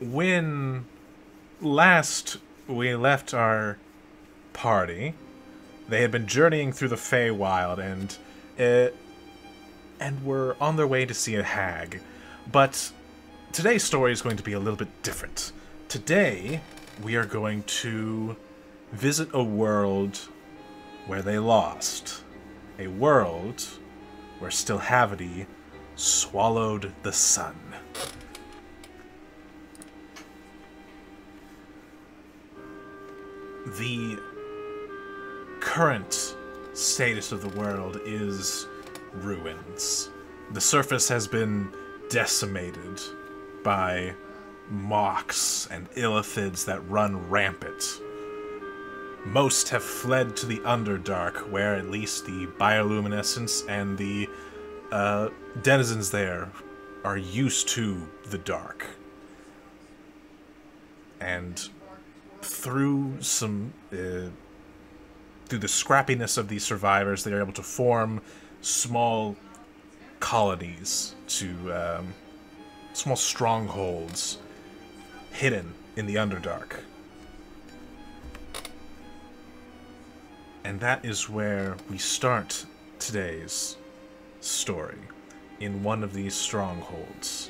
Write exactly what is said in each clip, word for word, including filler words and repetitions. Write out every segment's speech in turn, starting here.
when last we left our party, they had been journeying through the Feywild and uh, and were on their way to see a hag. But today's story is going to be a little bit different. Today, we are going to visit a world where they lost. A world where Stilhavity swallowed the sun. The current status of the world is ruins. The surface has been decimated by mox and illithids that run rampant. Most have fled to the Underdark, where at least the bioluminescence and the uh, denizens there are used to the dark. And through some uh, through the scrappiness of these survivors, they are able to form small colonies, to um, small strongholds hidden in the Underdark. And that is where we start today's story, in one of these strongholds.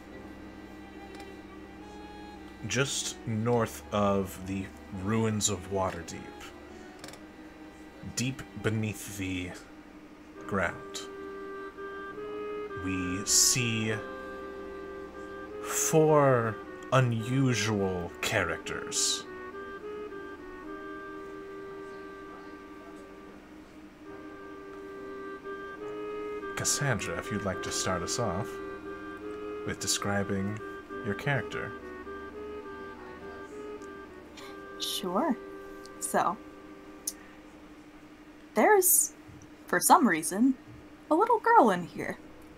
Just north of the ruins of Waterdeep, deep beneath the ground, we see four unusual characters. Cassandra, if you'd like to start us off with describing your character. Sure. So, there's, for some reason, a little girl in here.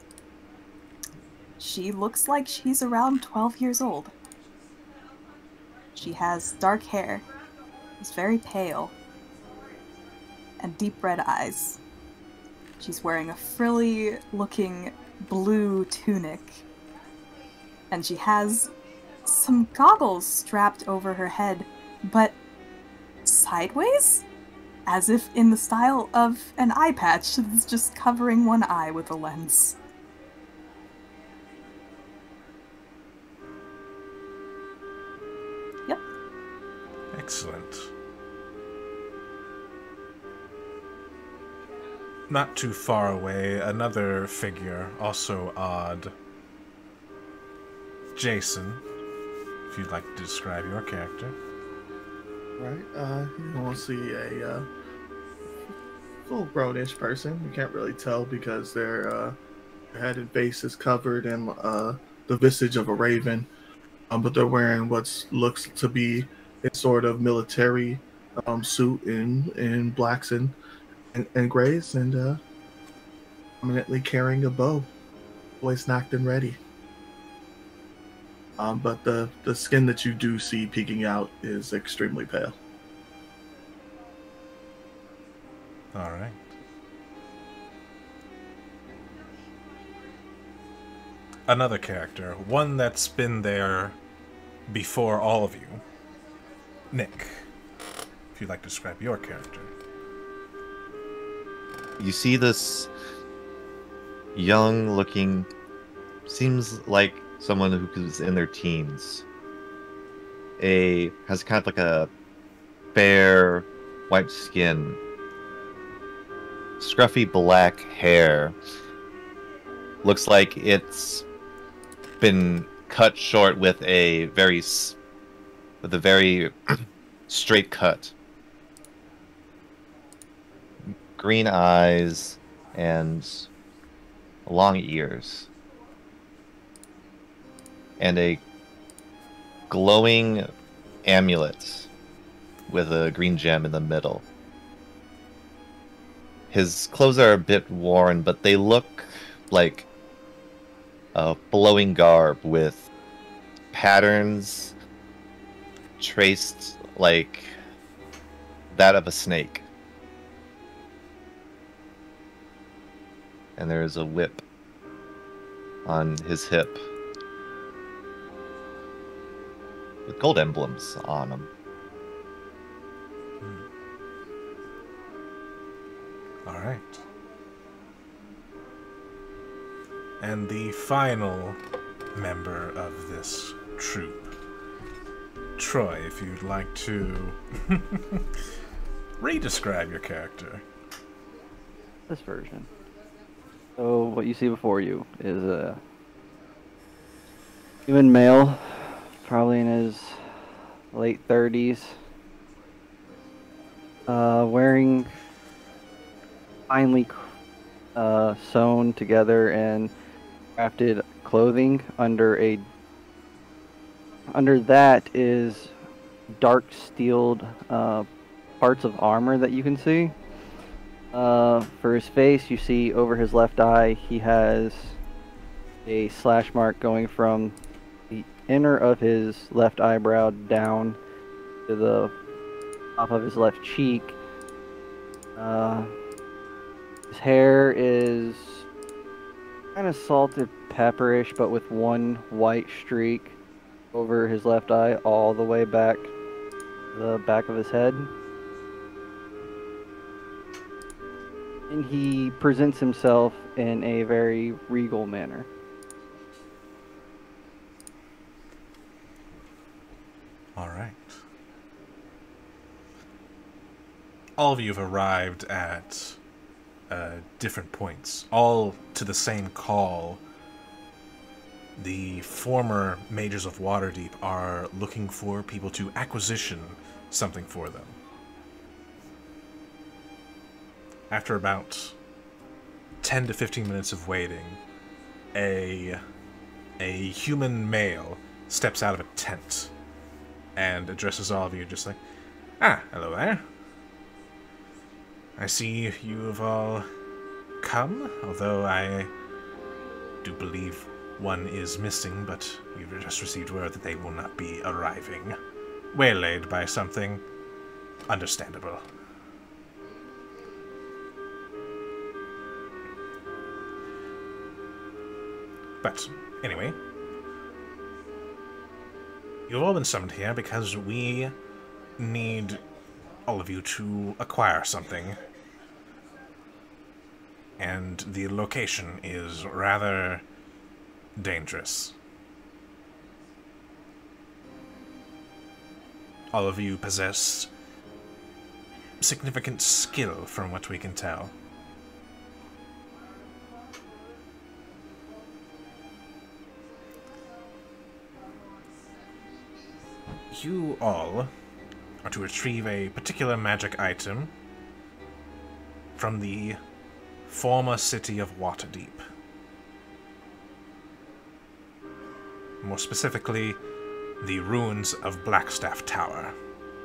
She looks like she's around twelve years old. She has dark hair, is very pale, and deep red eyes. She's wearing a frilly-looking blue tunic, and she has some goggles strapped over her head, but sideways? As if in the style of an eye patch that's just covering one eye with a lens. Yep. Excellent. Not too far away, another figure, also odd. Jason, if you'd like to describe your character. Right, uh, you want to see a uh, full-grown-ish person. You can't really tell because their, uh, their head and face is covered in uh, the visage of a raven, um, but they're wearing what looks to be a sort of military um, suit in in blacks and and, and grays, and uh, prominently carrying a bow, always knocked and ready. Um, but the, the skin that you do see peeking out is extremely pale. Alright. Another character, one that's been there before all of you. Nick, if you'd like to describe your character. You see this young-looking, seems like someone who's in their teens. A has kind of like a fair white skin, scruffy black hair. Looks like it's been cut short with a very with a very straight cut. Green eyes and long ears. And a glowing amulet with a green gem in the middle. His clothes are a bit worn, but they look like a flowing garb with patterns traced like that of a snake. And there is a whip on his hip. with gold emblems on them. All right. And the final member of this troop, Troy, if you'd like to re-describe your character. This version. So what you see before you is a human male, probably in his late thirties, uh, wearing finely uh, sewn together and crafted clothing. Under a under that is dark steeled uh, parts of armor that you can see. Uh, for his face, you see over his left eye, he has a slash mark going from the inner of his left eyebrow down to the top of his left cheek. Uh, his hair is kind of salted pepperish, but with one white streak over his left eye all the way back to the back of his head. And he presents himself in a very regal manner. All right. All of you have arrived at uh, different points, all to the same call. The former mages of Waterdeep are looking for people to acquisition something for them. After about ten to fifteen minutes of waiting, a, a human male steps out of a tent and addresses all of you just like, "Ah, hello there. I see you have all come, although I do believe one is missing, but we've just received word that they will not be arriving. Waylaid by something understandable." But, anyway, you've all been summoned here because we need all of you to acquire something. And the location is rather dangerous. All of you possess significant skill from what we can tell. You all are to retrieve a particular magic item from the former city of Waterdeep. More specifically, the ruins of Blackstaff Tower.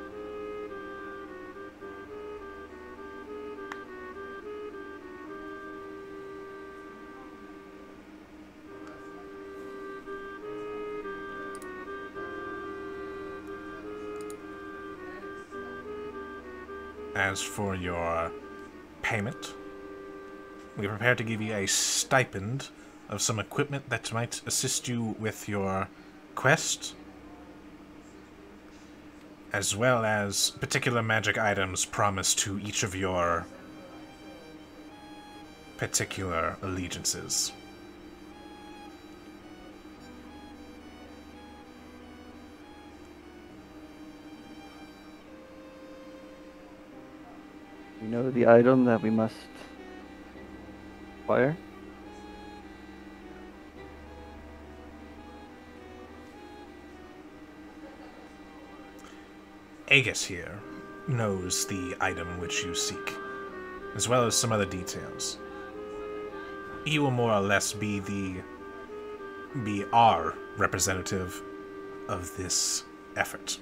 As for your payment, we are prepared to give you a stipend of some equipment that might assist you with your quest, as well as particular magic items promised to each of your particular allegiances. You know the item that we must acquire? Aegis here knows the item which you seek, as well as some other details. He will more or less be the be our representative of this effort.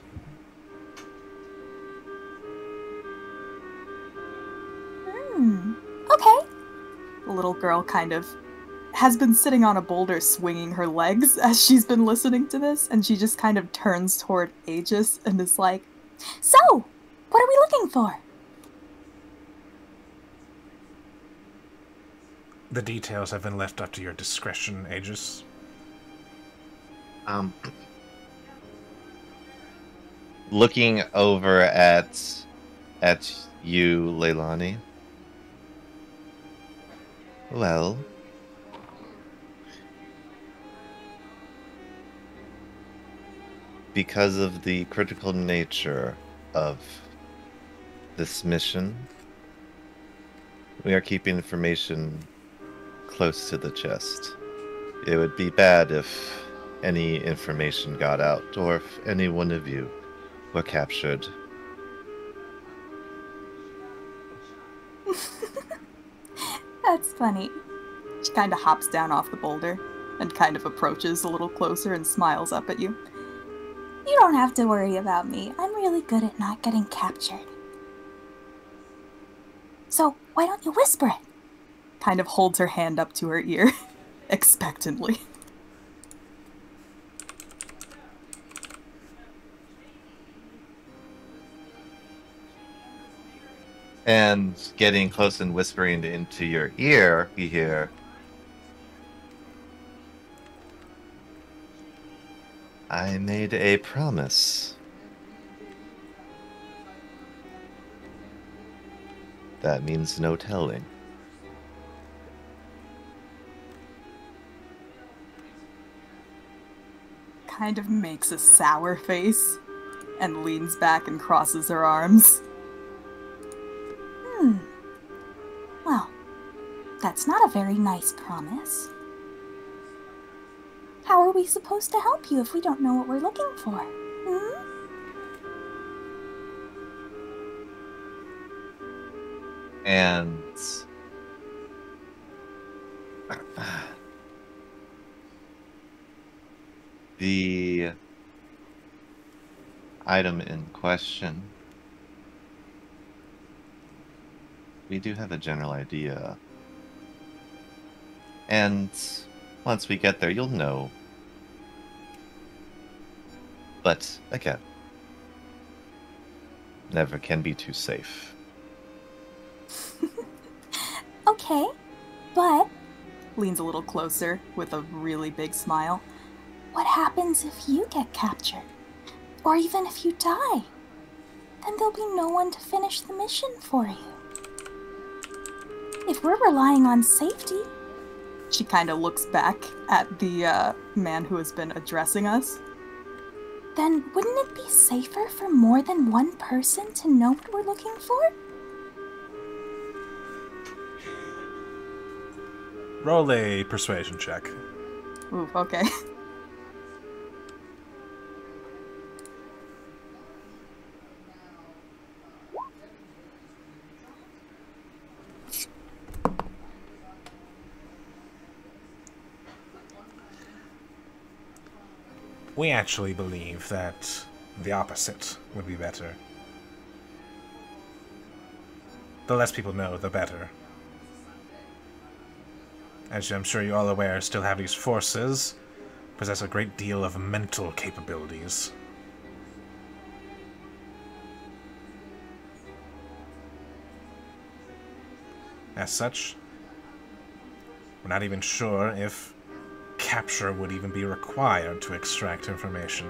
Hmm. Okay. The little girl kind of has been sitting on a boulder swinging her legs as she's been listening to this, and she just kind of turns toward Aegis and is like, "So, what are we looking for?" The details have been left up to your discretion, Aegis. Um, looking over at at you, Leilani. Well, because of the critical nature of this mission, we are keeping information close to the chest. It would be bad if any information got out, or if any one of you were captured. That's funny. She kind of hops down off the boulder and kind of approaches a little closer and smiles up at you. You don't have to worry about me. I'm really good at not getting captured. So, why don't you whisper it? Kind of holds her hand up to her ear, expectantly. And getting close and whispering into your ear, you hear, I made a promise. That means no telling. Kind of makes a sour face and leans back and crosses her arms. Hmm. Well, that's not a very nice promise. How are we supposed to help you if we don't know what we're looking for? Hmm? And the item in question, we do have a general idea. And once we get there, you'll know. But again, never can be too safe. Okay, but Leans a little closer with a really big smile. what happens if you get captured? Or even if you die? Then there'll be no one to finish the mission for you. If we're relying on safety, She kind of looks back at the uh, man who has been addressing us. then wouldn't it be safer for more than one person to know what we're looking for? Roll a persuasion check. Ooh, okay. We actually believe that the opposite would be better. The less people know, the better. As I'm sure you're all aware, still have these forces possess a great deal of mental capabilities. As such, we're not even sure if capture would even be required to extract information.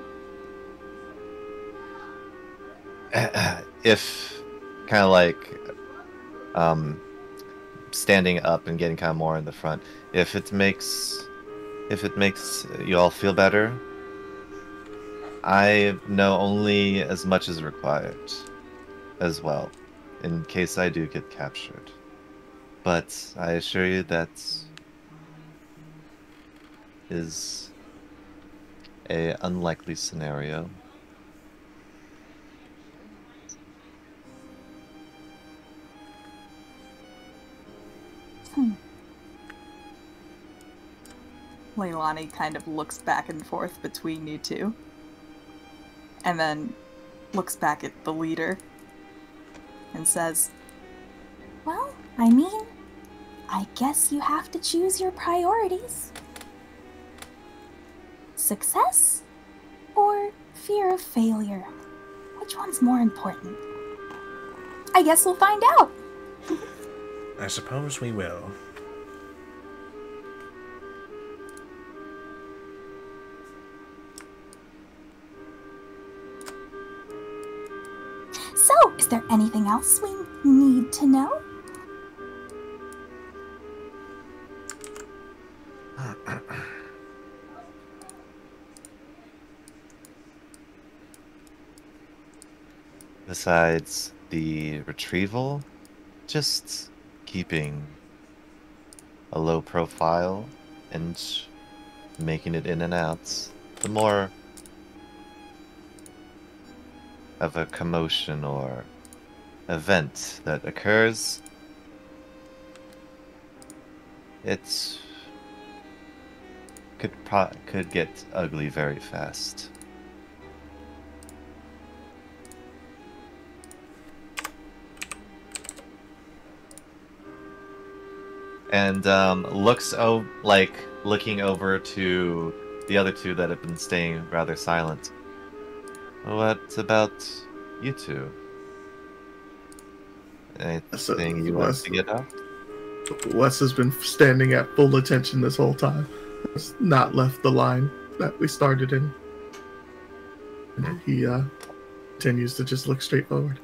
If kind of like um, standing up and getting kind of more in the front, if it makes if it makes you all feel better, I know only as much as required as well, in case I do get captured. But I assure you that is a unlikely scenario. Hmm. Leilani kind of looks back and forth between you two. And then looks back at the leader and says, Well, I mean, I guess you have to choose your priorities. Success or fear of failure? Which one's more important? I guess we'll find out. I suppose we will. Is there anything else we need to know? Besides the retrieval, just keeping a low profile and making it in and out. The more of a commotion or event that occurs, it could pro could get ugly very fast. And um, looks oh like looking over to the other two that have been staying rather silent. What about you two? Anything you want to get up? Wes has been standing at full attention this whole time. Has not left the line that we started in. And he uh, continues to just look straight forward.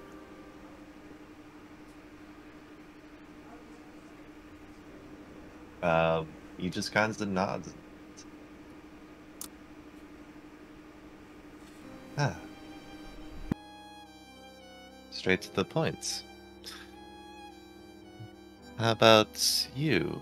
Um, you just kind of nod. Ah. Straight to the point. How about you?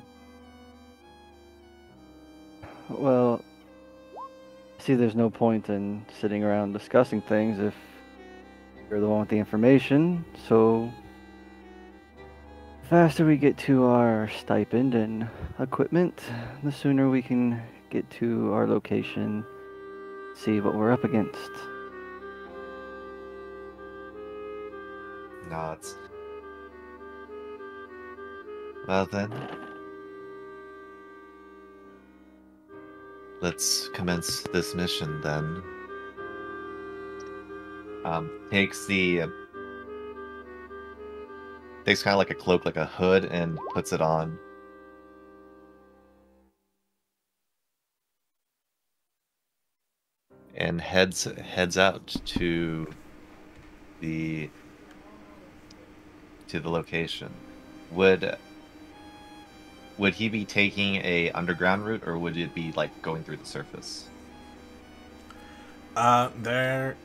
Well, see, there's no point in sitting around discussing things if you're the one with the information, so the faster we get to our stipend and equipment, the sooner we can get to our location, see what we're up against. Nods. Well then, let's commence this mission then. Um, takes the uh, takes kind of like a cloak, like a hood, and puts it on. And heads heads out to the to the location. Would would he be taking a underground route, or would it be like going through the surface? Uh, there.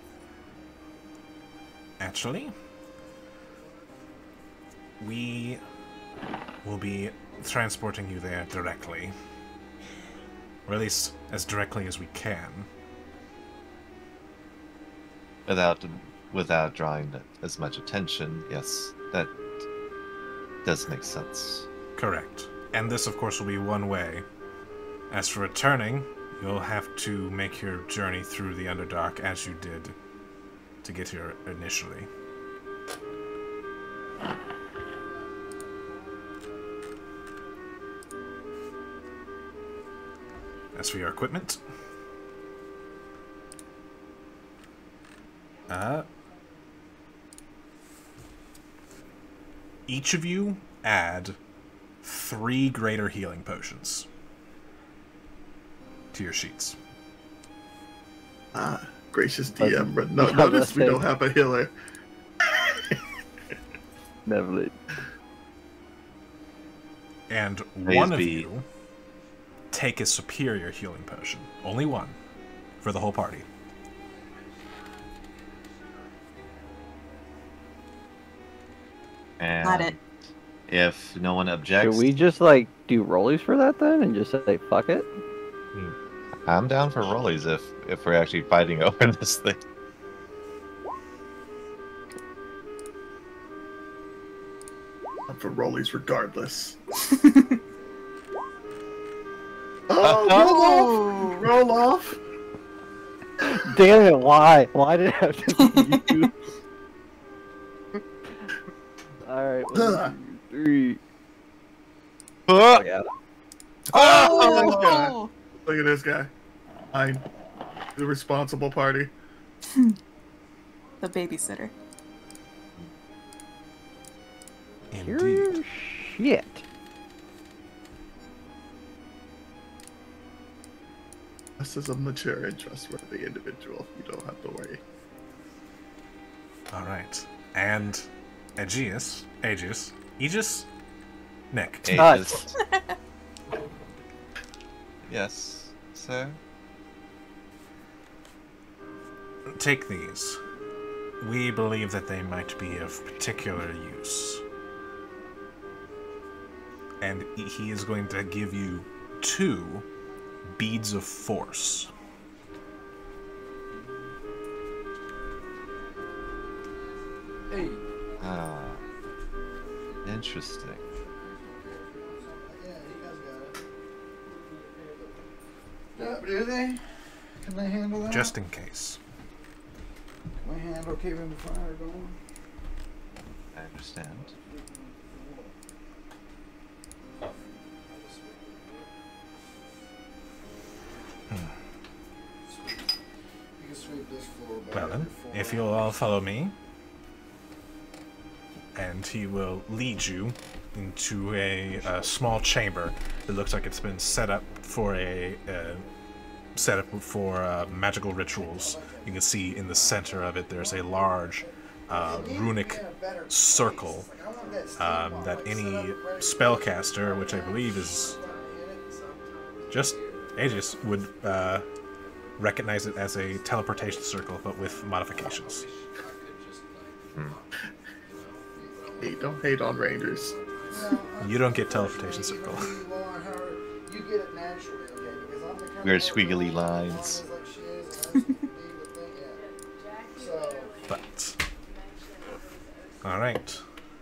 Actually, we will be transporting you there directly. Or at least as directly as we can. Without without drawing as much attention, yes, that does make sense. Correct. And this, of course, will be one way. As for returning, you'll have to make your journey through the Underdark as you did to get here initially. As for your equipment, uh, each of you add three greater healing potions to your sheets. Ah, gracious D M, but no, Yeah, notice we that's don't it. have a healer. Never. And Please one of be. you take a superior healing potion. Only one. For the whole party. And Got it. if no one objects, Should we just like do rollies for that then, and just say fuck it? I'm down for rollies if if we're actually fighting over this thing. I'm for rollies regardless. Oh, oh, roll off! Roll off! Damn it! Why? Why did it have to be you? All right, one, two, three. Oh, yeah. Oh, this guy. Look at this guy. Fine. The responsible party. The babysitter. Indeed. Your shit. This is a mature and trustworthy individual. You don't have to worry. Alright. And Aegeus, Aegis, Aegis, Nick. Aegis. Yes, sir. Take these. We believe that they might be of particular use. And he is going to give you two beads of force. Hey. Ah, interesting. Yeah, do they? Can they handle that? Just in case. Can we handle keeping the fire going? I understand. You can sweep this floor back Well then, before if I- you'll all follow me, and he will lead you into a, a small chamber that looks like it's been set up for a uh, set up for uh, magical rituals. You can see in the center of it there's a large uh, runic circle um, that any spellcaster, which I believe is just Aegis, would uh, recognize it as a teleportation circle, but with modifications. Hey, don't hate on Rangers. You don't get teleportation circle. You get it naturally, okay? Because I'm the kind We're of squiggly lines. is like she is, and that's the thing, yeah. So, But all right.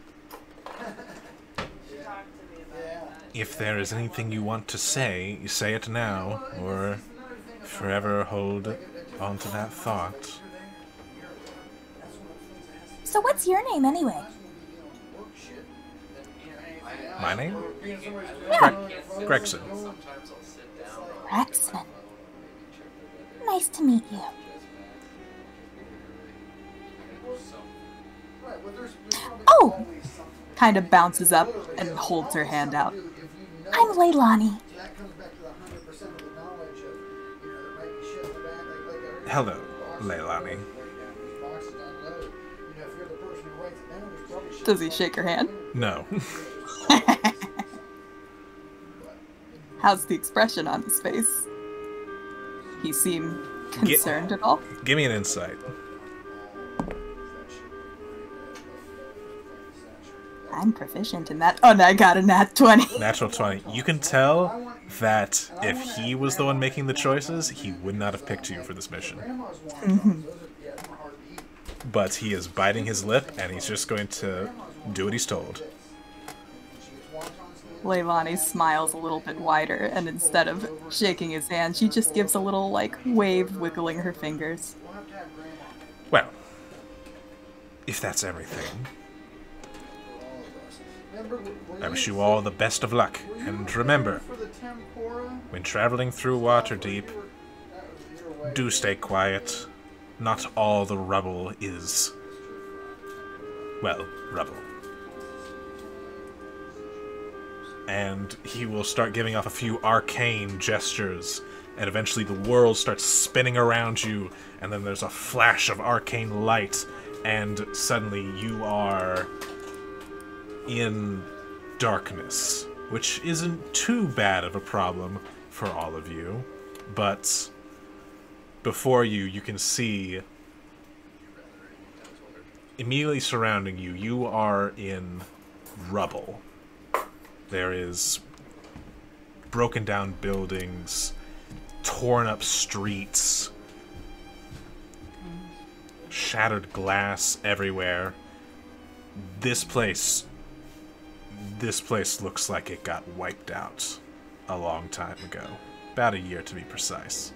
yeah. If there is anything you want to say, you say it now, or forever hold on to that thought. So what's your name anyway? My name? Yeah, Gregson. Rexman. Nice to meet you. Oh! Kind of bounces up and holds her hand out. I'm Leilani. That comes back to the hundred percent of the knowledge of, you know, there might be shit in the back, like, like every- Hello, Leilani. These boxes unload. You know, if you're the person who writes it down, there's probably shit Does he shake her hand? No. How's the expression on his face? He seem concerned at all? Give me an insight. I'm proficient in that. Oh, and I got a nat twenty. Natural twenty. You can tell that if he was the one making the choices, he would not have picked you for this mission. But he is biting his lip, and he's just going to do what he's told. Leilani smiles a little bit wider, and instead of shaking his hand, she just gives a little, like, wave, wiggling her fingers. Well, if that's everything, I wish you all the best of luck. And remember, when traveling through Waterdeep, do stay quiet. Not all the rubble is, well, rubble. And he will start giving off a few arcane gestures, and eventually the world starts spinning around you, and then there's a flash of arcane light, and suddenly you are in darkness, which isn't too bad of a problem for all of you, but before you, you can see immediately surrounding you, you are in rubble. There is broken down buildings, torn up streets, shattered glass everywhere. This place, this place looks like it got wiped out a long time ago. About a year to be precise.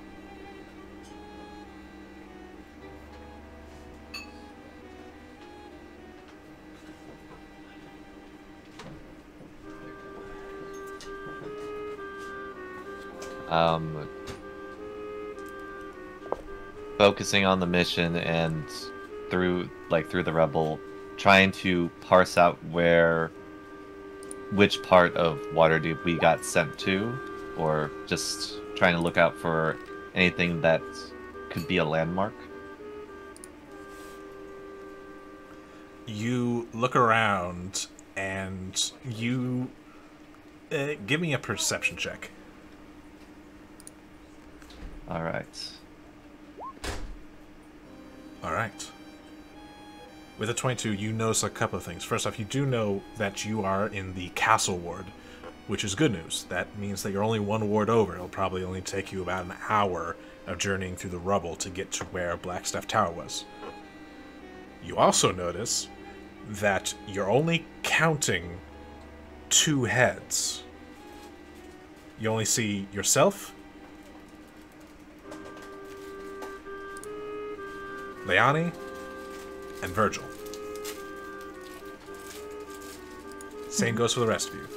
Um, focusing on the mission and through, like, through the rebel, trying to parse out where, which part of Waterdeep we got sent to, or just trying to look out for anything that could be a landmark. you look around and you uh, give me a perception check. All right. All right. With a twenty-two, you notice a couple of things. First off, you do know that you are in the castle ward, which is good news. That means that you're only one ward over. It'll probably only take you about an hour of journeying through the rubble to get to where Blackstaff Tower was. You also notice that you're only counting two heads. You only see yourself, Leani, and Virgil. Same goes for the rest of you.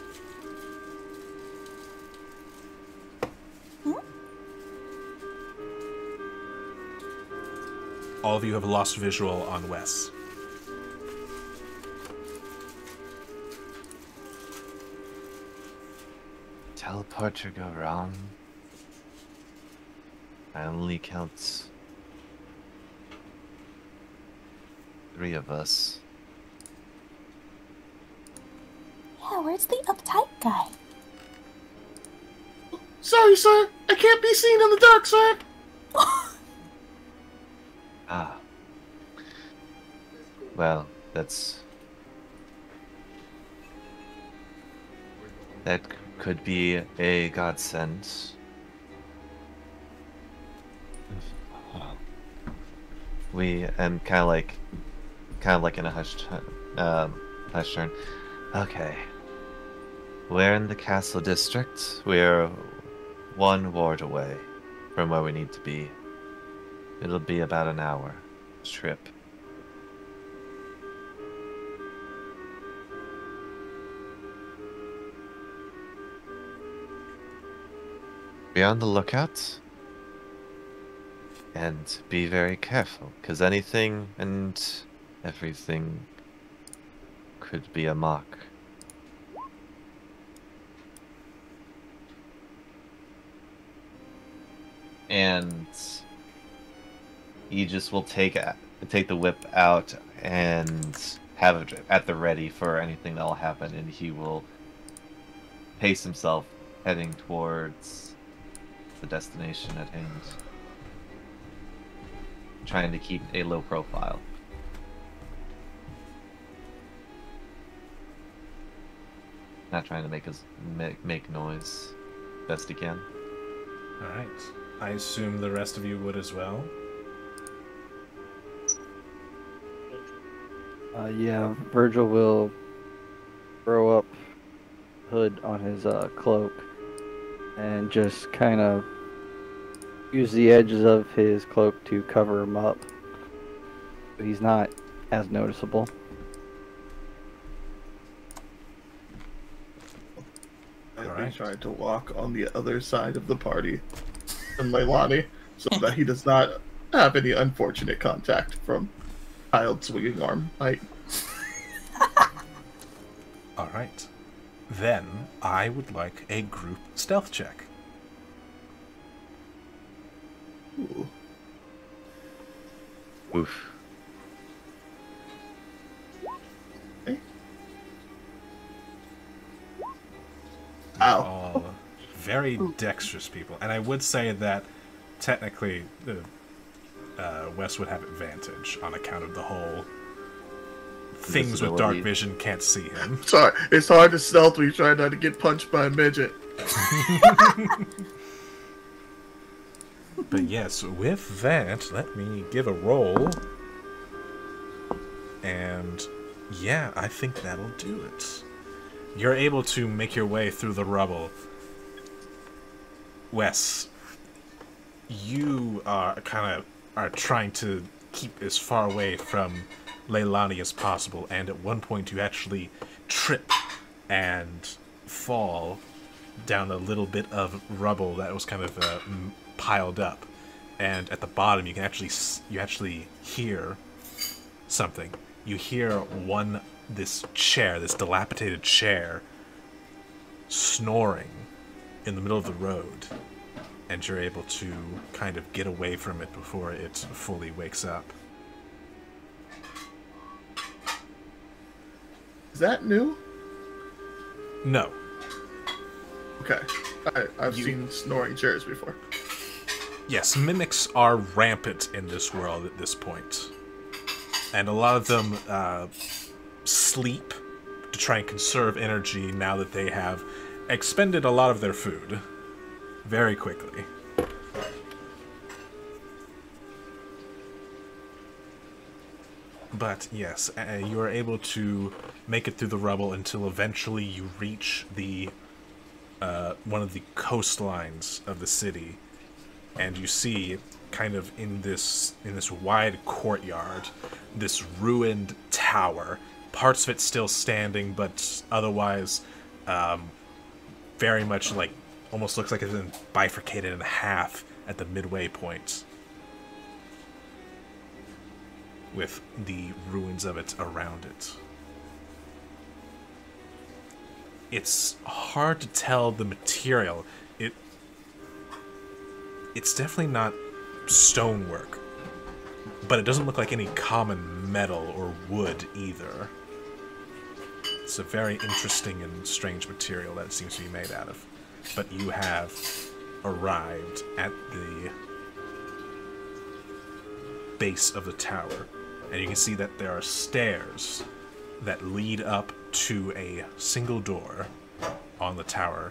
All of you have lost visual on Wes. Teleporter go wrong. I only count three of us. Yeah, where's the uptight guy? Sorry, sir. I can't be seen in the dark, sir. Ah. Well, that's... That c- could be a godsend. We, and kind of like, kind of like in a hushed, um, hushed turn. Okay. We're in the castle district. We're one ward away from where we need to be. It'll be about an hour trip. Be on the lookout and be very careful, because anything and everything could be a mock. And Aegis will take a, take the whip out and have it at the ready for anything that'll happen, and he will pace himself heading towards the destination at hand, trying to keep a low profile. Not trying to make us make, make noise best he can. Alright. I assume the rest of you would as well. Uh, yeah, Virgil will throw up hood on his uh, cloak and just kind of use the edges of his cloak to cover him up. But he's not as noticeable. I'd Alright. be trying to walk on the other side of the party from Leilani so that he does not have any unfortunate contact from child swinging arm height. Alright. Then, I would like a group stealth check. Ooh. Oof. Okay. Ow. All very dexterous people. And I would say that, technically, the uh, Wes would have advantage on account of the whole things with dark Invisibility. vision can't see him. Sorry, it's hard to stealth when you try not to get punched by a midget. But yes, with that, let me give a roll. And yeah, I think that'll do it. You're able to make your way through the rubble. Wes, you are kind of are trying to keep as far away from Leilani as possible, and at one point you actually trip and fall down a little bit of rubble that was kind of uh, m- piled up, and at the bottom you can actually s- you actually hear something. You hear one this chair, this dilapidated chair, snoring in the middle of the road, and you're able to kind of get away from it before it fully wakes up. Is that new? No. Okay. I, I've You- seen snoring chairs before. Yes, mimics are rampant in this world at this point. And a lot of them uh, sleep to try and conserve energy now that they have expended a lot of their food very quickly. But yes, uh, you are able to make it through the rubble until eventually you reach the uh, one of the coastlines of the city, and you see, kind of in this in this wide courtyard, this ruined tower. Parts of it still standing, but otherwise, um, very much like almost looks like it's been bifurcated in half at the midway point, with the ruins of it around it. It's hard to tell the material. It it's definitely not stonework, but it doesn't look like any common metal or wood either. It's a very interesting and strange material that it seems to be made out of. But you have arrived at the base of the tower, and you can see that there are stairs that lead up to a single door on the tower.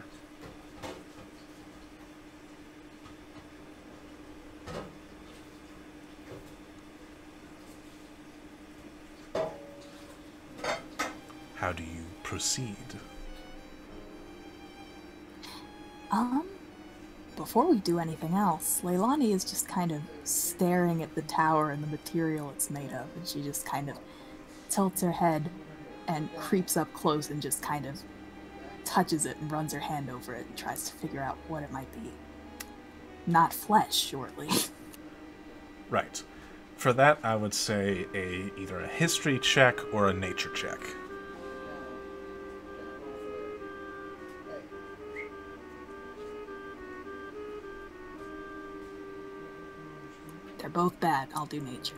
How do you proceed? Um, before we do anything else, Leilani is just kind of staring at the tower and the material it's made of, and she just kind of tilts her head and creeps up close and just kind of touches it and runs her hand over it and tries to figure out what it might be. Not flesh, surely. Right. For that, I would say a either a history check or a nature check. They're both bad. I'll do nature.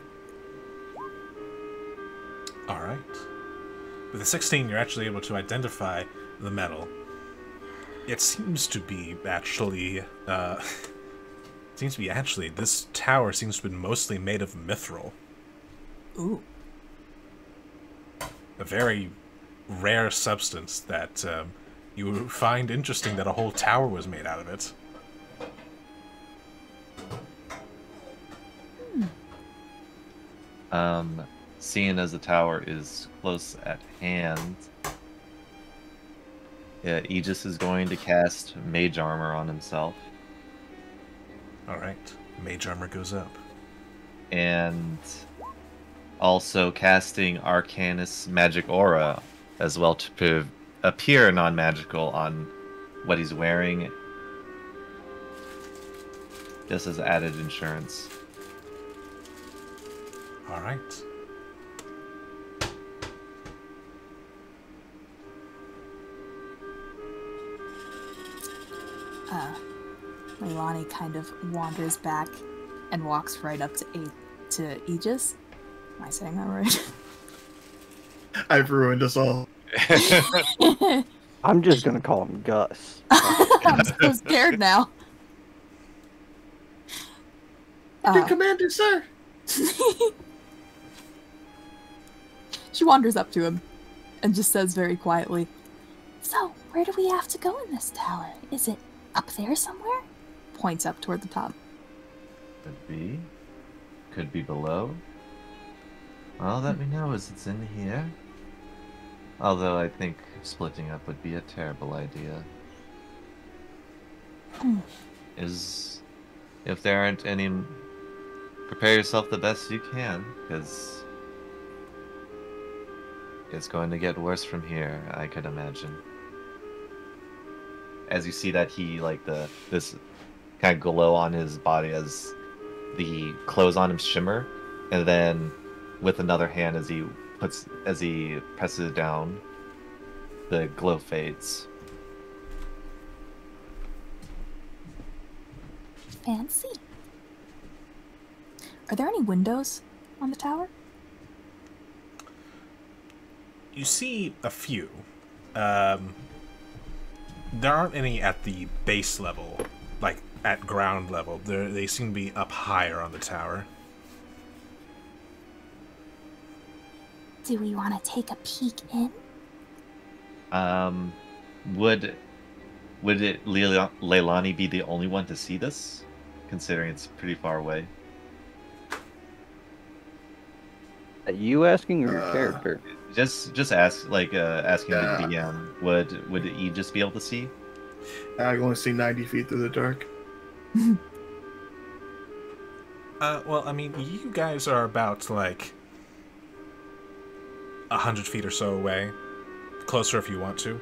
All right. With a sixteen, you're actually able to identify the metal. It seems to be actually, uh, seems to be actually, this tower seems to have been mostly made of mithril. Ooh. A very rare substance that um, you find interesting that a whole tower was made out of it. Um, seeing as the tower is close at hand, yeah, Aegis is going to cast Mage Armor on himself. Alright. Mage armor goes up. And also casting Arcanus Magic Aura as well to pre- appear non-magical on what he's wearing. Just as added insurance. Alright. Uh, Leilani kind of wanders back and walks right up to A- to Aegis. Am I saying that right? I've ruined us all. I'm just gonna call him Gus. I'm so scared now. Your Uh, commander, sir. she wanders up to him and just says very quietly, So, where do we have to go in this tower? Is it up there somewhere? points up toward the top. Could be. Could be below. All that we know is it's in here. Although I think splitting up would be a terrible idea. Hmm. Is if there aren't any, prepare yourself the best you can, because it's going to get worse from here, I could imagine. As you see that he, like, the this kind of glow on his body as the clothes on him shimmer, and then with another hand as he puts as he presses it down, the glow fades. Fancy. Are there any windows on the tower? you see a few. Um, there aren't any at the base level, like at ground level. They're, they seem to be up higher on the tower. Do we want to take a peek in? Um, would would it Leila- Leilani be the only one to see this, considering it's pretty far away? Are you asking or your Uh, character? Just just ask like uh, asking Yeah. the D M. Would would Eve just be able to see? I can only see ninety feet through the dark. Uh, well, I mean, you guys are about, like, a hundred feet or so away. Closer if you want to.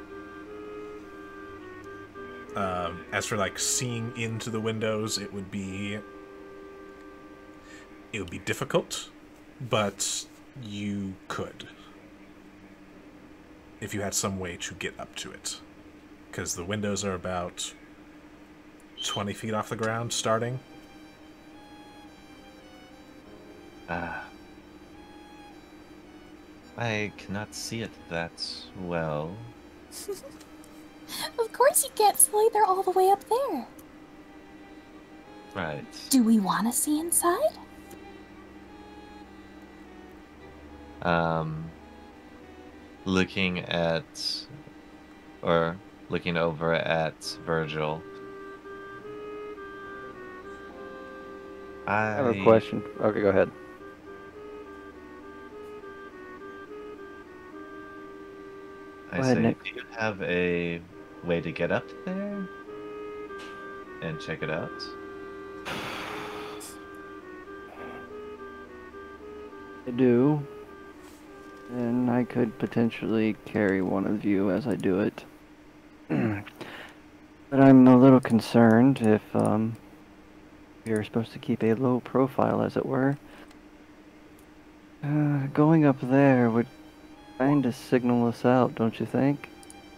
Um, as for, like, seeing into the windows, it would be... It would be difficult, but you could. If you had some way to get up to it. Because the windows are about twenty feet off the ground, starting. Ah. I cannot see it that well. Of course you can't, Silly. They're all the way up there. Right. Do we want to see inside? Um, looking at, or looking over at Virgil. I, I have a question. Okay, go ahead. I Go ahead, say, Nick. do you have a way to get up there and check it out? I do. And I could potentially carry one of you as I do it. But I'm a little concerned if um, you're supposed to keep a low profile, as it were. Uh, going up there would kind of signal us out, don't you think?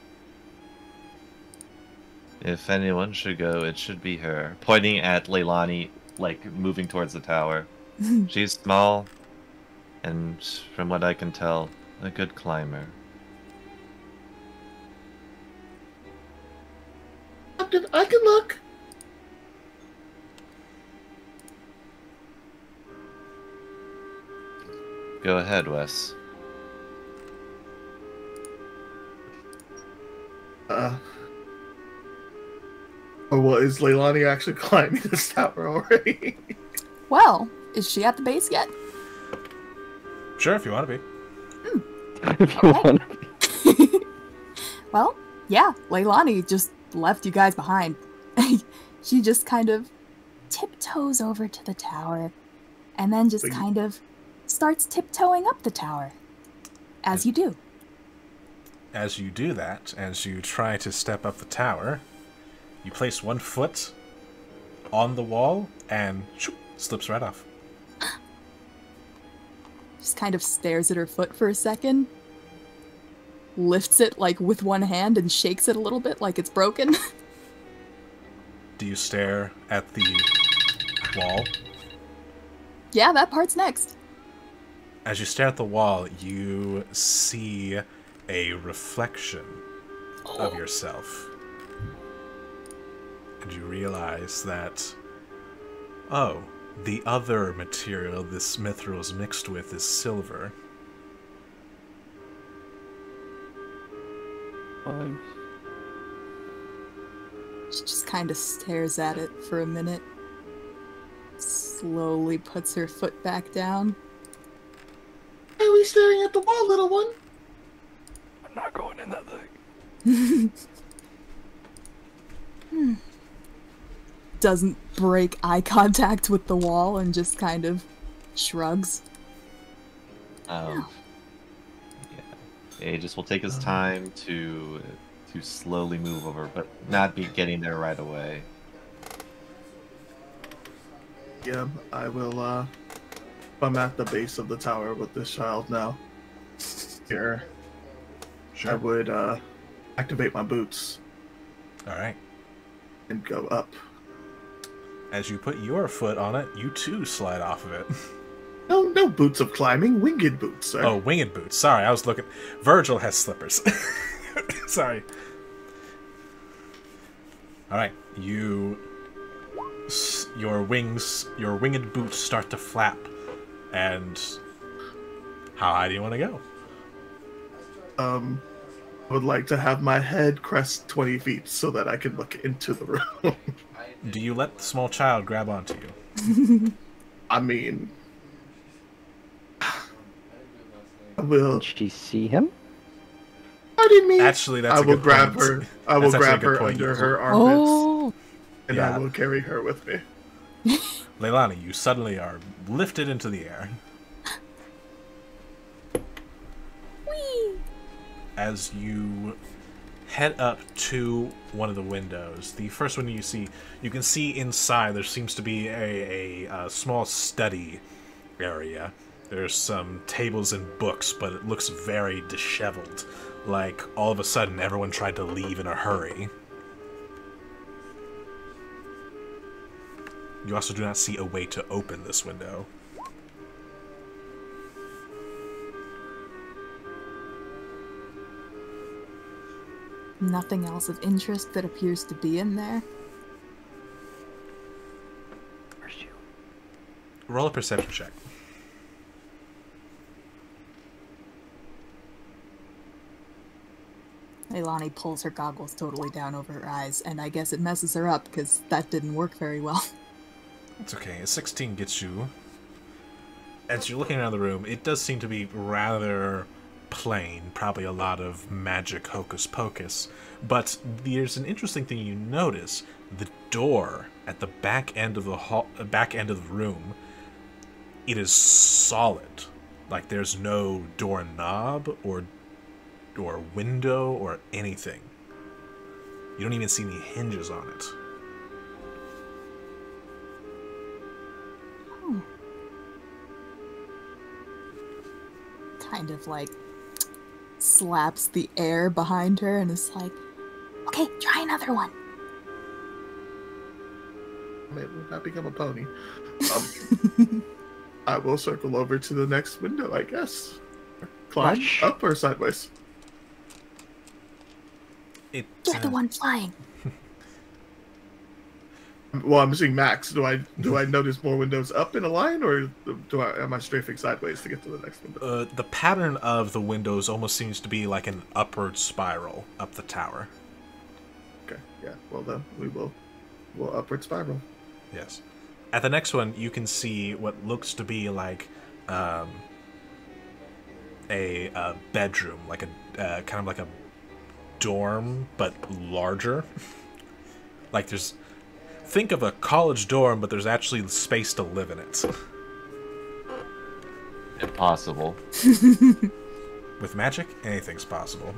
If anyone should go, it should be her. Pointing at Leilani, like moving towards the tower. She's small, and from what I can tell, a good climber. I can, I can look. Go ahead, Wes. Uh, oh, well, is Leilani actually climbing this tower already? Well, is she at the base yet? Sure, if you want to be. If you want to. Well, yeah, Leilani just left you guys behind. She just kind of tiptoes over to the tower and then just But you- kind of starts tiptoeing up the tower. As you do. As you do that, as you try to step up the tower, you place one foot on the wall and shoop, slips right off. Just kind of stares at her foot for a second. Lifts it like with one hand and shakes it a little bit like it's broken. Do you stare at the wall? Yeah, that part's next. As you stare at the wall, you see a reflection of yourself. And you realize that, oh, the other material this mithril is mixed with is silver. Fine. She just kind of stares at it for a minute. Slowly puts her foot back down. Why are we staring at the wall, little one? I'm not going in that thing. Doesn't break eye contact with the wall and just kind of shrugs. Um, yeah. Aegis will take his time to to slowly move over, but not be getting there right away. Yeah, I will, uh... I'm at the base of the tower with this child now. Here. I would, uh... activate my boots Alright. and go up. As you put your foot on it, you too slide off of it. No, no boots of climbing, winged boots, sir. Oh, winged boots. Sorry, I was looking. Virgil has slippers. Sorry. All right, you. Your wings, your winged boots start to flap, and how high do you want to go? Um, I would like to have my head crest twenty feet so that I can look into the room. Do you let the small child grab onto you? I mean, I will. Did she see him? Pardon me. Actually, that's I a will good grab point. her. I will That's actually a grab good her point. under You- her armpits, Oh, and Yeah. I will carry her with me. Leilani, you suddenly are lifted into the air. wee! As you head up to one of the windows, the first window you see, you can see inside there seems to be a, a, a small study area. There's some tables and books, but it looks very disheveled, like all of a sudden everyone tried to leave in a hurry. You also do not see a way to open this window. Nothing else of interest that appears to be in there. Where's you? Roll a perception check. Leilani pulls her goggles totally down over her eyes, and I guess it messes her up because that didn't work very well. It's okay. A sixteen gets you. As you're looking around the room, it does seem to be rather plain. Probably a lot of magic hocus pocus. But there's an interesting thing you notice. The door at the back end of the hall, back end of the room, it is solid. Like there's no doorknob or or window or anything. You don't even see any hinges on it. Kind of like slaps the air behind her and is like, Okay, try another one. It will not become a pony. Um, I will circle over to the next window, I guess. Climb Rush. up or sideways. It, You're the uh, one flying. Well, I'm seeing Max. Do I do I notice more windows up in a line, or do I am I strafing sideways to get to the next window? Uh, the pattern of the windows almost seems to be like an upward spiral up the tower. Okay, yeah. Well then, we will we'll upward spiral. Yes. At the next one, you can see what looks to be like um, a, a bedroom, like a uh, kind of like a dorm, but larger. Like there's, think of a college dorm, but there's actually space to live in it. Impossible. With magic, anything's possible.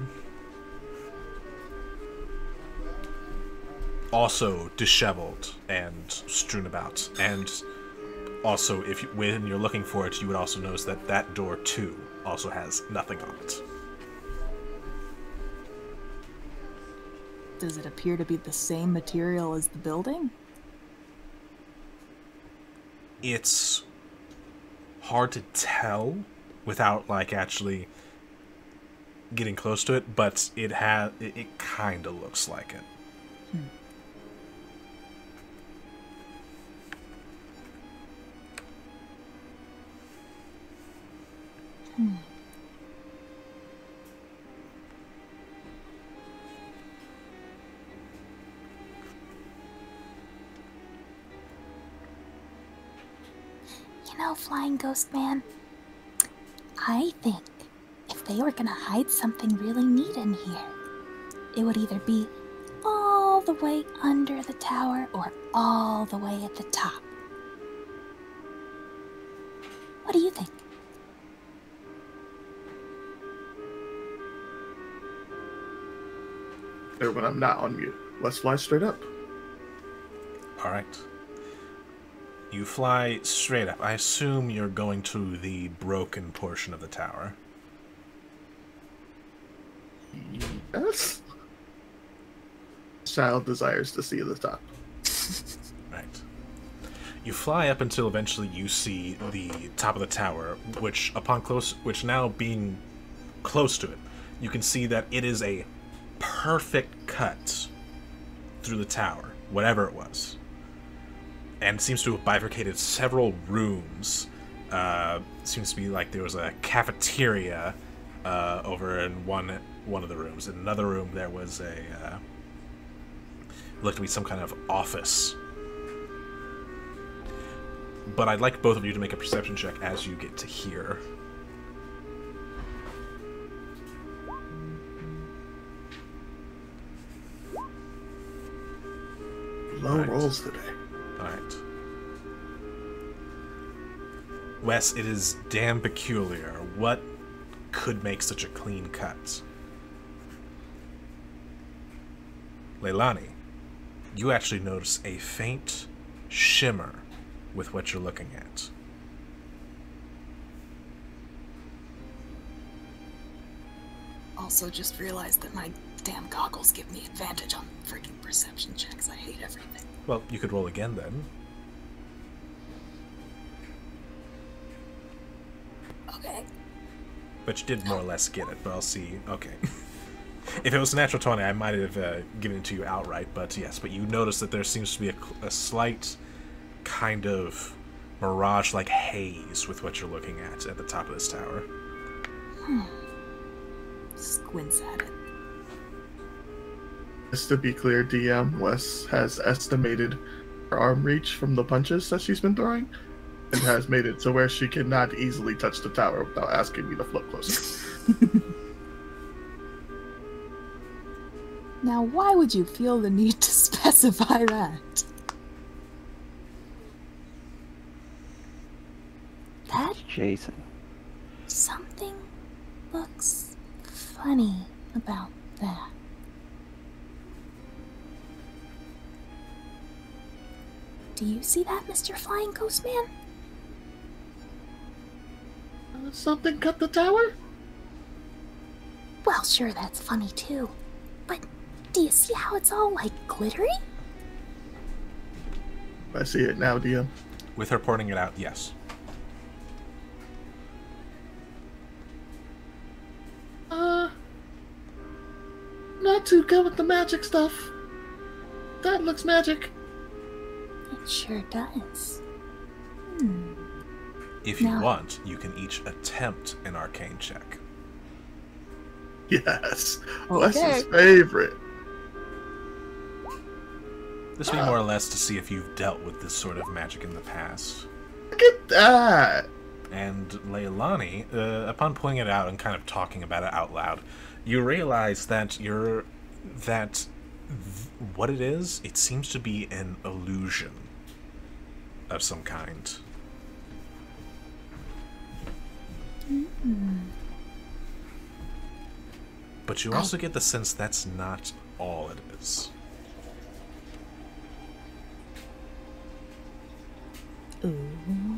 Also disheveled and strewn about, and also if you, when you're looking for it, you would also notice that that door too also has nothing on it. does it appear to be the same material as the building? It's hard to tell without like actually getting close to it, but it has it, it kind of looks like it. Hmm. Hmm. You know, Flying Ghost Man, I think if they were gonna hide something really neat in here, it would either be all the way under the tower or all the way at the top. What do you think? There when I'm not on mute. Let's fly straight up. All right. You fly straight up. I assume you're going to the broken portion of the tower. Yes. Child desires to see the top. Right. You fly up until eventually you see the top of the tower, which upon close, which now being close to it, you can see that it is a perfect cut through the tower, whatever it was, and seems to have bifurcated several rooms. Uh, seems to be like there was a cafeteria uh, over in one one of the rooms. In another room, there was a uh, looked to be some kind of office. But I'd like both of you to make a perception check as you get to here. Low Right. rolls today. Alright. Wes, it is damn peculiar. What could make such a clean cut? Leilani, you actually notice a faint shimmer with what you're looking at. Also, just realized that my damn goggles give me advantage on freaking perception checks. I hate everything. Well, you could roll again then. Okay. But you did more or less get it, but I'll see. Okay. If it was a natural twenty, I might have uh, given it to you outright, but yes, but you notice that there seems to be a, a slight kind of mirage-like haze with what you're looking at at the top of this tower. Hmm. Squints at it. Just to be clear, D M, Wes has estimated her arm reach from the punches that she's been throwing and has made it to where she cannot easily touch the tower without asking me to float closer. Now, why would you feel the need to specify that? That Jason. something looks funny about that. Do you see that, Mister Flying Ghost Man? Uh, something cut the tower? Well, sure, that's funny too. But do you see how it's all, like, glittery? I see it now, D M. With her pointing it out, yes. Uh, not too good with the magic stuff. That looks magic. It sure does. Hmm. If you No. want, you can each attempt an arcane check. Yes. Okay. Wes's favorite. This would be more or less to see if you've dealt with this sort of magic in the past. Look at that. And Leilani, uh, upon pulling it out and kind of talking about it out loud, you realize that you're that th- what it is. It seems to be an illusion of some kind. But you also get the sense that's not all it is. Ooh.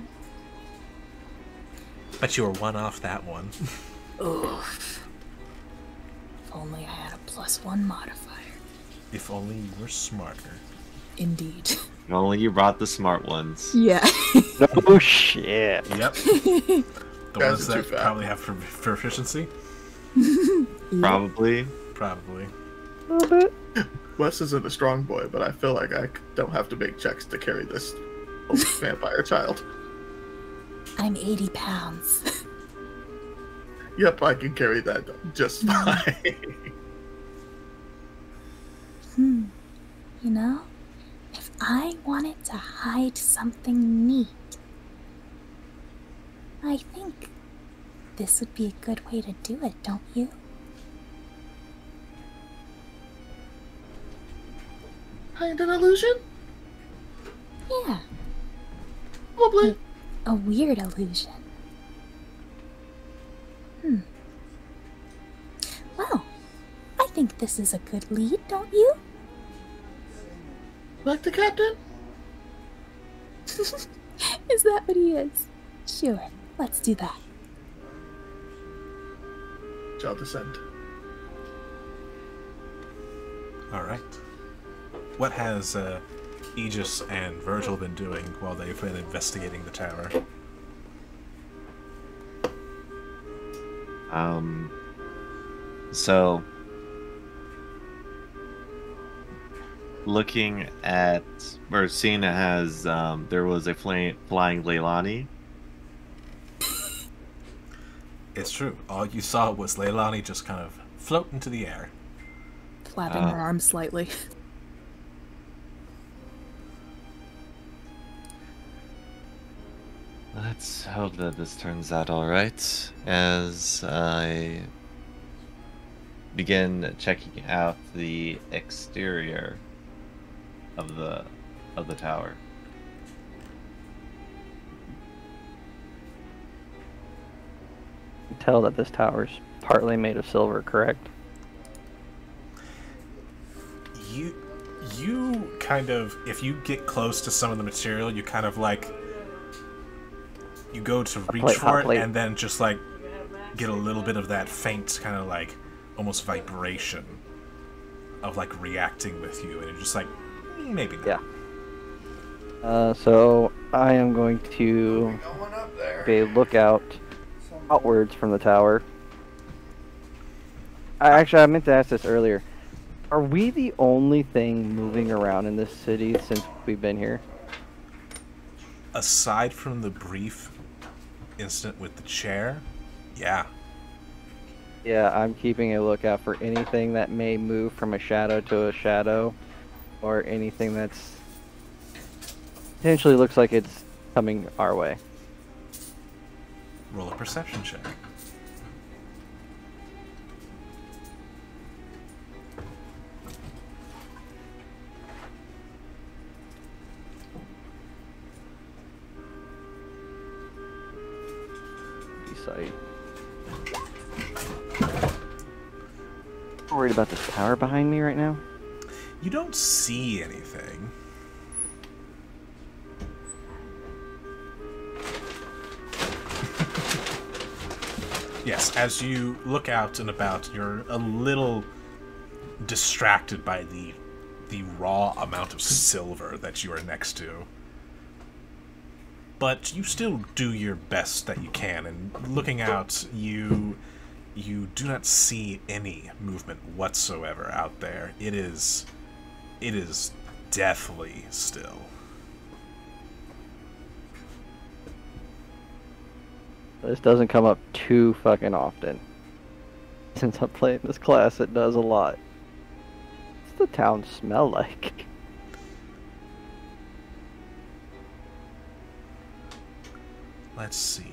But you were one off that one. Oof. If only I had a plus one modifier. If only you were smarter. Indeed. If only you brought the smart ones. Yeah. Oh shit. Yep. The Guys ones are too that fat. probably have pro- proficiency? Probably. Probably. A little bit. Wes isn't a strong boy, but I feel like I c- don't have to make checks to carry this little vampire child. I'm eighty pounds. Yep, I can carry that just fine. Hmm. You know, if I wanted to hide something neat, I think this would be a good way to do it, don't you? Hide an illusion? Yeah, Probably. a weird illusion. Hmm. Well, I think this is a good lead, don't you? Like the captain? Is that what he is? Sure, let's do that. Shall descend. Alright. What has uh, Aegis and Virgil been doing while they've been investigating the tower? Um. So, looking at or seeing it has um, there was a fly, flying Leilani. It's true. All you saw was Leilani just kind of float into the air. Flapping Uh. her arms slightly. Let's hope that this turns out all right. As I begin checking out the exterior of the of the tower. You can tell that this tower's partly made of silver, correct? You, you kind of, if you get close to some of the material, you kind of like, you go to reach plate, for hot it, plate. and then just like get a little bit of that faint kind of like almost vibration of like reacting with you, and you're just like, "Mm, maybe not." Yeah. Uh, so I am going to Going up there. be a lookout outwards from the tower. I actually I meant to ask this earlier. Are we the only thing moving around in this city since we've been here? Aside from the brief incident with the chair, yeah. Yeah, I'm keeping a lookout for anything that may move from a shadow to a shadow, or anything that's potentially looks like it's coming our way. Roll a perception check. Sight. Worried about this tower behind me right now? You don't see anything. Yes, as you look out and about, you're a little distracted by the the raw amount of silver that you are next to. But you still do your best that you can, and looking out, you you do not see any movement whatsoever out there. It is it is deathly still. This doesn't come up too fucking often. Since I'm playing this class, it does a lot. What's the town smell like? Let's see.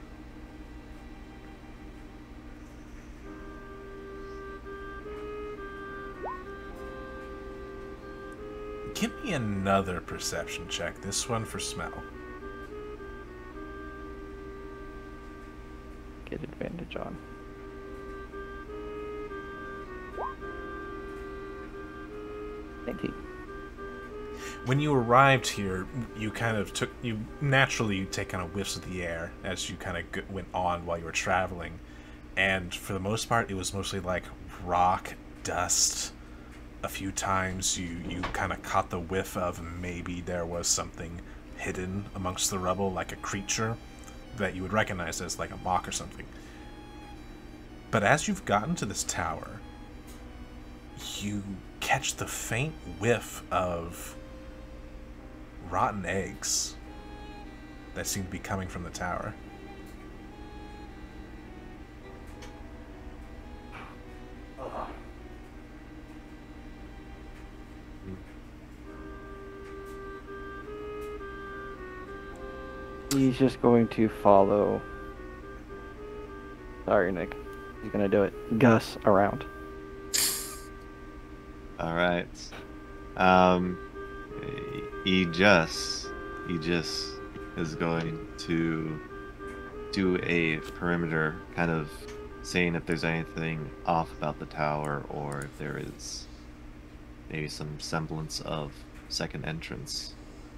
Give me another perception check. This one for smell. Get advantage on. nineteen. When you arrived here, you kind of took you naturally you take kind of whiffs of the air as you kind of g- went on while you were traveling, and for the most part, it was mostly like rock, dust. A few times you you kind of caught the whiff of maybe there was something hidden amongst the rubble, like a creature that you would recognize as like a mock or something. But as you've gotten to this tower, you catch the faint whiff of rotten eggs that seem to be coming from the tower. He's just going to follow. Sorry, Nick. He's gonna do it. Gus around. All right. Um, he just he just is going to do a perimeter, kind of seeing if there's anything off about the tower, or if there is maybe some semblance of second entrance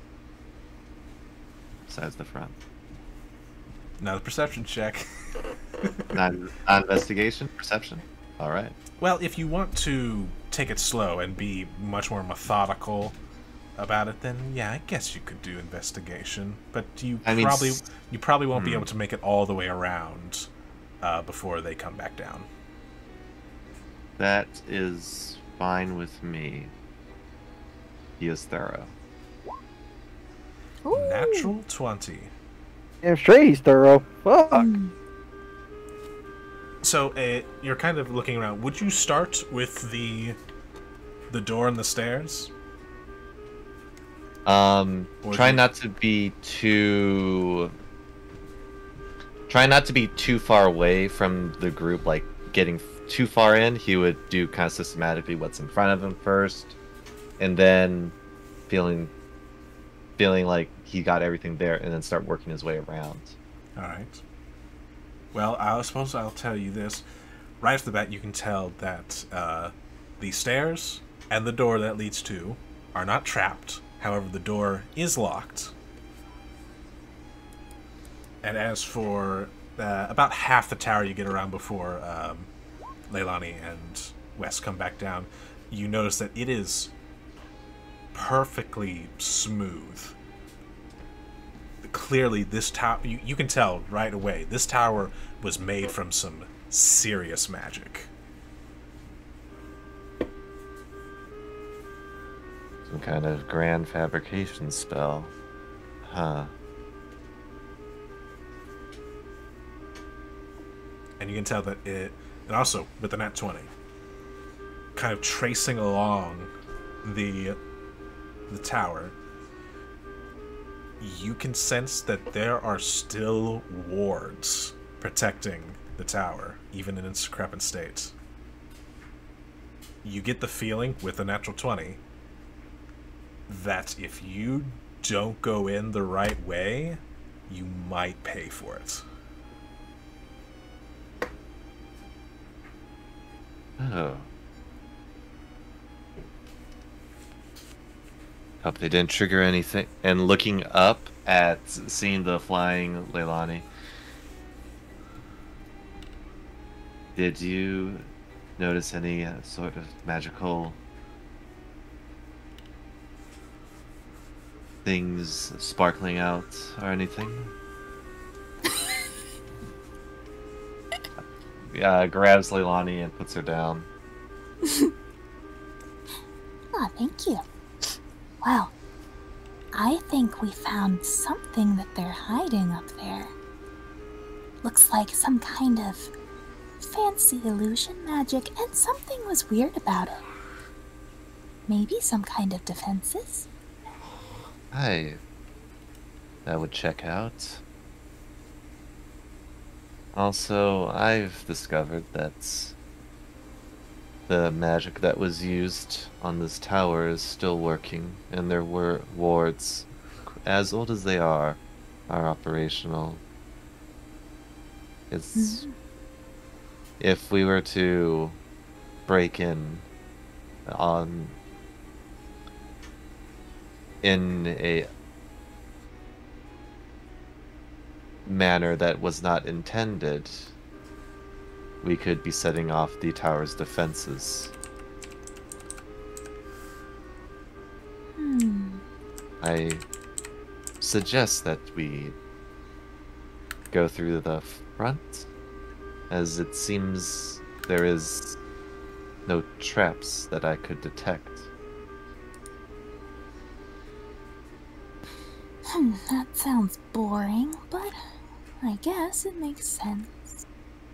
besides the front. Now the perception check. Not, not investigation, perception. All right. Well, if you want to take it slow and be much more methodical about it, then yeah, I guess you could do investigation. But you I mean, probably s- you probably won't be hmm. able to make it all the way around uh, before they come back down. That is fine with me. He is thorough. Ooh. Natural twenty. Damn straight he's thorough. Fuck. Mm. So uh, you're kind of looking around. Would you start with the the door and the stairs? Um, Or try do- not to be too. Try not to be too far away from the group, like getting f- too far in. He would do kind of systematically what's in front of him first, and then feeling, feeling like he got everything there, and then start working his way around. All right. Well, I suppose I'll tell you this. Right off the bat, you can tell that uh, the stairs and the door that leads to are not trapped. However, the door is locked. And as for uh, about half the tower you get around before um, Leilani and Wes come back down, you notice that it is perfectly smooth. Clearly, this tower, you, you can tell right away, this tower was made from some serious magic. Some kind of grand fabrication spell. Huh. And you can tell that it, and also with the nat twenty, kind of tracing along the the tower, you can sense that there are still wards protecting the tower, even in its decrepit state. You get the feeling with the natural twenty that if you don't go in the right way, you might pay for it. Oh. Hope they didn't trigger anything. And looking up at seeing the flying Leilani, did you notice any uh, sort of magical things sparkling out or anything? Yeah, grabs Leilani and puts her down. Ah, thank you. Well, I think we found something that they're hiding up there. Looks like some kind of fancy illusion magic, and something was weird about it. Maybe some kind of defenses? Hi. That would check out. Also, I've discovered that the magic that was used on this tower is still working, and there were wards, as old as they are, are operational. It's... If we were to break in on... in a manner that was not intended, we could be setting off the tower's defenses. Hmm. I suggest that we go through the front, as it seems there is no traps that I could detect. Hmm, that sounds boring, but I guess it makes sense.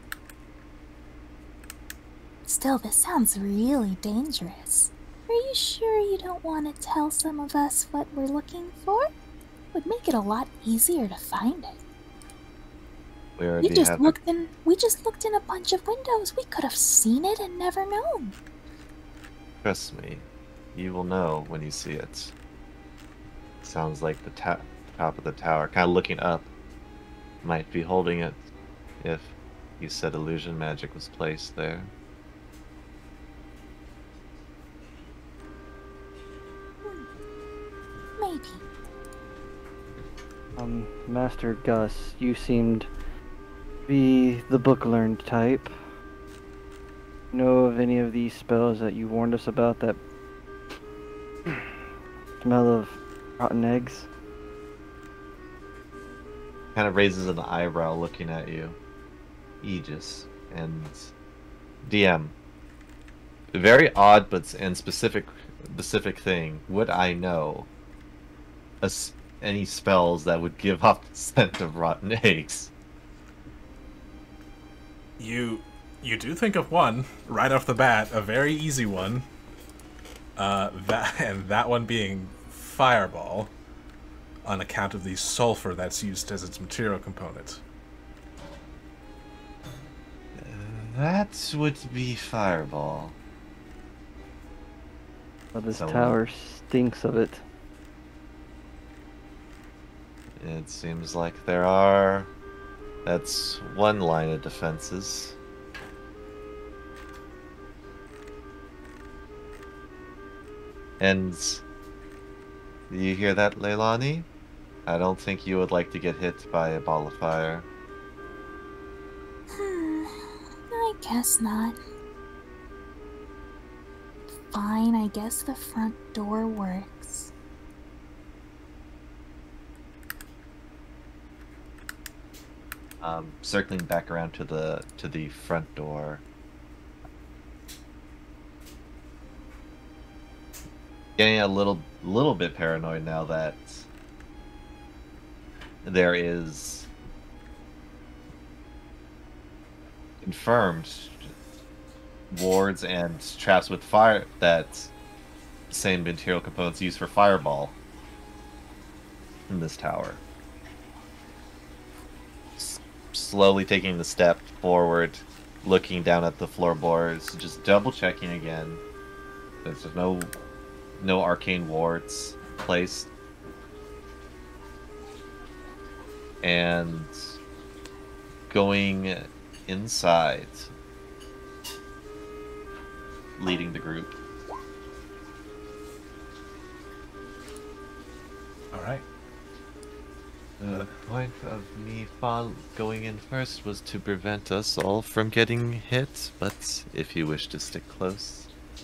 Still, this sounds really dangerous. Are you sure you don't want to tell some of us what we're looking for? Would make it a lot easier to find it. We We already just have looked in. We just looked in a bunch of windows. We could have seen it and never known. Trust me, you will know when you see it. Sounds like the ta top of the tower, kind of looking up, might be holding it if you said illusion magic was placed there. Maybe. Um, Master Gus, you seemed to be the book-learned type. Know of any of these spells that you warned us about that Smell of rotten eggs. Kind of raises an eyebrow looking at you, Aegis, and D M. Very odd, but and specific, specific thing. Would I know a s any spells that would give off the scent of rotten eggs? You, you do think of one right off the bat, a very easy one. Uh, that and that one being Fireball, on account of the sulfur that's used as its material component. That would be Fireball. Well, this So- tower stinks of it. It seems like there are. That's one line of defenses. And do you hear that, Leilani? I don't think you would like to get hit by a ball of fire. Hmm, I guess not. Fine, I guess the front door works. Um, circling back around to the to the front door. Getting a little little bit paranoid now that there is confirmed wards and traps with fire that same material components used for Fireball in this tower. S slowly taking the step forward, looking down at the floorboards, just double checking again. There's no no arcane wards placed. And going inside, leading the group. All right. The point of me fall going in first was to prevent us all from getting hit, but if you wish to stick close.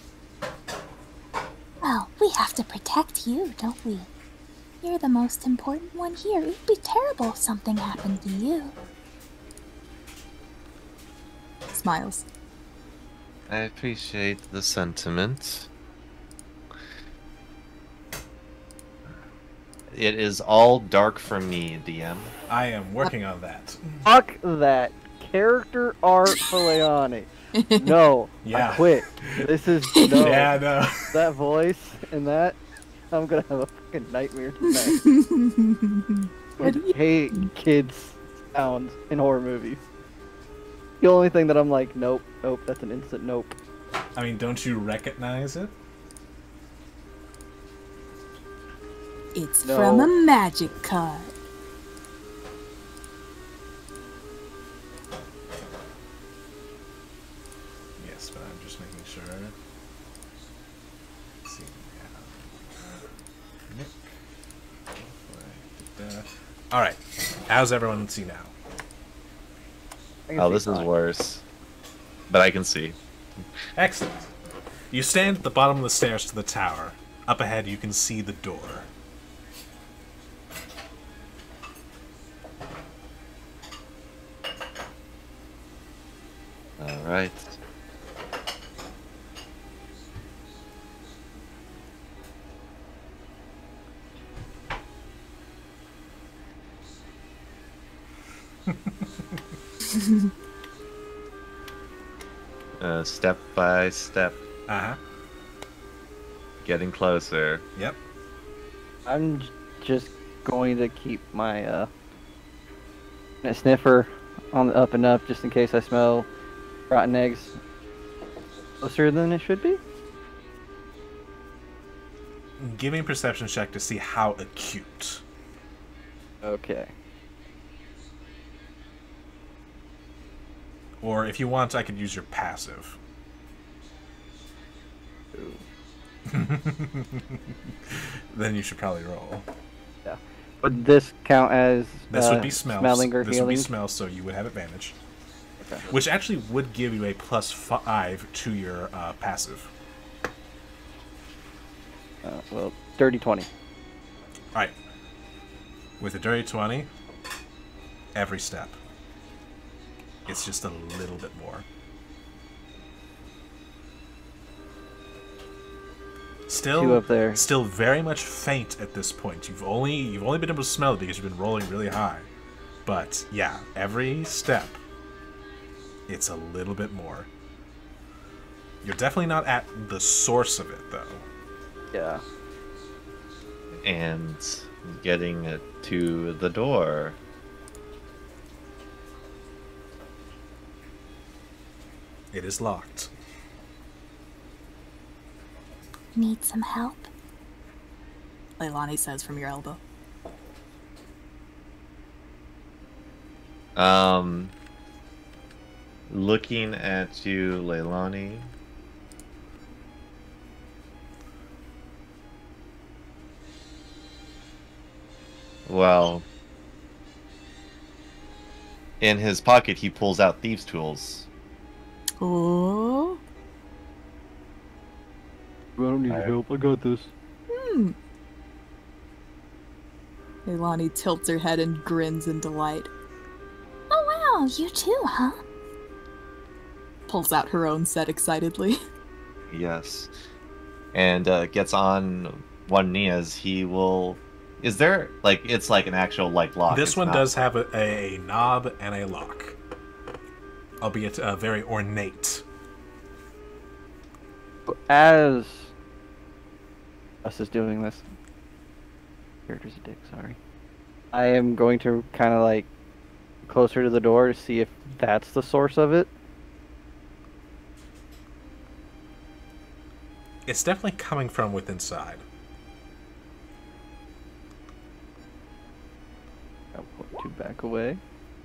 Well, we have to protect you, don't we? You're the most important one here. It would be terrible if something happened to you. Smiles. I appreciate the sentiment. It is all dark for me, D M. I am working on that. Fuck that. Character art for Leilani. No, Yeah. I quit. This is no. Yeah, no. That voice and that, I'm gonna have a fucking nightmare tonight. What I do you- hate kids sounds in horror movies. The only thing that I'm like, nope, nope, that's an instant nope. I mean, don't you recognize it? It's No. from a magic card. Yes, but I'm just making sure. Let's see. Nick. All right. How's everyone see now? I can Oh, see this is fine. worse. But I can see. Excellent. You stand at the bottom of the stairs to the tower. Up ahead, you can see the door. All right. uh, step by step, Uh huh. getting closer. Yep. I'm j- just going to keep my uh sniffer on the up and up just in case I smell rotten eggs closer than it should be. Give me a perception check to see how acute. Okay. Or if you want, I could use your passive. Then you should probably roll. Yeah. Would this count as This uh, would be smells. smelling or this healing? would be smells, so you would have advantage. Okay. Which actually would give you a plus five to your uh, passive. Uh, well, dirty twenty. Alright. With a dirty twenty, every step. It's just a little bit more. Still, Two up there. still very much faint at this point. You've only you've only been able to smell it because you've been rolling really high. But yeah, every step, it's a little bit more. You're definitely not at the source of it, though. Yeah. And getting it to the door. It is locked. Need some help? Leilani says from your elbow. Um, looking at you, Leilani. Well, in his pocket, he pulls out thieves' tools. Oh. I don't need help. I got this. Hmm. Leilani tilts her head and grins in delight. Oh wow, you too, huh? Pulls out her own set excitedly. Yes, and uh, gets on one knee as he will. Is there like it's like an actual like lock? This it's one not- does have a, a knob and a lock, albeit uh, very ornate. As us is doing this, character's a dick. Sorry. I am going to kind of like closer to the door to see if that's the source of it. It's definitely coming from within inside. I'll point you back away.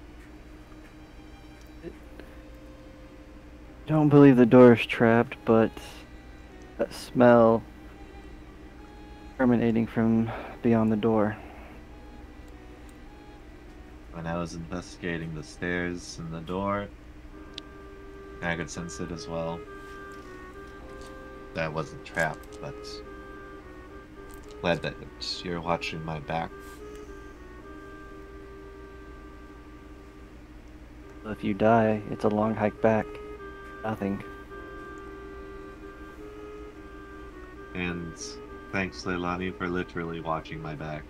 Don't believe the door is trapped, but that smell emanating from beyond the door. When I was investigating the stairs and the door, I could sense it as well. That wasn't trapped, but glad that you're watching my back. If you die, it's a long hike back. Nothing. And thanks, Leilani, for literally watching my back.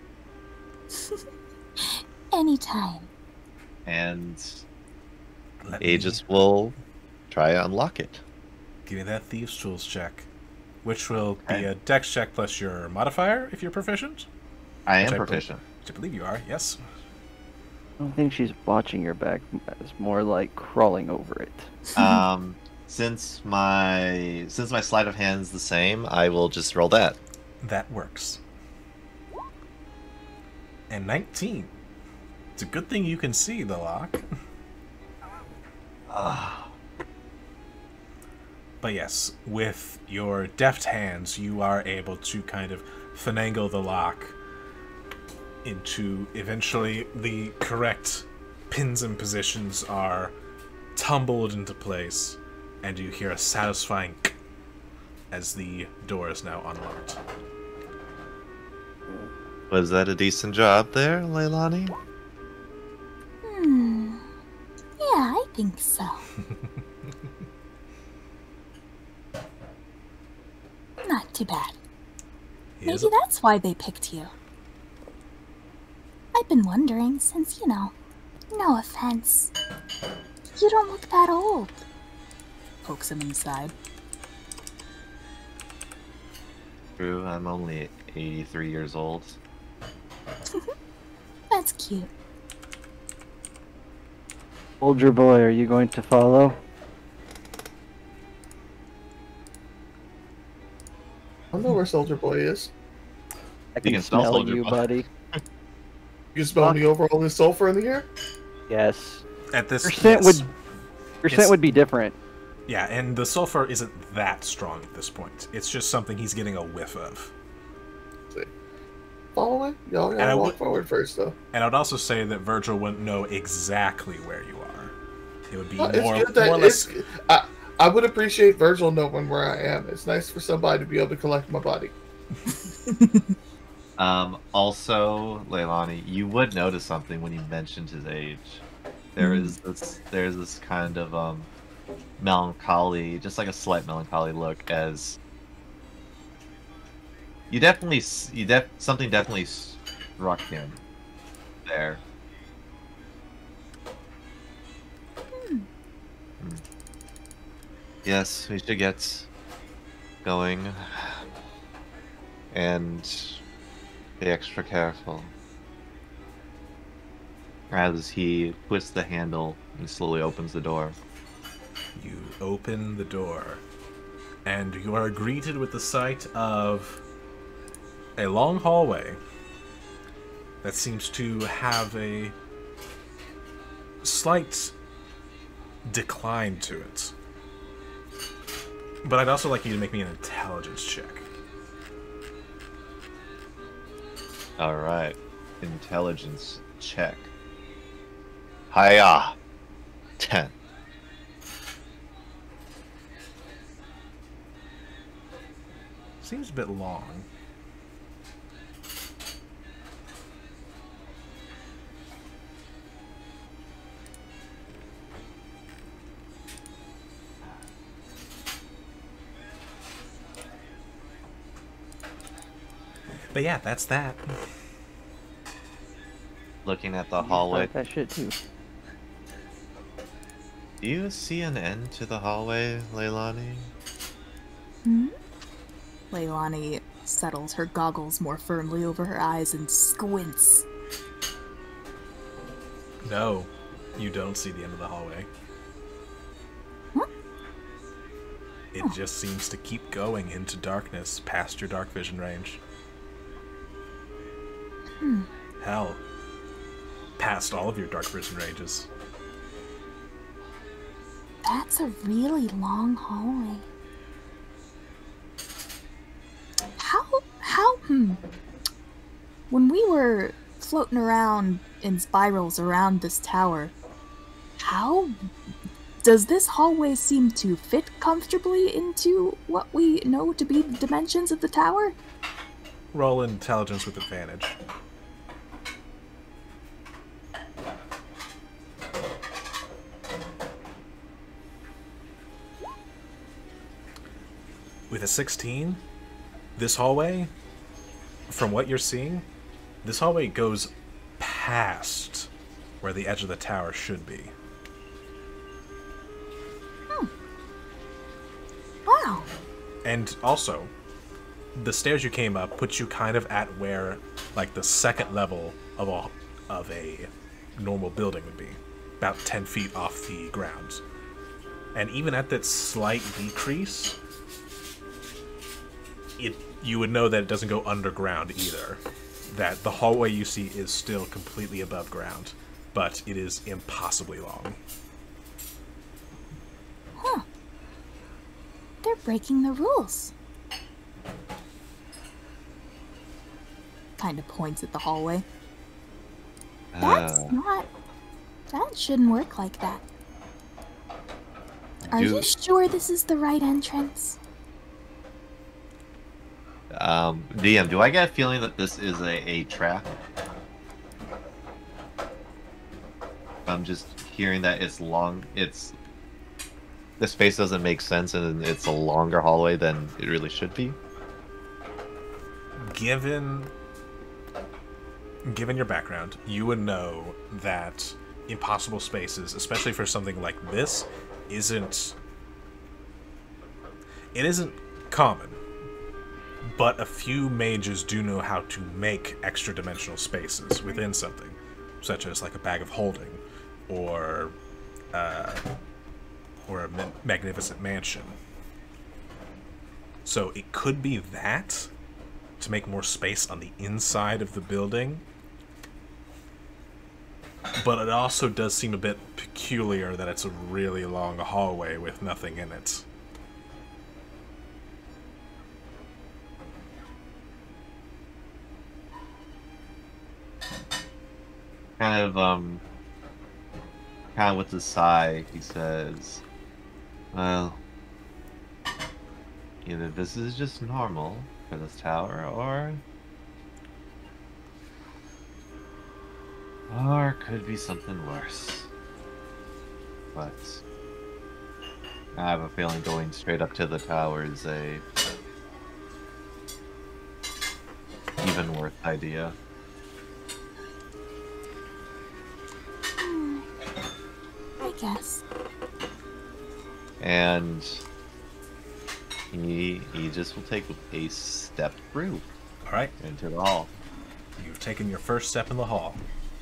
Anytime. And Let me- Aegis will try to unlock it. Give me that thieves' tools check, which will be Okay. a dex check plus your modifier if you're proficient. I Which am I proficient. Which I believe you are. Yes. I don't think she's watching your back. It's more like crawling over it. um, since my since my sleight of hand's the same, I will just roll that. That works. And nineteen. It's a good thing you can see the lock. But yes, with your deft hands, you are able to kind of finagle the lock into eventually the correct pins and positions are tumbled into place, and you hear a satisfying as the door is now unlocked. Was that a decent job there, Leilani? Hmm. Yeah, I think so. Not too bad. He is Maybe that's why they picked you. I've been wondering since, you know, no offense. You don't look that old. Pokes him in the side. True, I'm only eighty-three years old. That's cute. Soldier boy, are you going to follow? I don't know where Soldier Boy is. I can, can smell smell Soldier you, Boy. buddy. You smell the overall this sulfur in the air? Yes. At this Your scent yes. would your It's- scent would be different. Yeah, and the sulfur isn't that strong at this point. It's just something he's getting a whiff of. Follow it? Y'all And I gotta walk would- forward first, though. And I'd also say that Virgil wouldn't know exactly where you are. It would be No, more, it's good that more or less. it's, I, I would appreciate Virgil knowing where I am. It's nice for somebody to be able to collect my body. Um, also, Leilani, you would notice something when you mentioned his age. There Mm. is this, there's this kind of um, melancholy, just like a slight melancholy look, as you definitely, s- you def, something definitely struck him there. Hmm. Yes, we should get going and be extra careful. As he twists the handle and slowly opens the door. You open the door, and you are greeted with the sight of a long hallway that seems to have a slight decline to it. But I'd also like you to make me an intelligence check. Alright. Intelligence check. Hiya! Ten. Seems a bit long. But yeah, that's that. Looking at the hallway. That shit too. Do you see an end to the hallway, Leilani? Hmm? Leilani settles her goggles more firmly over her eyes and squints. No, you don't see the end of the hallway. Huh? It just seems to keep going into darkness past your dark vision range. Hmm. Hell, past all of your dark vision ranges. That's a really long hallway. How, how, hmm. When we were floating around in spirals around this tower, how does this hallway seem to fit comfortably into what we know to be the dimensions of the tower? Roll intelligence with advantage. With a sixteen, this hallway, from what you're seeing, this hallway goes past where the edge of the tower should be. Wow. And also, the stairs you came up put you kind of at where, like, the second level of a, of a normal building would be. About ten feet off the ground. And even at that slight decrease, it you would know that it doesn't go underground either. That the hallway you see is still completely above ground, but it is impossibly long. Huh. They're breaking the rules. Kind of points at the hallway. That's Uh, not... That shouldn't work like that. Are do- you sure this is the right entrance? Um, D M, do I get a feeling that this is a, a trap? I'm just hearing that it's long, it's... The space doesn't make sense and it's a longer hallway than it really should be. Given given your background, you would know that impossible spaces, especially for something like this, isn't it isn't common. But a few mages do know how to make extra dimensional spaces within something, such as like a bag of holding, or uh, or a ma- magnificent mansion. So it could be that, to make more space on the inside of the building. But it also does seem a bit peculiar that it's a really long hallway with nothing in it. Kind of, um... Kind of with a sigh, he says, well... Either this is just normal, for this tower, or or could be something worse. But I have a feeling going straight up to the tower is a even worse idea. Hmm. I guess. And he he just will take a step through All right. into the hall. You've taken your first step in the hall.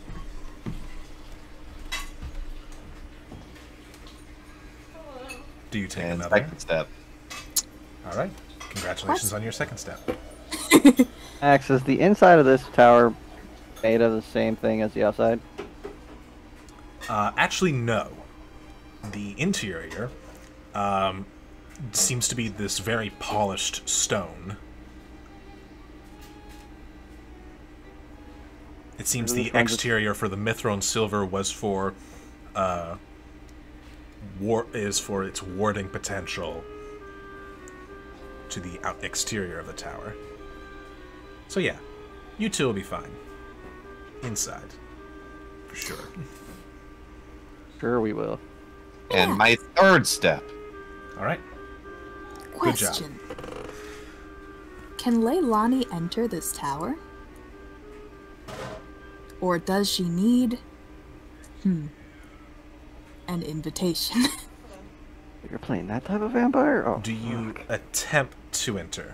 Do you take And another? second step. All right. Congratulations on your second step. Max, is the inside of this tower made of the same thing as the outside? Uh, actually, no. The interior um, seems to be this very polished stone. It seems the exterior for the Mithril Silver was for uh, war is for its warding potential to the out exterior of the tower. So yeah, you two will be fine. Inside. For sure. Sure we will. And my third step. Alright. Good job. Question. Can Leilani enter this tower? Or does she need... Hmm. An invitation? You're playing that type of vampire? Oh. Do you attempt to enter?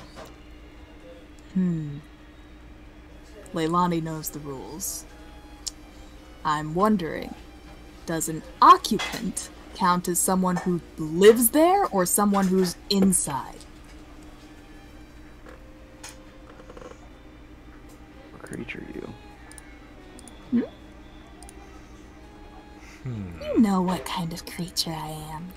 Hmm. Leilani knows the rules. I'm wondering, does an occupant count as someone who lives there or someone who's inside? What creature are you? Hmm. You know what kind of creature I am.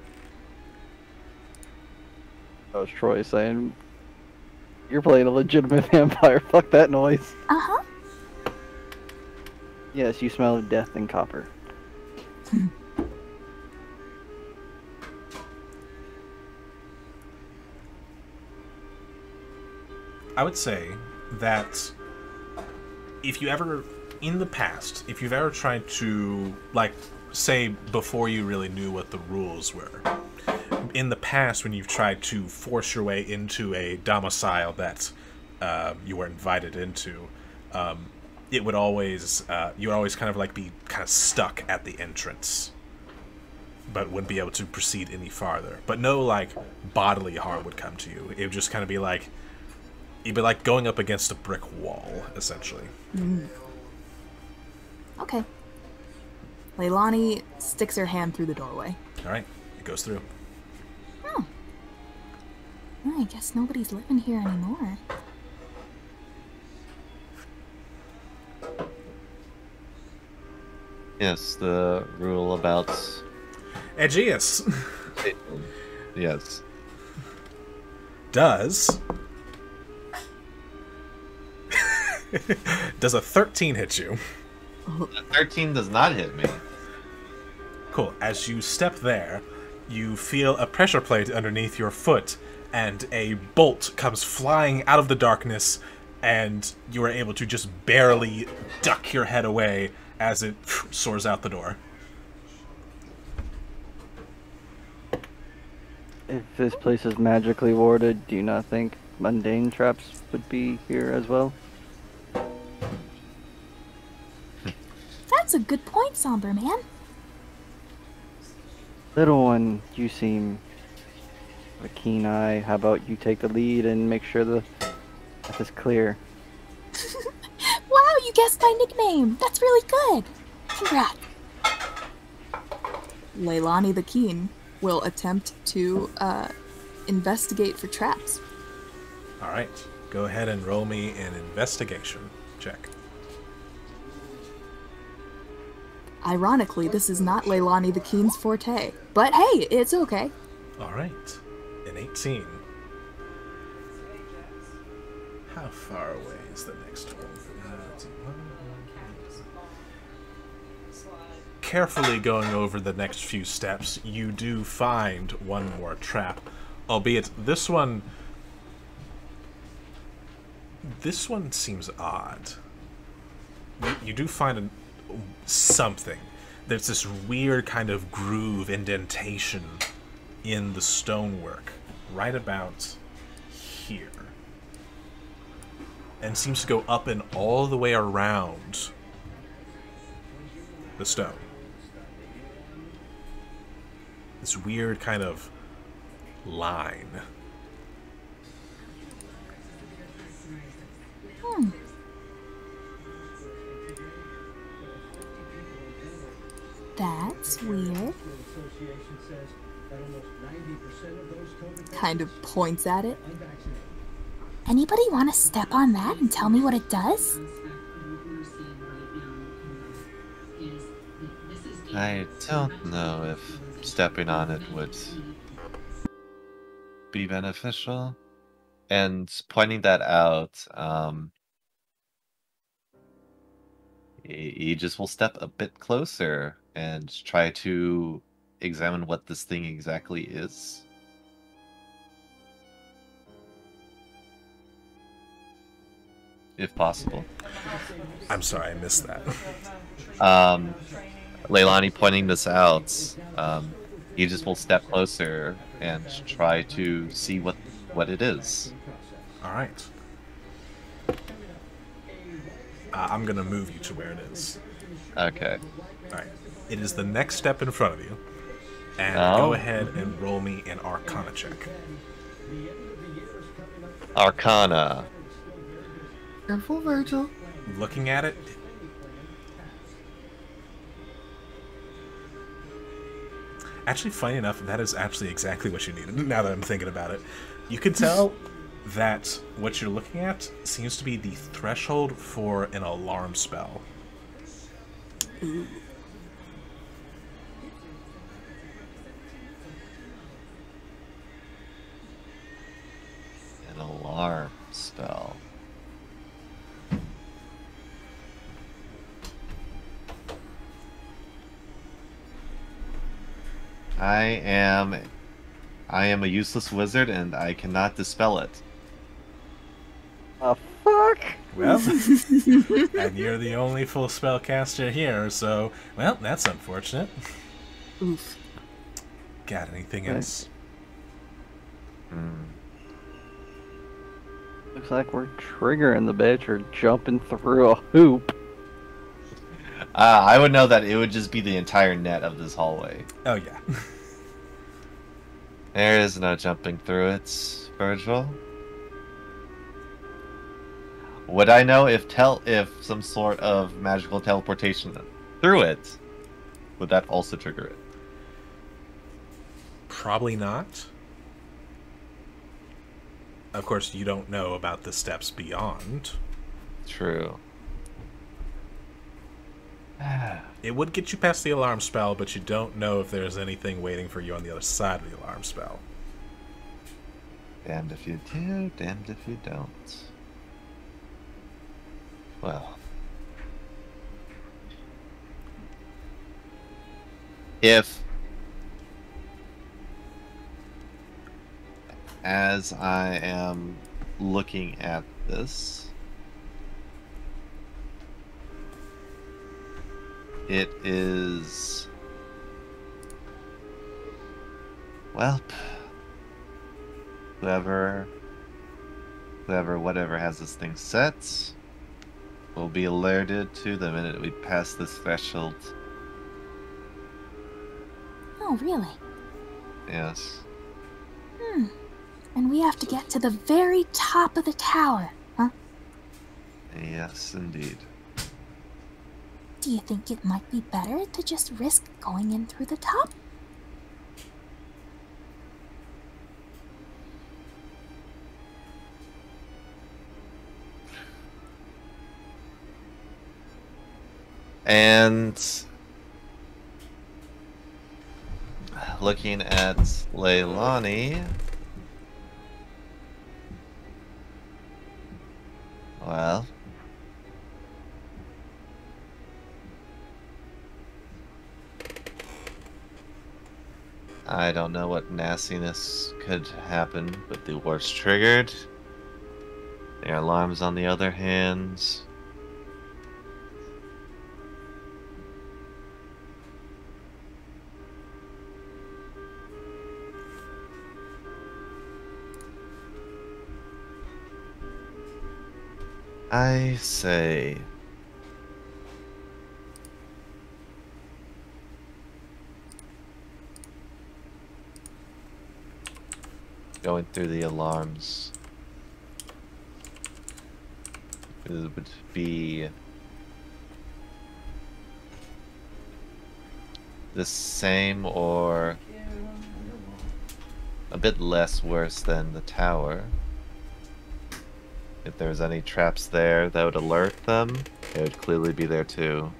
That was Troy saying, you're playing a legitimate vampire. Fuck that noise. Uh-huh. Yes, you smell death and copper. I would say that if you ever, in the past, if you've ever tried to, like, say before you really knew what the rules were, in the past when you've tried to force your way into a domicile that uh, you were invited into, um, it would always, uh, you would always kind of like be kind of stuck at the entrance, but wouldn't be able to proceed any farther. But no, like, bodily harm would come to you. It would just kind of be like, it'd be like going up against a brick wall, essentially. Mm. Okay. Leilani sticks her hand through the doorway. Alright, it goes through. Oh. Well, I guess nobody's living here anymore. Yes, the rule about... Aegeus Yes. does... does a thirteen hit you? A thirteen does not hit me. Cool. As you step there, you feel a pressure plate underneath your foot, and a bolt comes flying out of the darkness, and you are able to just barely duck your head away as it soars out the door. If this place is magically warded, do you not think mundane traps would be here as well? That's a good point, Somber Man. Little one, you seem a keen eye. How about you take the lead and make sure the path is clear? Wow, you guessed my nickname. That's really good. Congrats. Leilani the Keen will attempt to uh, investigate for traps. Alright, go ahead and roll me an investigation check. Ironically, this is not Leilani the Keen's forte. But hey, it's okay. Alright, an eighteen. How far away is the next one? Carefully going over the next few steps, you do find one more trap. Albeit this one This one seems odd. You, you do find a, something. There's this weird kind of groove indentation in the stonework right about here. And seems to go up and all the way around the stone. This weird kind of line. Hmm. That's weird. Kind of points at it. Anybody want to step on that and tell me what it does? I don't know if stepping on it would be beneficial. And pointing that out, um, Aegis will step a bit closer and try to examine what this thing exactly is. If possible. I'm sorry, I missed that. Um, Leilani pointing this out, um, Aegis will step closer and try to see what what it is. All right. Uh, I'm gonna move you to where it is. Okay. All right. It is the next step in front of you, and Oh. go ahead and roll me an Arcana check. Arcana. Careful, Virgil. Looking at it, actually, funny enough, that is actually exactly what you needed. Now that I'm thinking about it, you can tell that what you're looking at seems to be the threshold for an alarm spell. Ooh. An alarm spell. I am I am a useless wizard and I cannot dispel it. Uh, fuck! Well, and you're the only full spellcaster here, so, well, that's unfortunate. Oof. Got anything Okay. else? Hmm. Looks like we're triggering the bitch or jumping through a hoop. Uh, I would know that it would just be the entire net of this hallway. Oh, yeah. There is no jumping through it, Virgil. Would I know if tel if some sort of magical teleportation through it, would that also trigger it? Probably not. Of course, you don't know about the steps beyond. True. It would get you past the alarm spell, but you don't know if there's anything waiting for you on the other side of the alarm spell. Damned if you do, damned if you don't. Well. If, as I am looking at this, it is, well, whoever, whoever, whatever has this thing set will be alerted to the minute we pass this threshold. Oh, really? Yes. Hmm. And we have to get to the very top of the tower, huh? Yes, indeed. Do you think it might be better to just risk going in through the top? And looking at Leilani, well, I don't know what nastiness could happen, but the war's triggered. The alarms, on the other hand, I say going through the alarms, it would be the same or a bit less worse than the tower. If there's any traps there that would alert them, it would clearly be there too.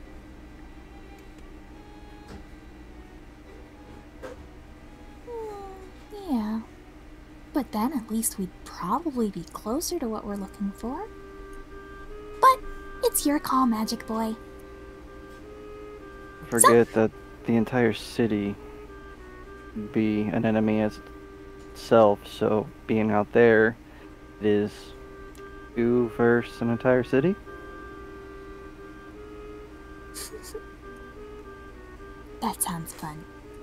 Hmm, yeah. But then at least we'd probably be closer to what we're looking for. But it's your call, Magic Boy. Forget that the entire city would be an enemy as itself, so being out there, it is two versus an entire city. That sounds fun.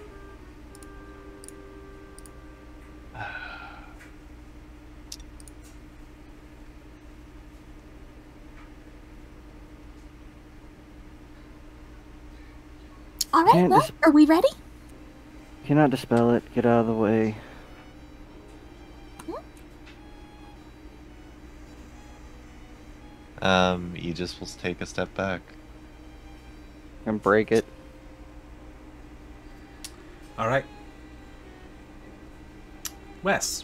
Alright, Can't well, dis- are we ready? Cannot dispel it. Get out of the way. Um, Aegis will take a step back. And break it. All right. Wes.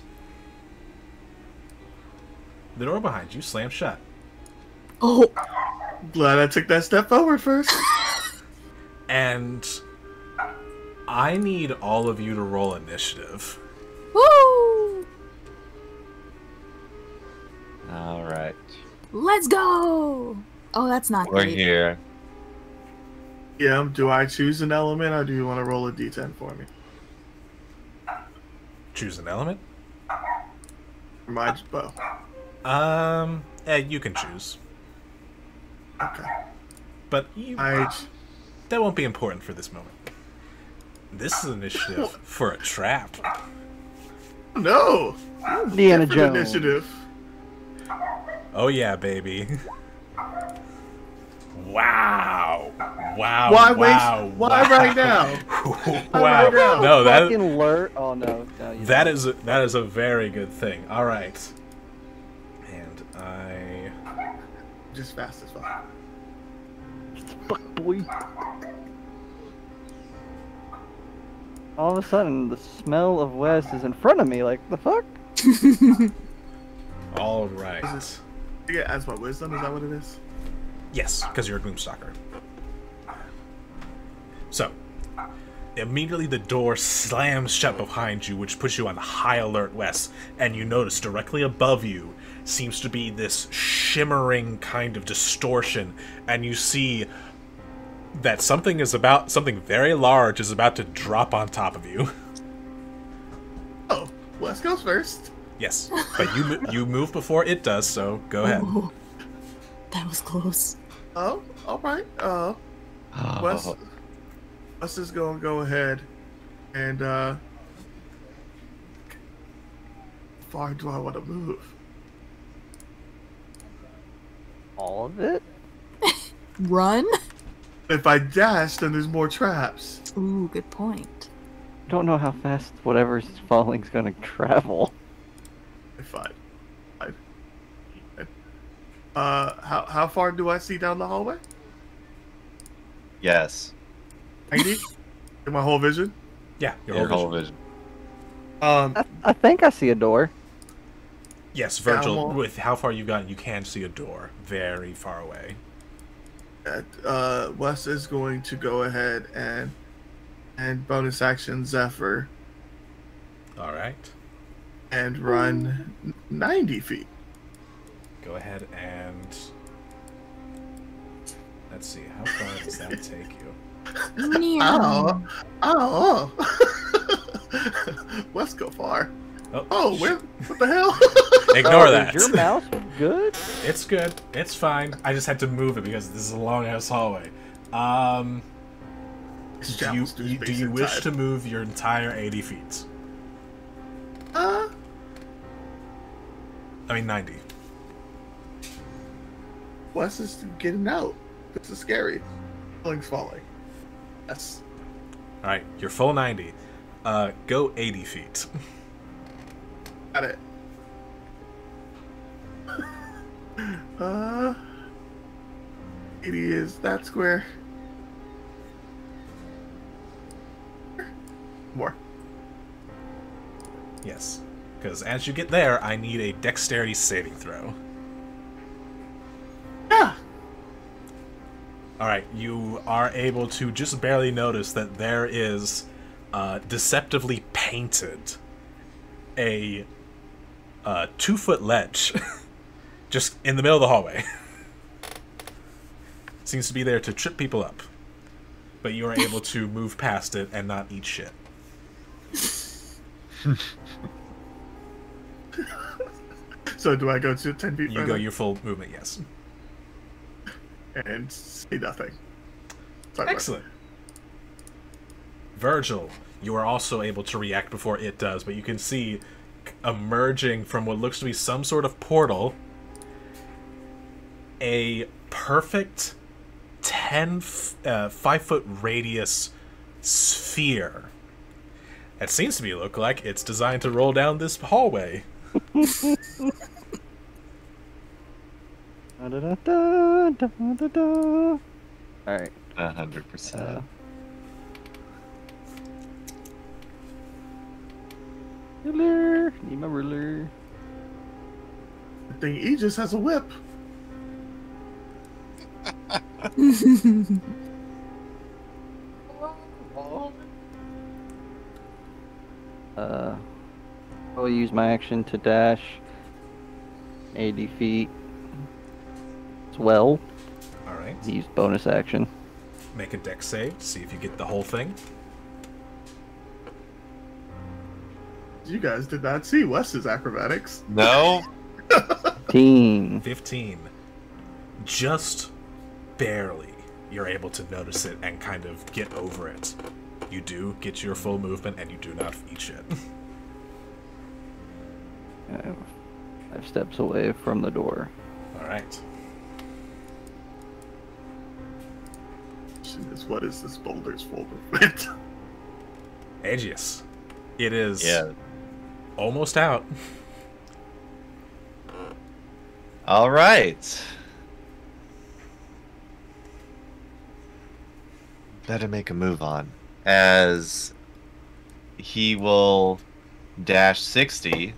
The door behind you slams shut. Oh, Glad I took that step forward first. And I need all of you to roll initiative. Woo! Alright. Let's go! Oh, that's not We're great. here. Yeah, do I choose an element or do you want to roll a d ten for me? Choose an element. For my bow. Um, eh, you can choose. Okay. But you, I. that won't be important for this moment. This is initiative for a trap. No! Indiana Different Jones. initiative. Oh yeah, baby. Wow. Wow. Why wow, waste? Why right now? Wow. right now? No, that Fucking lure. Oh no. no you that don't. is a, that is a very good thing. All right. And I Just fast as fuck. Fuck boy. All of a sudden, the smell of Wes is in front of me. Like the fuck? all right. Yeah, as my wisdom, is that what it is? Yes, because you're a Gloomstalker. So, immediately the door slams shut behind you, which puts you on high alert, Wes, and you notice directly above you seems to be this shimmering kind of distortion, and you see that something is about something very large is about to drop on top of you. Oh, Wes goes first. Yes, but you mo- you move before it does, so go ahead. oh, that was close. Oh, all right. Uh, Wes, Oh, Wes is gonna go ahead and uh. How far do I want to move? All of it? Run? If I dash, then there's more traps. Ooh, good point. Don't know how fast whatever's falling's gonna travel. Fine. Fine. Uh, how how far do I see down the hallway? yes. ninety? In my whole vision? Yeah, your Your whole whole vision. vision. Um, I, I think I see a door. Yes, Virgil, Down. with how far you've gotten, you can see a door very far away. uh, Wes is going to go ahead and and bonus action Zephyr All right. and run ninety feet. Go ahead and let's see, how far does that take you? Oh, oh, Wes go far. Oh, Oh, sh- where? What the hell? Ignore Oh, that. Is your mouse good? It's good. It's fine. I just had to move it because this is a long ass hallway. Um, This do you, travels through you do space you and wish time. to move your entire eighty feet? Uh, I mean ninety. Wes is getting out. This is scary. Ceiling's falling. Yes. All right, you're full ninety. Uh, go eighty feet. Got it. uh, eighty is that square. More. Yes, because as you get there, I need a dexterity saving throw. Yeah. All right, you are able to just barely notice that there is uh, deceptively painted a uh, two-foot ledge just in the middle of the hallway. Seems to be there to trip people up, but you are able to move past it and not eat shit. So do I go to ten feet? You further go your full movement, yes. and say nothing. Sorry, Excellent. Virgil, you are also able to react before it does, but you can see emerging from what looks to be some sort of portal a perfect ten f- uh, five foot radius sphere. It seems to be look like it's designed to roll down this hallway. All right. A hundred percent. Uh, ruler. Need my ruler. I think Aegis has a whip. Uh, I'll use my action to dash eighty feet as well. All right. Use bonus action. Make a dex save to see if you get the whole thing. You guys did not see Wes's acrobatics. No. Team. fifteen. Just barely you're able to notice it and kind of get over it. You do get your full movement and you do not eat shit. Uh, five steps away from the door. Alright. Is what is this boulder's full movement? Aegeus. It is Yeah. almost out. All right. Better make a move on. As he will dash sixty.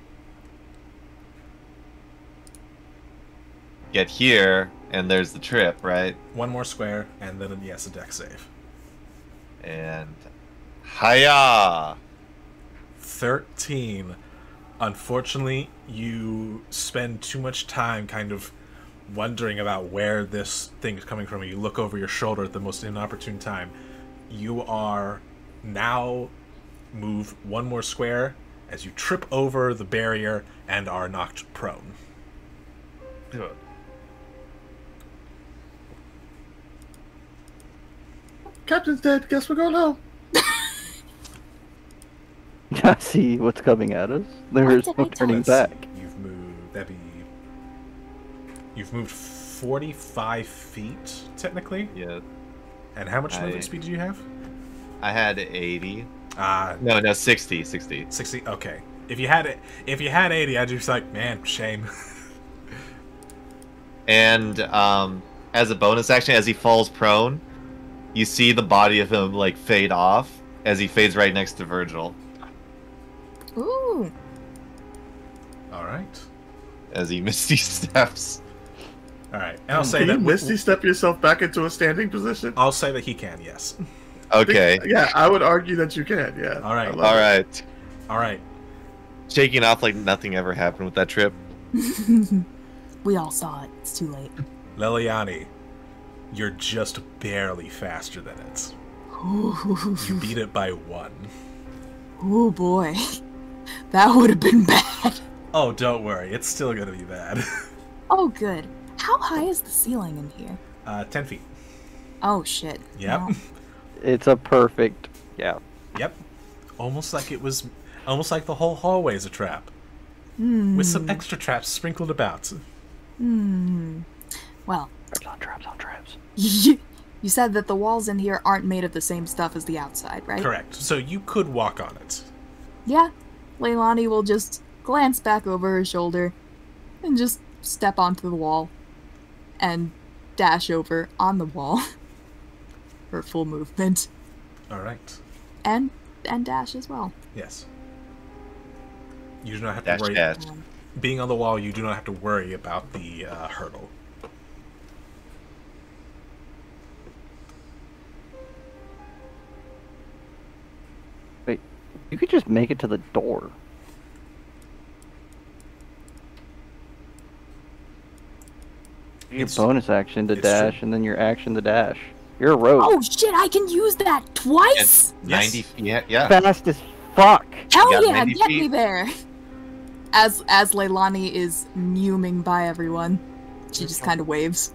Get here, and there's the trip, right? One more square, and then yes, a dex save. And hiya! thirteen. Unfortunately, you spend too much time kind of wondering about where this thing is coming from. You look over your shoulder at the most inopportune time. You are now move one more square as you trip over the barrier and are knocked prone. Good. Captain's dead. Guess we're going home. I see what's coming at us. There's did no I tell turning Let's back. see, You've moved. That'd be. You've moved forty-five feet technically. Yeah. And how much I- movement speed do you have? I had eighty. Ah, No, no, sixty, sixty. sixty. Okay. If you had it, if you had eighty, I'd just be like, man, shame. And um, as a bonus action, as he falls prone, you see the body of him like fade off as he fades right next to Virgil. Ooh. All right. As he misty steps. All right. And I'll say Can you that. misty step yourself back into a standing position? I'll say that he can. Yes. Okay. Yeah, I would argue that you can. Yeah. All right. I love All it. right. All right. Shaking off like nothing ever happened with that trip. We all saw it. It's too late. Liliani, you're just barely faster than it. Ooh, You beat it by one. Ooh boy. That would have been bad. Oh, don't worry. It's still gonna be bad. Oh, good. How high is the ceiling in here? Uh, ten feet. Oh, shit. Yep. No. It's a perfect. Yeah. Yep. Almost like it was... Almost like the whole hallway is a trap. Hmm. With some extra traps sprinkled about. Hmm. Well, Traps on traps on traps. you said that the walls in here aren't made of the same stuff as the outside, right? Correct. So you could walk on it. Yeah. Leilani will just glance back over her shoulder and just step onto the wall and dash over on the wall. Her full movement. Alright. And and dash as well. Yes. You do not have Dash to worry... dash. Um, Being on the wall, you do not have to worry about the uh, hurdle. Wait, you could just make it to the door. Your It's- bonus action to it's dash, true. and then your action to dash. You're a rogue. Oh shit, I can use that twice? Yes. ninety feet. Yeah. yeah. Fast as fuck. Hell got yeah, ninety get feet. me there! As as Leilani is mewing by everyone, she just kind of waves.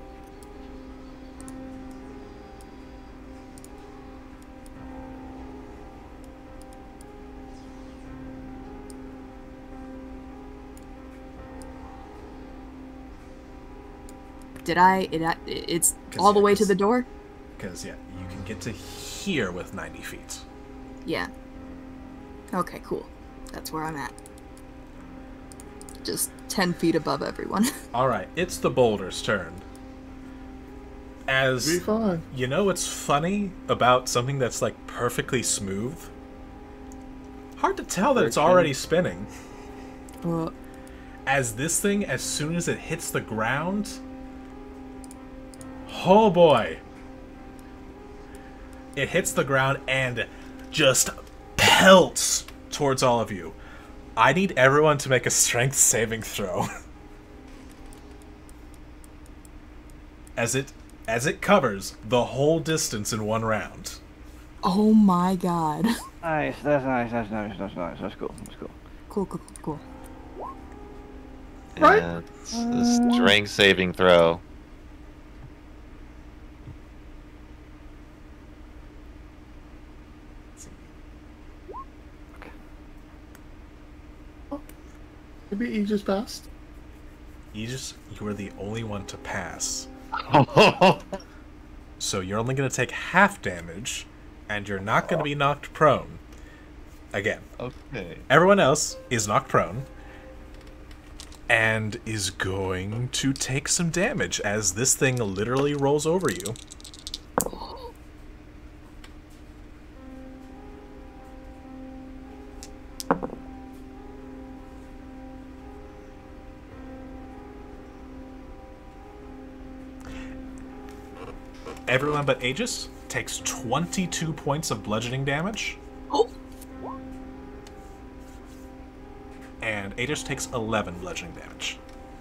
Did I? It, it's 'Cause, all the yeah, way to 'cause- the door? Because, yeah, you can get to here with ninety feet. Yeah. Okay, cool. That's where I'm at. Just ten feet above everyone. Alright, it's the boulder's turn. As... Be fine. You know what's funny about something that's, like, perfectly smooth? Hard to tell that it's Friction. already spinning. Uh, As this thing, as soon as it hits the ground... Oh boy! It hits the ground and just pelts towards all of you. I need everyone to make a strength saving throw. As it as it covers the whole distance in one round. oh my god. Nice. That's nice. That's nice. That's nice. That's cool. That's cool. Cool, cool, cool, cool. Right. Yeah, it's a strength saving throw. Maybe he just passed. Aegis, you are the only one to pass. So you're only going to take half damage, and you're not going to be knocked prone. Again, Okay. everyone else is knocked prone, and is going to take some damage as this thing literally rolls over you. Everyone but Aegis takes twenty-two points of bludgeoning damage. Oh! And Aegis takes eleven bludgeoning damage.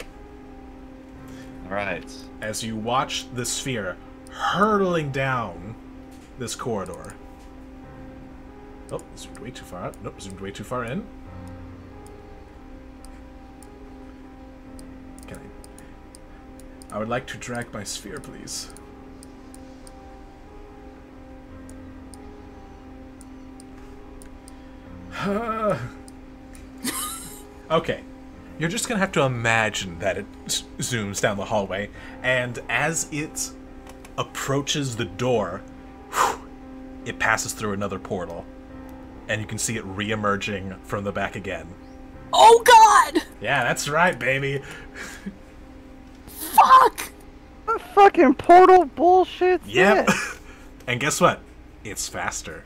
Alright. As you watch the sphere hurtling down this corridor. Oh, zoomed way too far out. Nope, zoomed way too far in. Can I... I would like to drag my sphere, please. Okay. You're just gonna have to imagine that it z- zooms down the hallway, and as it approaches the door, whew, it passes through another portal, and you can see it re-emerging from the back again. Oh god! Yeah, that's right, baby. Fuck! What fucking portal bullshit. Yep. And guess what? It's faster.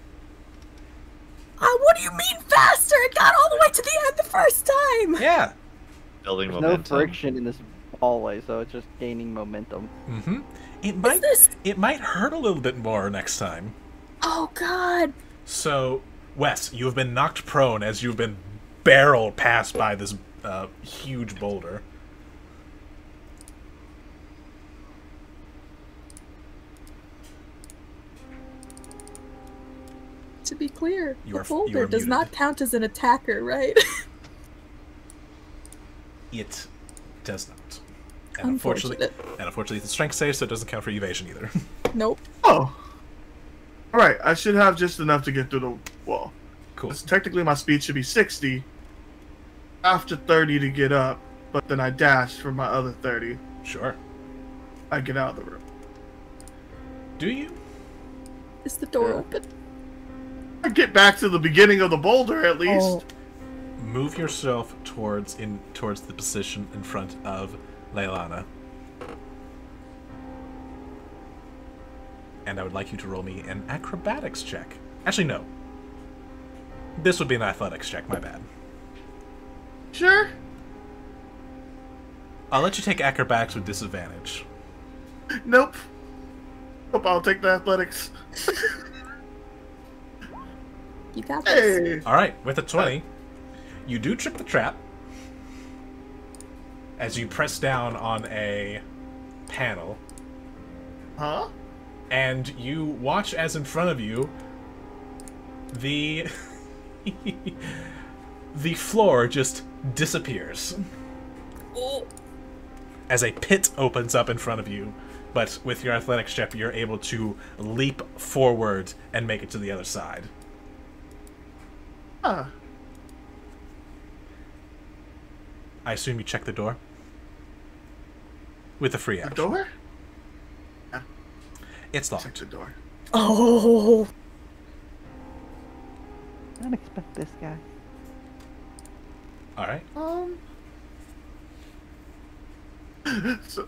Uh, what do you mean faster? It got all the way to the end the first time! Yeah. Building There's no momentum. friction in this hallway, so it's just gaining momentum. Mm-hmm. It might this? it might hurt a little bit more next time. Oh god! So, Wes, you have been knocked prone as you've been barreled past by this uh, huge boulder. To be clear, You the are- you are boulder does muted. not count as an attacker, right? It does not. And unfortunately, Unfortunate. and unfortunately, it's a strength save, so it doesn't count for evasion either. Nope. Oh. Alright, I should have just enough to get through the wall. Cool. 'Cause technically my speed should be sixty. After thirty to get up, but then I dash for my other thirty. Sure. I get out of the room. Do you? Is the door Yeah. open? I get back to the beginning of the boulder at least. Oh. Move yourself towards in towards the position in front of Leilana. And I would like you to roll me an acrobatics check. Actually, no. This would be an athletics check, my bad. Sure. I'll let you take acrobatics with disadvantage. Nope. Nope, I'll take the athletics. You got this. Hey. Alright, with a twenty, you do trip the trap as you press down on a panel, Huh? and you watch as in front of you the the floor just disappears as a pit opens up in front of you, but with your athletics check you're able to leap forward and make it to the other side. Huh. I assume you check the door with a free The action. door? It's Check locked. the door. Oh. I don't expect this guy. All right. Um. So,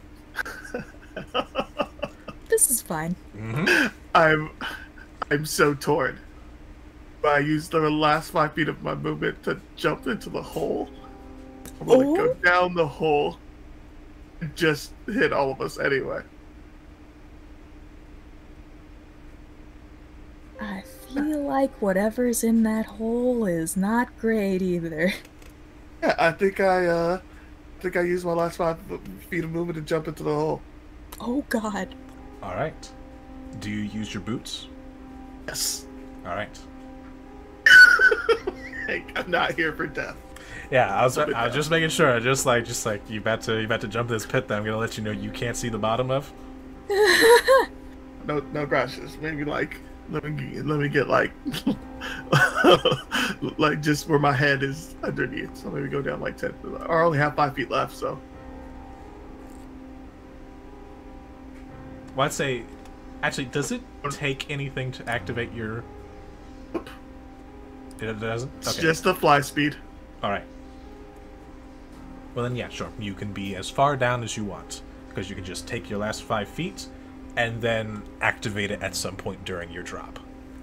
This is fine. Mm-hmm. I'm, I'm so torn. I used the last five feet of my movement to jump into the hole. I'm gonna Oh. go down the hole and just hit all of us anyway. I feel like whatever's in that hole is not great either. Yeah, I think I, uh, I think I used my last five feet of movement to jump into the hole. Oh god. All right. Do you use your boots? Yes. All right. Hey, I'm not here for death. Yeah, I was, Jump it I was down. just making sure. Just like, just like you about to, you about to jump this pit that I'm gonna let you know you can't see the bottom of. No, no crashes. Maybe like let me get- let me get like like just where my head is underneath. So maybe go down like ten. Or I only have five feet left, so Well, I'd say, actually, does it take anything to activate your? It doesn't. it's Okay. just the fly speed. All right. Well then, yeah, sure. You can be as far down as you want because you can just take your last five feet and then activate it at some point during your drop.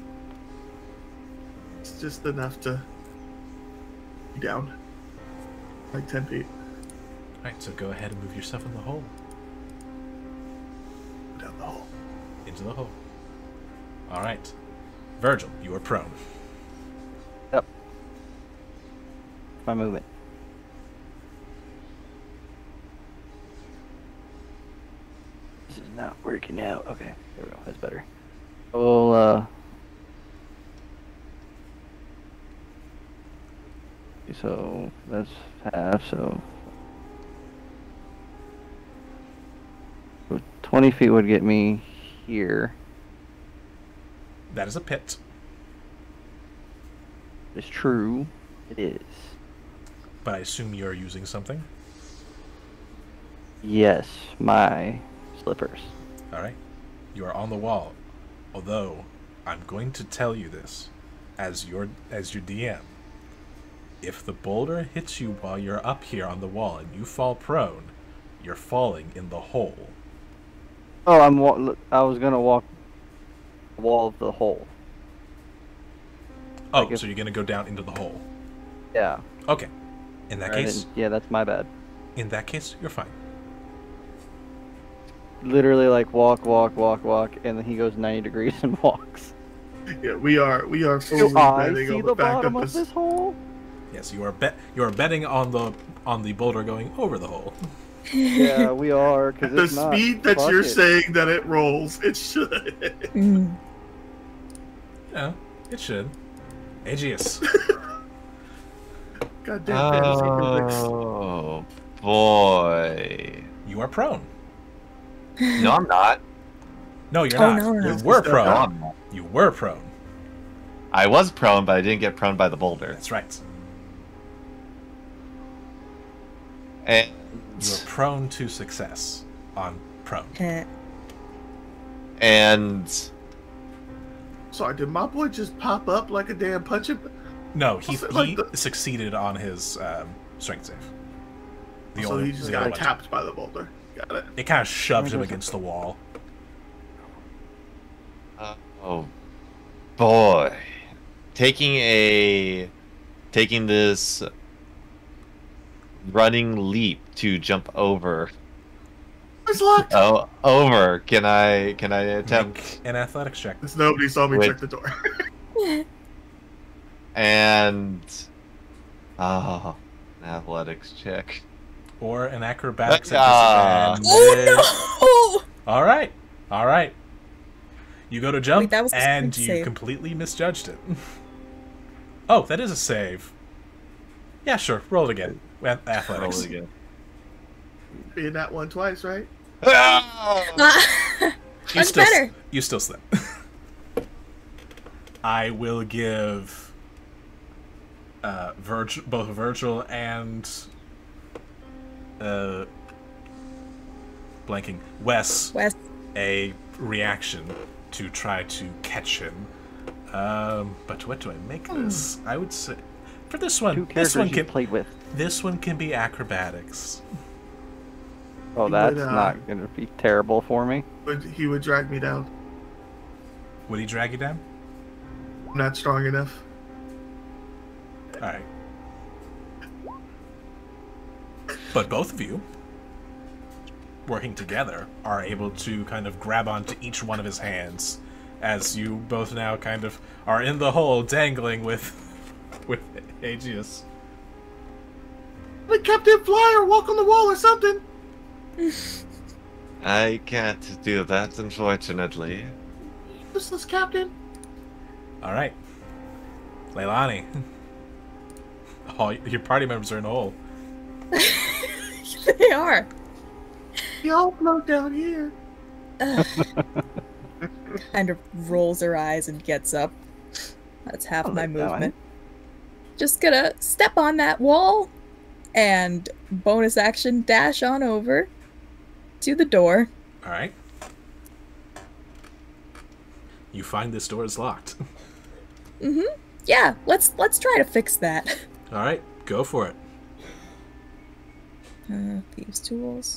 It's just enough to be down like ten feet. All right, so go ahead and move yourself in the hole, Down the hole. into the hole. All right, Virgil, you are prone. Yep. My movement. This is not working out. Okay, there we go. That's better. Well, uh. So that's half. So. so twenty feet would get me here. That is a pit. It's true. It is. But I assume you're using something. Yes, my slippers. All right, you are on the wall. Although, I'm going to tell you this, as your as your D M. If the boulder hits you while you're up here on the wall and you fall prone, you're falling in the hole. Oh, I'm. Wa- I was gonna walk the wall of the hole. Oh, Like if- so you're gonna go down into the hole. Yeah. Okay. In that I case, didn't- yeah, that's my bad. in that case, you're fine. Literally, like walk, walk, walk, walk, and then he goes ninety degrees and walks. Yeah, we are we are Do fully I betting see on the the fact bottom that of this. this hole? Yes, you are bet you are betting on the on the boulder going over the hole. Yeah, we are. Cause The it's not. speed that Fuck you're it. saying that it rolls, it should. Mm. Yeah, it should. Aegeus. Goddamn fantasy physics. Oh. boy. You are prone. No, I'm not. No, you're Oh, not. no, no. You were No, prone. No, I'm not. You were prone. I was prone, but I didn't get prone by the boulder. That's right. And You are prone to success on prone. Eh. and Sorry, did my boy just pop up like a damn punching? No, he, What's it like he the- succeeded on his um, strength save. The So only- he just the got only one. tapped by the boulder. Got it. It kind of shoved him against the wall. oh boy, taking a taking this running leap to jump over. It's locked. Oh, over. Can I can I attempt? Make an athletics check. Since nobody saw me Wait. check the door. And oh, an athletics check. Or an acrobatics at Ah. disadvantage. Oh All right. All right. You go to jump, Wait, that was the and strength you save. completely misjudged it. Oh, that is a save. Yeah, sure. Roll it again. With athletics. Roll again. Being that one twice, right? Ah! no! You Much still, better. You still slip. I will give uh, Virg- both Virgil and uh, blanking Wes Wes. a reaction to try to catch him. Um, but what do I make this? I would say for this Two one, this characters one you can played with. this one can be acrobatics. Oh, You that's would, uh, not going to be terrible for me. But he would drag me down. Would he drag you down? I'm not strong enough. All right. But both of you, working together, are able to kind of grab onto each one of his hands, as you both now kind of are in the hole, dangling with with Aegeus. The Captain Flyer, walk on the wall or something. I can't do that, unfortunately. Useless Captain. All right, Leilani. All your party members are in the hole. They are. Y'all float down here. Kind of rolls her eyes and gets up. That's half Oh, my that one. movement. Just gonna step on that wall and bonus action dash on over to the door. All right. You find this door is locked. Mm-hmm. Yeah, let's let's try to fix that. All right, go for it. Uh, thieves' tools.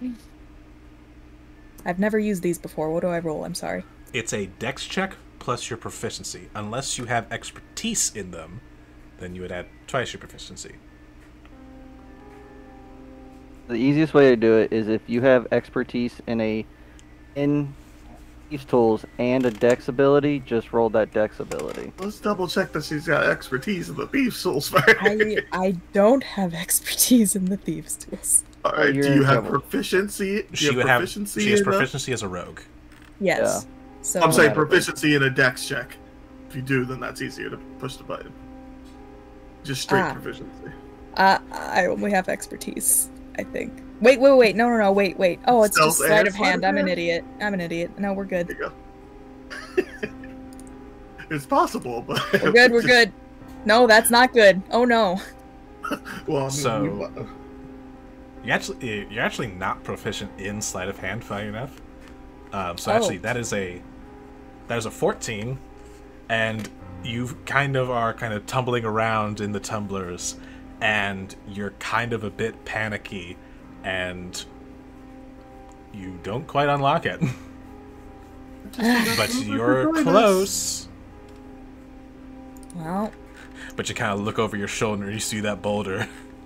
I've never used these before. What do I roll? I'm sorry. It's a dex check plus your proficiency. Unless you have expertise in them, then you would add twice your proficiency. The easiest way to do it is if you have expertise in a in these tools and a dex ability, just roll that dex ability. Let's double check that she's got expertise in the thief tools first. I I don't have expertise in the thieves' tools. All right. You're Do in you have trouble. proficiency? Do She you have would have. proficiency She has in the- proficiency as a rogue. Yes. So I'm saying Automatically. proficiency in a dex check. If you do, then that's easier to push the button. Just straight Ah. proficiency. uh, I only have expertise, I think. Wait, wait, wait. No, no, no. Wait, wait. Oh, it's just Stealth sleight and of sleight hand. of I'm an hand? idiot. I'm an idiot. No, we're good. There you go. It's possible, but We're good. We're good. No, that's not good. Oh no. Well, I mean, So- we- You actually, you're actually not proficient in sleight of hand, funny enough. Um, so Oh. actually, that is a that is a fourteen, and you kind of are kind of tumbling around in the tumblers, and you're kind of a bit panicky, and you don't quite unlock it, but you're Join us. close. Well, But you kind of look over your shoulder, and you see that boulder.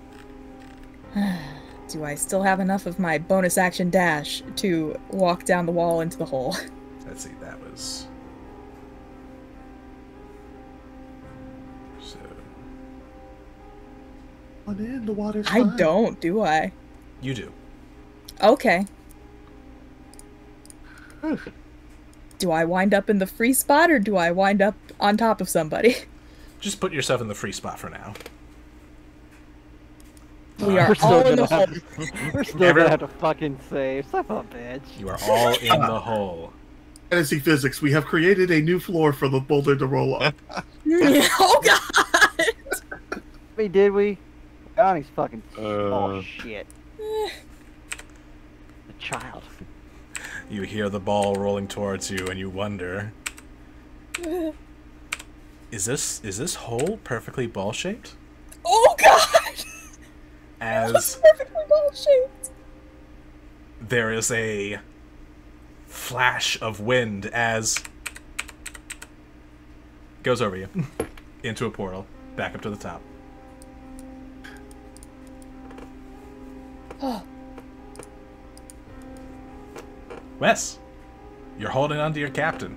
do I still have enough of my bonus action dash to walk down the wall into the hole? Let's see, that was. So. On in, the water's I fine. don't, do I? You do. Okay. Do I wind up in the free spot or do I wind up on top of somebody? Just put yourself in the free spot for now. We are We're still all in the gonna hole. have, we're still Every- gonna have to fucking save. Son of a bitch. You are all in the hole. Fantasy physics. We have created a new floor for the boulder to roll up. Oh god! Wait, did we? Donnie's fucking. Uh, Oh shit. The child. You hear the ball rolling towards you, and you wonder: Is this is this hole perfectly ball shaped? Oh god! As Perfectly ball shaped. there is a flash of wind as goes over you into a portal back up to the top. Wes, you're holding on to your captain.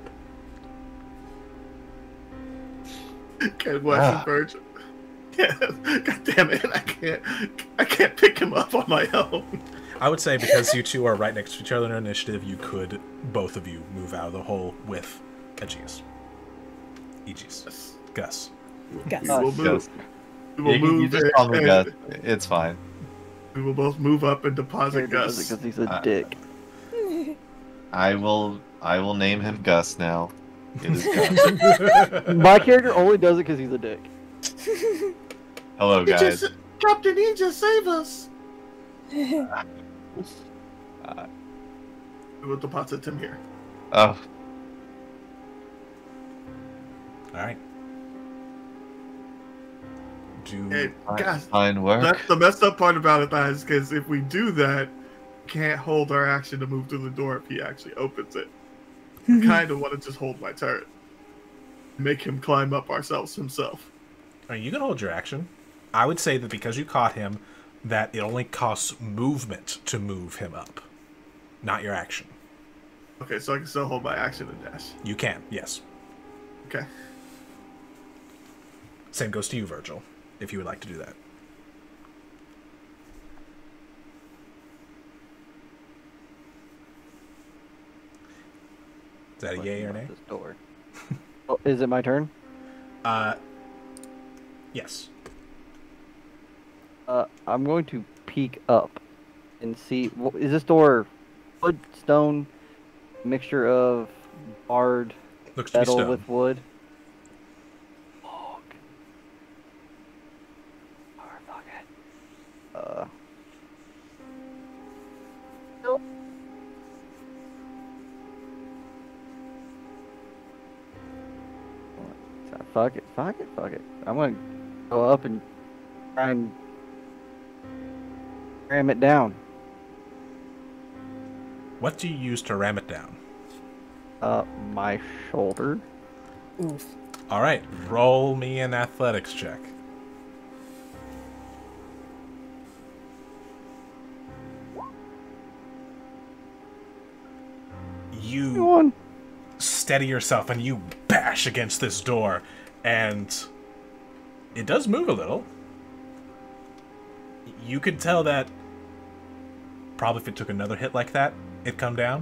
Can Wes Ah. and Virgil? Yeah, God damn it! I can't. I can't pick him up on my own. I would say because you two are right next to each other in initiative, you could, both of you, move out of the hole with Aegeus. Aegeus. Gus. Gus. We will move. Gus. We will You, you move. just and- call me and Gus. It's fine. We will both move up and deposit Gus. Because he's a Uh, dick. I will. I will name him Gus now. It is Gus. My character only does it because he's a dick. Hello, He guys. just, Captain Ninja, save us! Uh, We will deposit him here. oh, Alright. Do Hey, guys, fine work. that's the messed up part about it, guys, because if we do that, we can't hold our action to move through the door if he actually opens it. I kind of want to just hold my turn. Make him climb up ourselves himself. I mean, you can hold your action. I would say that because you caught him, that it only costs movement to move him up, not your action. Okay, so I can still hold my action and dash. You can, yes. Okay. Same goes to you, Virgil, if you would like to do that. Is that a yay or nay? This door. Oh, is it my turn? Uh, yes. Uh, I'm going to peek up and see. wh- Is this door wood, stone, mixture of barred Looks to be metal stone. with wood? Fuck. Alright, fuck it. Uh. Nope. So, Fuck it, fuck it, fuck it. I'm gonna go up and try and ram it down. What do you use to ram it down? Uh, my shoulder. Oof. All right, roll me an athletics check. Go You on. steady yourself and you bash against this door, and it does move a little. You could tell that probably if it took another hit like that, it'd come down.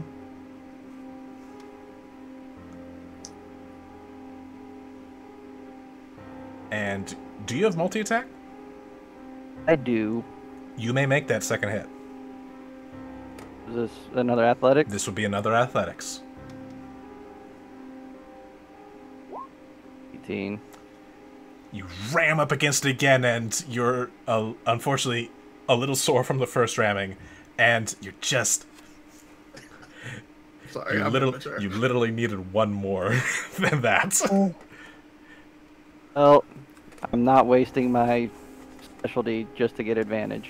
And do you have multi-attack? I do. You may make that second hit. Is this another athletic? This would be another athletics. eighteen. You ram up against it again, and you're uh, unfortunately a little sore from the first ramming, and you're just Sorry, you I'm literally immature. you literally needed one more than that. Well, I'm not wasting my specialty just to get advantage.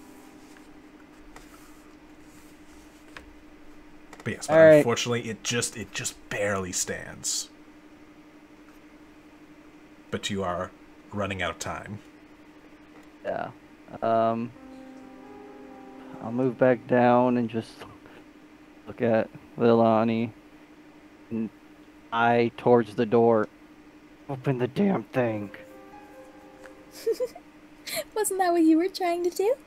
But yes, but All right. unfortunately, it just it just barely stands. But you are running out of time. Yeah. Um. I'll move back down and just look at Lilani and eye towards the door. Open the damn thing. Wasn't that what you were trying to do?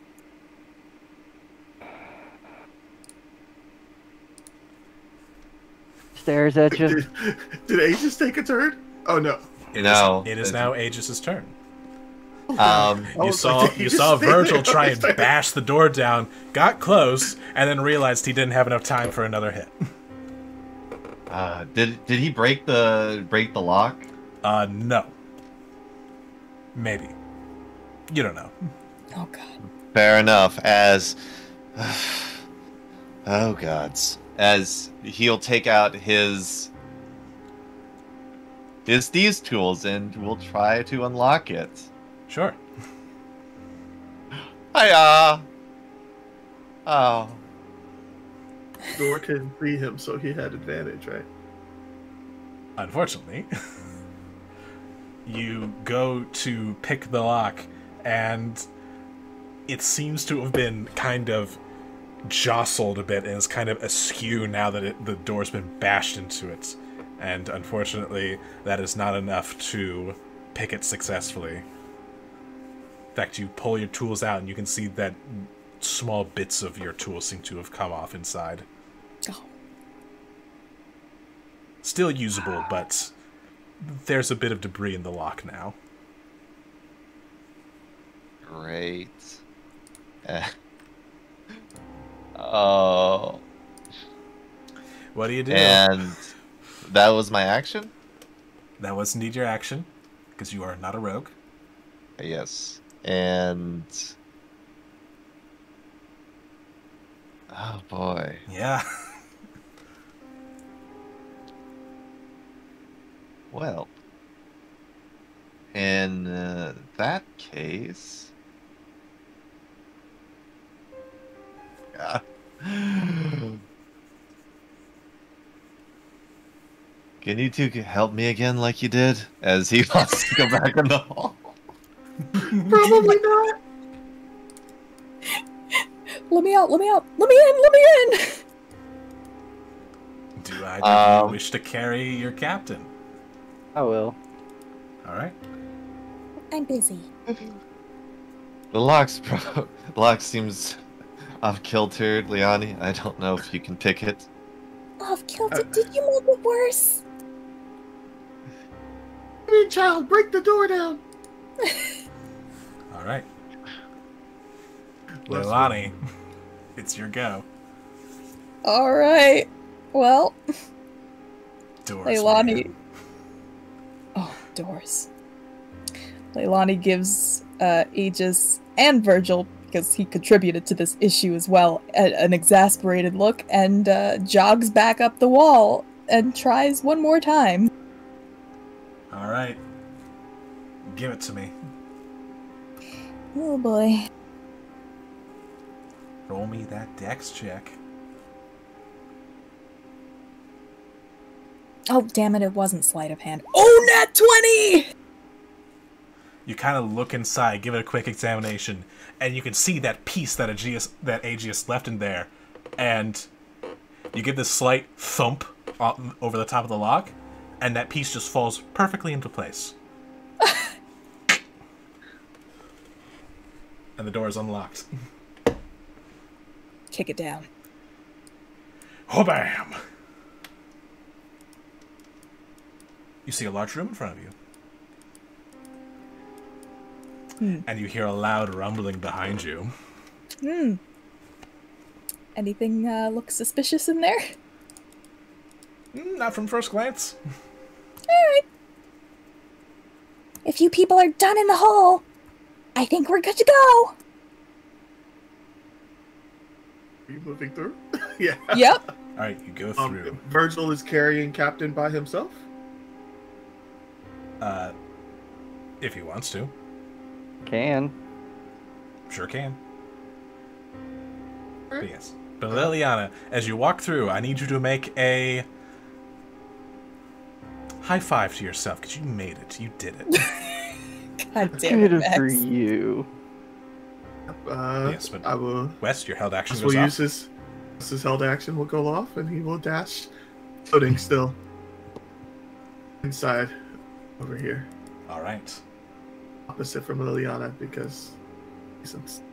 Stares at you. Did, did Aegis take a turn? Oh no. It is- No, it is it's- now Aegis's turn. Um, I You was saw like, did you just saw stay Virgil there? try and bash the door down, got close, and then realized he didn't have enough time for another hit. uh, did did he break the break the lock? Uh, no. Maybe. You don't know. Oh god. Fair enough. As oh gods, as he'll take out his his thieves tools and will try to unlock it. Sure. Hiya! Oh. Door couldn't free him, so he had advantage, right? Unfortunately, you go to pick the lock, and it seems to have been kind of jostled a bit and is kind of askew now that it, the door's been bashed into it. And unfortunately, that is not enough to pick it successfully. In fact, you pull your tools out and you can see that small bits of your tools seem to have come off inside. Oh. Still usable, but there's a bit of debris in the lock now. Great. Eh. Oh. What do you do? And that was my action? That was indeed your action, because you are not a rogue. Yes. And oh boy. Yeah. Well, in uh, that case, yeah. Can you two help me again like you did? As he wants to go back in the hall. Probably not. Let me out, let me out, let me in, let me in! Do either of you Um, wish to carry your captain? I will. Alright. I'm busy. The lock's bro. The lock seems off kilter, Liani. I don't know if you can pick it. Off kilter, did you make it worse? Come in, child, break the door down. Alright. Let's Leilani, it's your go. Alright. Well, Doors. Leilani. man. Oh, doors. Leilani gives uh, Aegis and Virgil, because he contributed to this issue as well, a- an exasperated look and uh, jogs back up the wall and tries one more time. Alright. Give it to me. Oh boy. Roll me that dex check. Oh, damn it, it wasn't sleight of hand. Oh, nat twenty! You kind of look inside, give it a quick examination, and you can see that piece that Aegeus, that Aegeus left in there. And you give this slight thump o- over the top of the lock, and that piece just falls perfectly into place. And the door is unlocked. Kick it down. Oh, bam! You see a large room in front of you. Hmm. And you hear a loud rumbling behind you. Hmm. Anything uh, look suspicious in there? Mm, not from first glance. Alright. If you people are done in the hole, I think we're good to go. Are you moving through? Yeah. Yep. Alright, you go Um, through. Virgil is carrying Captain by himself. Uh, if he wants to. Can. Sure can. But yes. But Liliana, as you walk through, I need you to make a high five to yourself, because you made it. You did it. God damn it, Good Max. for you. Uh, Yes, but- I will. West, your held action This goes will off. use his, his held action will go off, and he will dash, floating still inside over here, Alright. opposite from Liliana because reasons.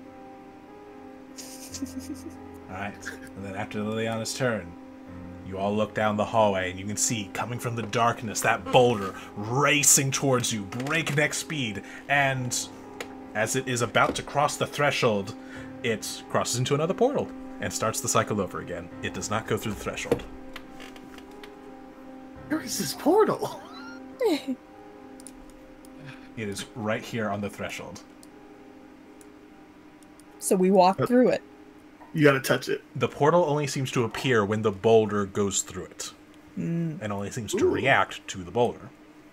Alright. And then after Liliana's turn, you all look down the hallway and you can see, coming from the darkness, that boulder racing towards you, breakneck speed, and as it is about to cross the threshold, it crosses into another portal and starts the cycle over again. It does not go through the threshold. Where is this portal? It is right here on the threshold. So we walk through it. You gotta touch it. The portal only seems to appear when the boulder goes through it. Mm. And only seems to Ooh. react to the boulder.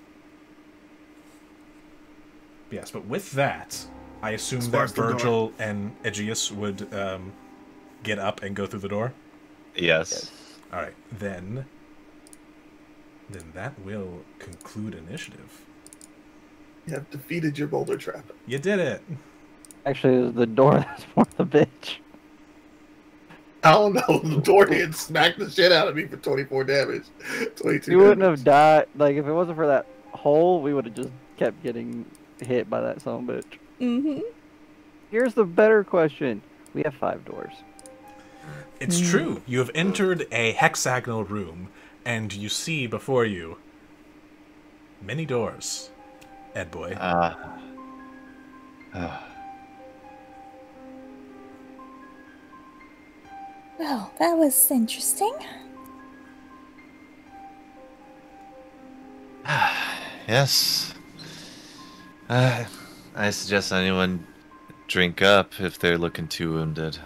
Yes, but with that, I assume Sparks that the door. Virgil and Aegeus would um, get up and go through the door. Yes. Alright, then... Then that will conclude initiative. You have defeated your boulder trap. You did it! Actually, it was the door that's for the bitch. I don't know. The door hit smacked the shit out of me for twenty-four damage. twenty-two You wouldn't damage. have died. Like, if it wasn't for that hole, we would have just kept getting hit by that son of a bitch. Mm-hmm. Here's the better question. We have five doors. It's true. You have entered a hexagonal room, and you see before you many doors. Ed boy. Uh, uh, Well, that was interesting. yes. Uh, I suggest anyone drink up if they're looking too wounded.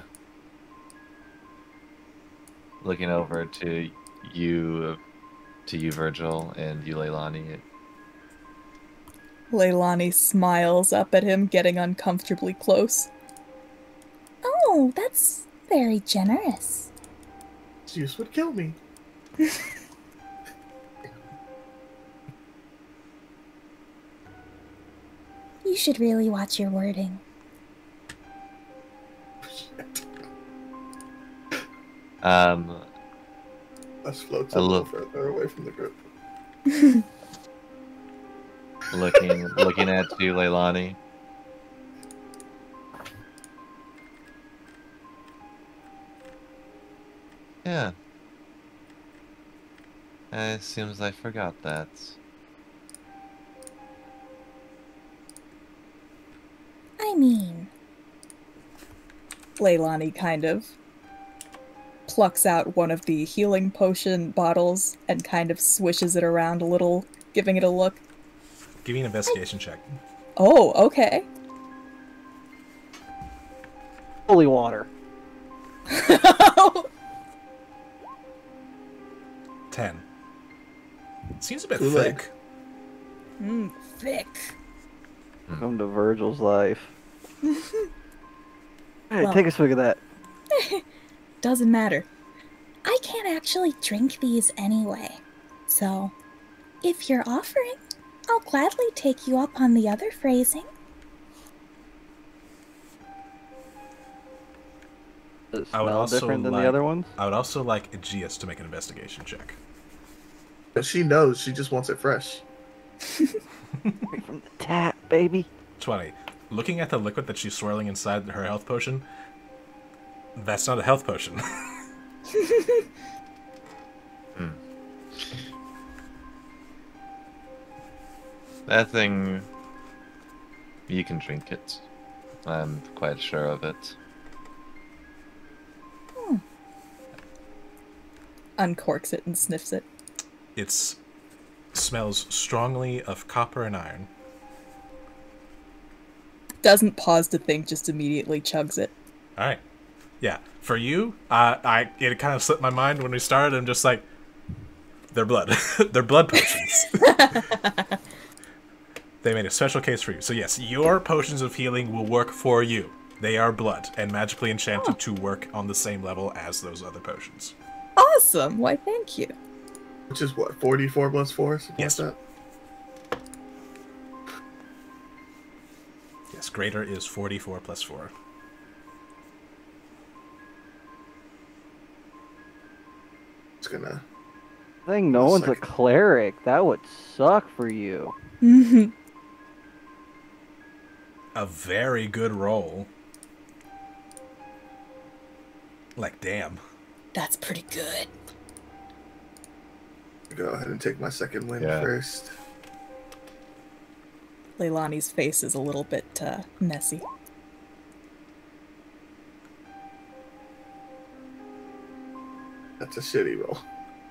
Looking over to you, to you, Virgil, and you, Leilani. Leilani smiles up at him, getting uncomfortably close. Oh, that's very generous. Juice would kill me. You should really watch your wording. Um, Let's float A a little little- further away from the group. looking, looking at you, Leilani. Yeah. Uh, it seems I forgot that. I mean, Leilani kind of plucks out one of the healing potion bottles and kind of swishes it around a little, giving it a look. Give me an investigation check. Oh, okay. Holy water. Ten. Seems a bit Too late. thick. mm, thick. Welcome to Virgil's life. Hey, Well- take a swig of that. Doesn't matter. I can't actually drink these anyway. So, if you're offering, I'll gladly take you up on the other phrasing. Does it I would smell also different than like- the other ones? I would also like Aegeus to make an investigation check. But she knows. She just wants it fresh. Straight from the tap, baby. twenty. Looking at the liquid that she's swirling inside her health potion, that's not a health potion. Hmm. That thing, you can drink it. I'm quite sure of it. Uncorks it and sniffs it. It smells strongly of copper and iron. Doesn't pause to think, just immediately chugs it. All right. Yeah. For you, uh, I it kind of slipped my mind when we started. I'm just like, they're blood. They're blood potions. They made a special case for you. So yes, your potions of healing will work for you. They are blood and magically enchanted to work on the same level as those other potions. Awesome! Why, thank you. Which is what, forty-four plus four? Something Yes. like that? Yes, greater is forty-four plus four. It's gonna. Dang, no One one's a second. cleric. That would suck for you. A very good roll. Like, damn. That's pretty good. Go ahead and take my second win Yeah. first. Leilani's face is a little bit uh, messy. That's a shitty roll.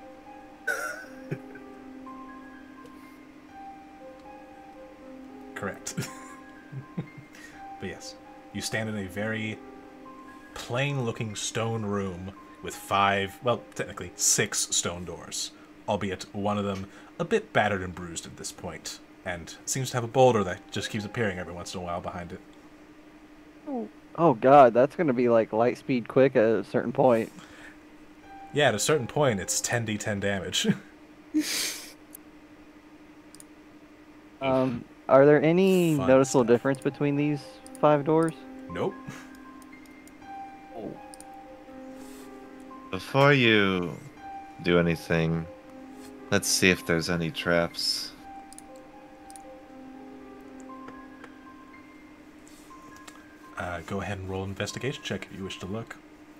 Correct. But yes, you stand in a very plain-looking stone room with five, well, technically six stone doors, albeit one of them a bit battered and bruised at this point, and seems to have a boulder that just keeps appearing every once in a while behind it. Oh god, that's gonna be like light speed quick at a certain point. Yeah, at a certain point, it's ten d ten damage. Um, are there any Fun noticeable stuff. difference between these five doors? Nope. Oh. Before you do anything, let's see if there's any traps. Uh, go ahead and roll an investigation check if you wish to look.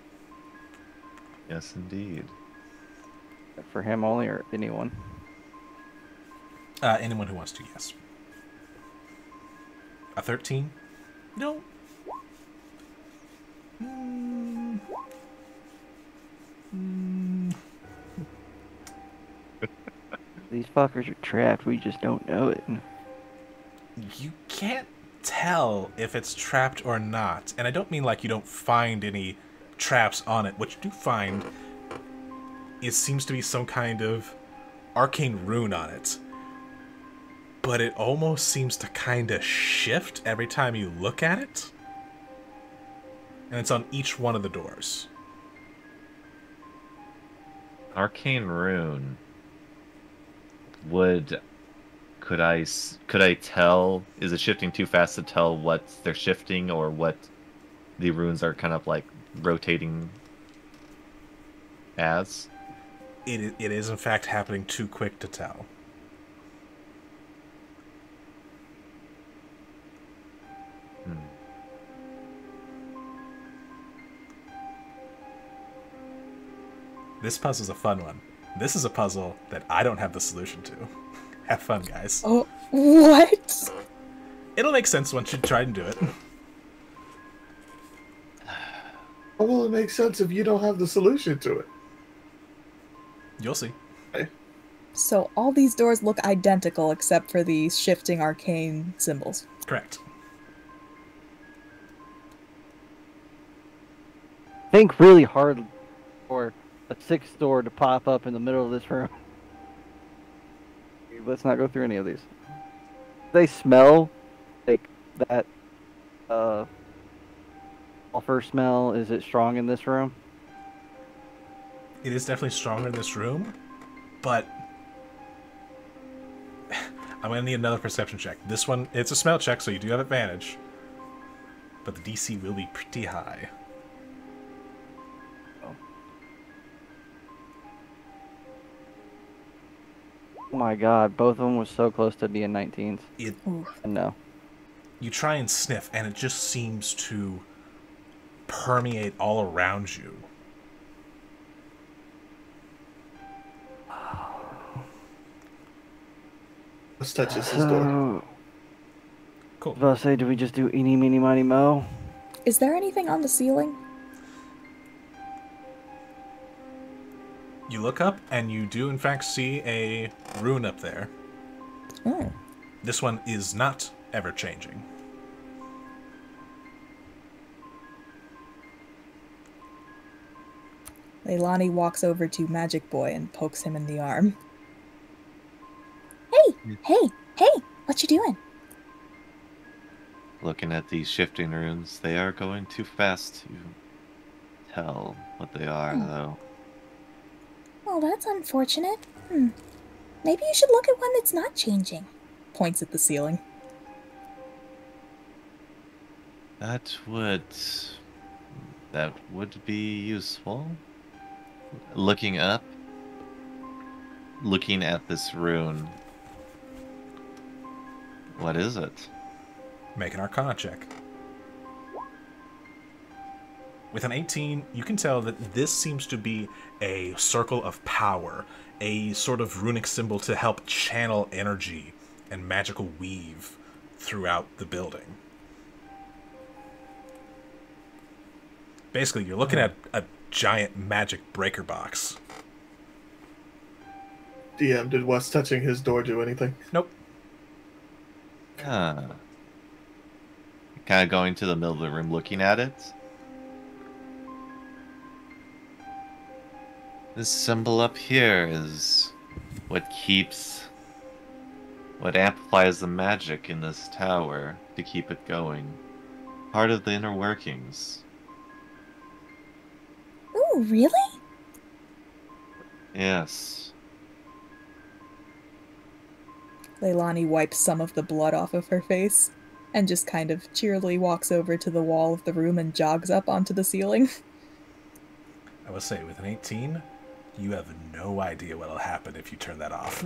Yes, indeed. For him only, or anyone? Uh, anyone who wants to, yes. A thirteen? No. Mm. Mm. These fuckers are trapped, we just don't know it. You can't tell if it's trapped or not. And I don't mean like you don't find any traps on it. What you do find, it seems to be some kind of arcane rune on it. But it almost seems to kind of shift every time you look at it. And it's on each one of the doors. Arcane rune. Would could I s- could I tell? Is it shifting too fast to tell what they're shifting or what the runes are kind of like rotating as? It i- it is in fact happening too quick to tell. Hmm. This puzzle's a fun one. This is a puzzle that I don't have the solution to. Have fun, guys. Oh, what? It'll make sense once you try and do it. How will it make sense if you don't have the solution to it? You'll see. So all these doors look identical except for these shifting arcane symbols. Correct. Think really hard for a sixth door to pop up in the middle of this room. Let's not go through any of these. They smell like that uh sulfur smell. Is it strong in this room? It is definitely stronger in this room, but I'm gonna need another perception check. This one, it's a smell check, so you do have advantage, but the D C will be pretty high. Oh my god, both of them was so close to being nineteens. It, No. you try and sniff, and it just seems to permeate all around you. Let's touch this door. So, Cool. I was about to say, do we just do eeny, meeny, miny, mo? Is there anything on the ceiling? You look up, and you do in fact see a rune up there. Oh. This one is not ever changing. Leilani walks over to Magic Boy and pokes him in the arm. Hey, hey, hey, what you doing? Looking at these shifting runes, they are going too fast to tell what they are, Hmm. though. Oh, that's unfortunate. Hmm. Maybe you should look at one that's not changing. Points at the ceiling. That would that would be useful. Looking up, looking at this rune. What is it? Make an Arcana check. With an eighteen, you can tell that this seems to be a circle of power, a sort of runic symbol to help channel energy and magical weave throughout the building. Basically, you're looking at a giant magic breaker box. D M, did Wes touching his door do anything? Nope. Huh. Kind of going to the middle of the room looking at it. This symbol up here is what keeps, what amplifies the magic in this tower to keep it going. Part of the inner workings. Ooh, really? Yes. Leilani wipes some of the blood off of her face and just kind of cheerily walks over to the wall of the room and jogs up onto the ceiling. I will say, with an eighteen, you have no idea what'll happen if you turn that off.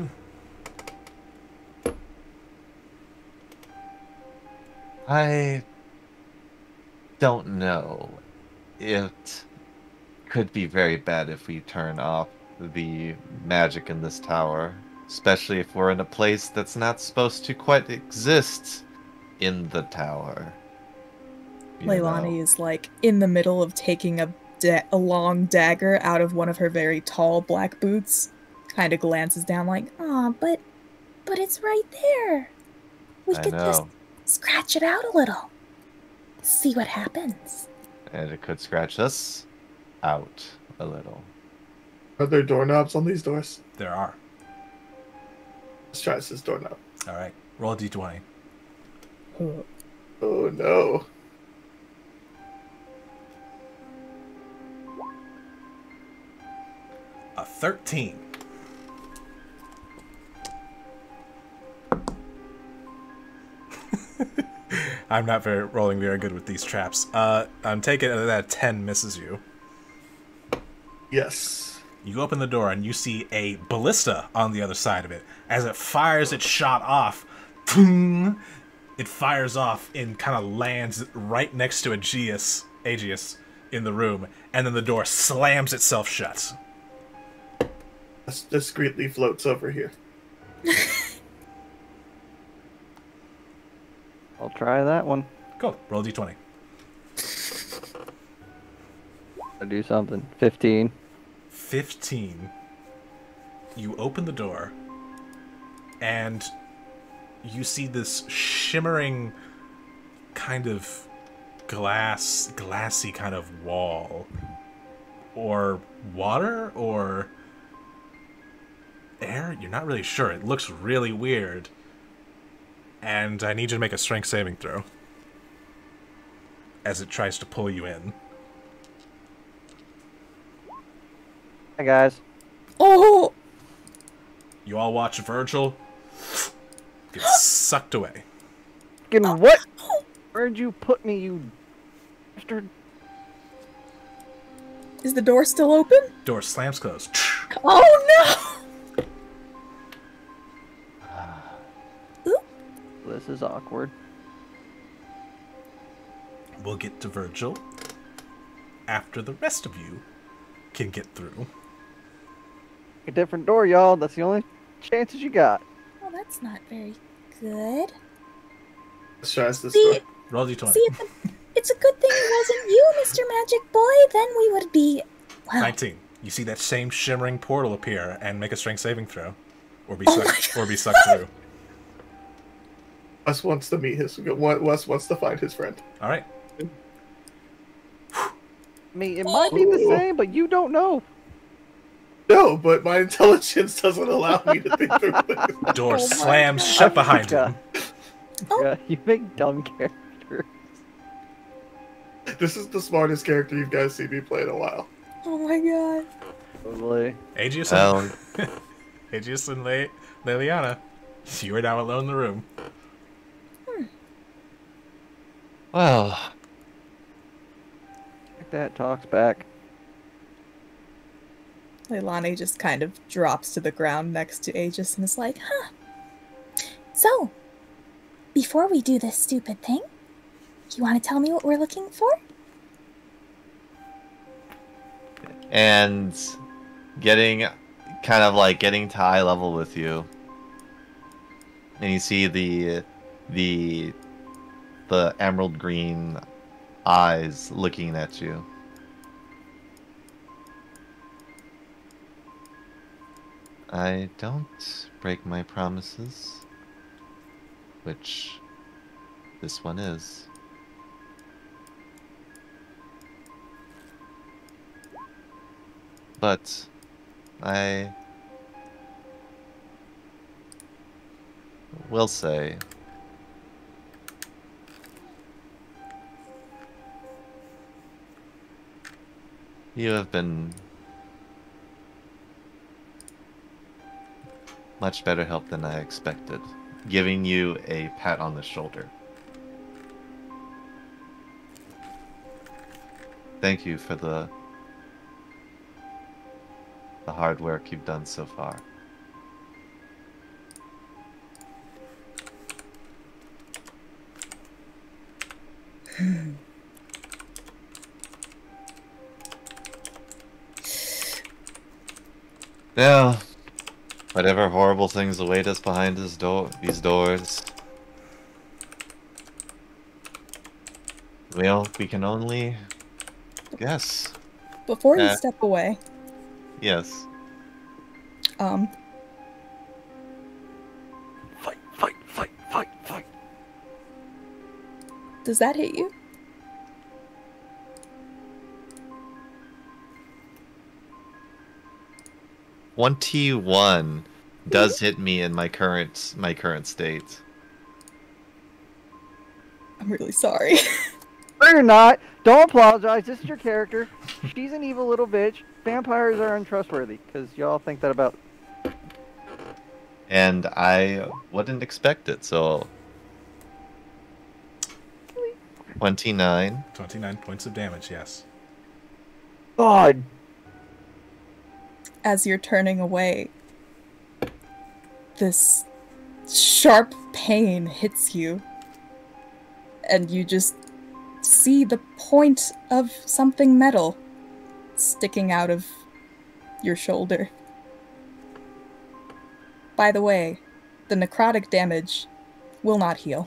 I don't know. It could be very bad if we turn off the magic in this tower, especially if we're in a place that's not supposed to quite exist in the tower. You Leilani know. is like in the middle of taking a, da- a long dagger out of one of her very tall black boots. Kind of glances down like, Aw, but but it's right there. We I could just know. scratch it out a little. See what happens. And it could scratch us out a little. Are there doorknobs on these doors? There are. Let's try this doorknob. All right. Roll a d twenty. Oh no. A thirteen. I'm not very rolling very good with these traps. Uh, I'm taking it that ten misses you. Yes. You open the door and you see a ballista on the other side of it. As it fires its shot off, boom, it fires off and kind of lands right next to Aegeus, Aegeus in the room, and then the door slams itself shut. This discreetly floats over here. I'll try that one. Cool. Roll a d twenty. I'll do something. fifteen. fifteen. You open the door, and you see this shimmering kind of glass, glassy kind of wall. Or water, or air? You're not really sure. It looks really weird. And I need you to make a strength saving throw as it tries to pull you in. Hi, guys. oh, You all watch Virgil get sucked away. Fucking what? Where'd you put me, you bastard? is the door still open? Door slams closed. Oh This is awkward. We'll get to Virgil after the rest of you can get through. A different door, y'all. That's the only chances you got. Well, that's not very good. Let's try this See, door. Roll d twenty. see, it's a, it's a good thing it wasn't you, Mister Magic Boy. Then we would be, well, nineteen. You see that same shimmering portal appear and make a strength saving throw. Or be Oh sucked my or be sucked through. Wes wants to meet his. Wes wants to find his friend. Alright. I mean, it might be the Ooh. same, but you don't know. No, but my intelligence doesn't allow me to think through things. Door Oh my slams God. shut behind him. Yeah, you make dumb characters. This is the smartest character you guys seen me play in a while. no! Oh my god! Totally. Aegeus Well, and, Aegeus and Le- Liliana, you are now alone in the room. well, Like that talks back. Leilani just kind of drops to the ground next to Aegis and is like, huh. So, before we do this stupid thing, you want to tell me what we're looking for? and getting kind of like getting to eye level with you, and you see the the the emerald green eyes looking at you. I don't break my promises, which this one is. But I will say you have been much better help than I expected, giving you a pat on the shoulder. Thank you for the the hard work you've done so far. Now, whatever horrible things await us behind this door, these doors, well, we can only guess. Before you Uh, step away, Yes. um, Fight, fight, fight, fight, fight. does that hit you? twenty-one does hit me in my current my current state. I'm really sorry. No, you're not. Don't apologize. This is your character. She's an evil little bitch. Vampires are untrustworthy, because y'all think that about... And I wouldn't expect it, so twenty-nine. twenty-nine points of damage, yes. God! As you're turning away, this sharp pain hits you, and you just see the point of something metal sticking out of your shoulder. By the way, the necrotic damage will not heal.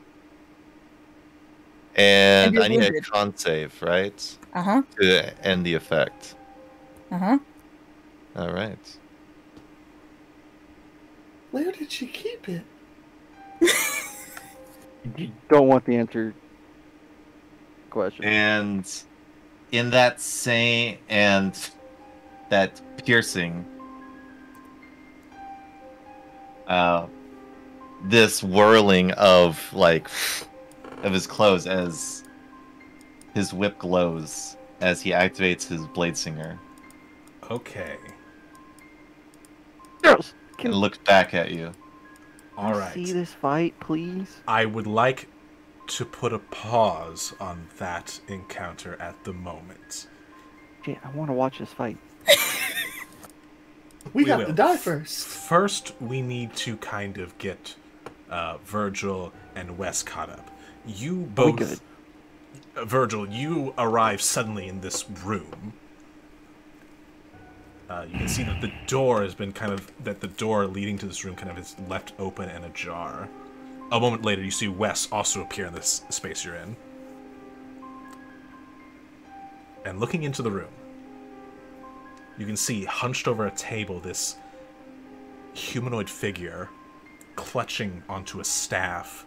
And, And you're I need wounded. a con save, right? Uh-huh, To end the effect. uh-huh. Alright. Where did she keep it? You don't want the answer... question. And in that same and that piercing, uh, this whirling of like of his clothes as his whip glows as he activates his blade singer Okay. Girls, and can looks back at you. All we right. see this fight, please? I would like to put a pause on that encounter at the moment. Shit, I want to watch this fight. We, We have will. to die first. First, we need to kind of get uh, Virgil and Wes caught up. You We both, good. Uh, Virgil, you arrive suddenly in this room. Uh, you can see that the door has been kind of that the door leading to this room kind of is left open and ajar. A moment later, you see Wes also appear in this space you're in. And looking into the room, you can see hunched over a table this humanoid figure clutching onto a staff.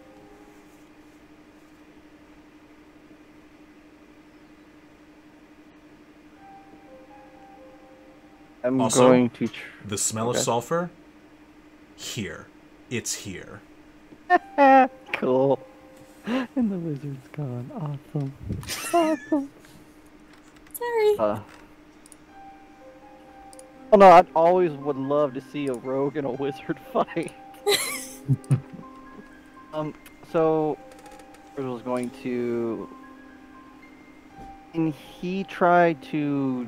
I'm Also, going to... Tr- The smell of Okay. sulfur? Here. It's here. cool. And the wizard's gone. Awesome. Awesome. Sorry. Uh, well, no, I always would love to see a rogue and a wizard fight. um, so, Virgil's going to... Can he try to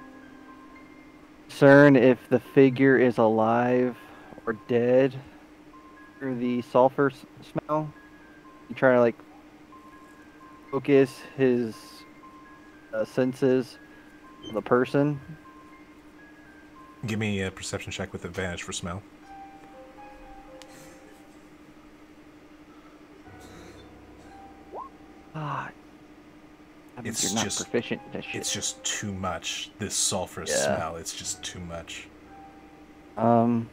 discern if the figure is alive or dead through the sulfur s- smell? You try to, like, focus his uh, senses on the person. Give me a perception check with advantage for smell. God. That means It's you're not just- proficient in this shit. It's just too much. This sulfurous Yeah. smell. It's just too much. Um.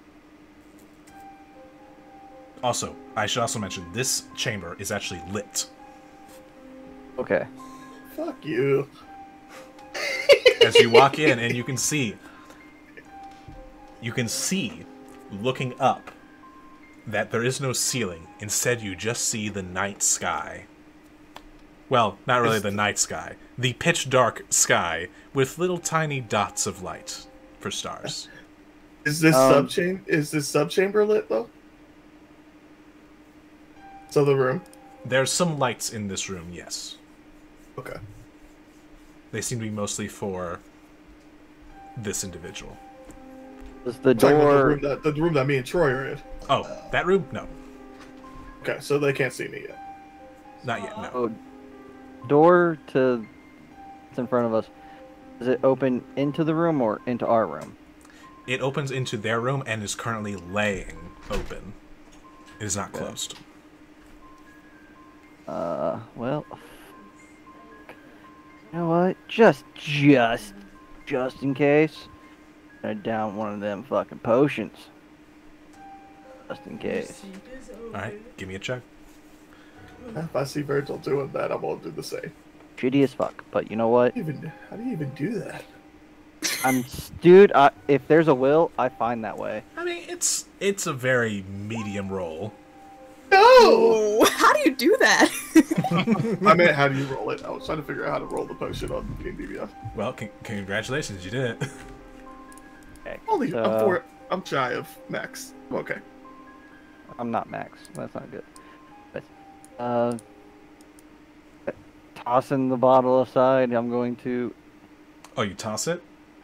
Also, I should also mention this chamber is actually lit. Okay. Fuck you. As you walk in, and you can see, you can see, looking up, that there is no ceiling. Instead, you just see the night sky. Well, not really Is the night sky. The pitch dark sky with little tiny dots of light for stars. Is this Um, subchamber? Is this subchamber lit though? So the room. There's some lights in this room, yes. Okay. They seem to be mostly for this individual. Does the Talking about the door? room that the room that me and Troy are in. Oh, that room? No. Okay, so they can't see me yet. Not yet, no. Oh, door to it's in front of us. Does it open into the room or into our room? It opens into their room and is currently laying open. It is not closed. Uh, well, you know what? Just, just, just in case, I down one of them fucking potions. Just in case. Alright, give me a check. If I see Virgil doing that, I'm gonna do the same. Shitty as fuck, but you know what? Even how do you even do that? I'm, dude. I, if there's a will, I find that way. I mean, it's it's a very medium roll. No! Oh, how do you do that? I meant how do you roll it? I was trying to figure out how to roll the potion on King D B F. Well, con congratulations, you did it. Okay. Only so, I'm four. I'm shy of max. Okay. I'm not max. That's not good. But, uh, tossing the bottle aside, I'm going to. Oh, you toss it?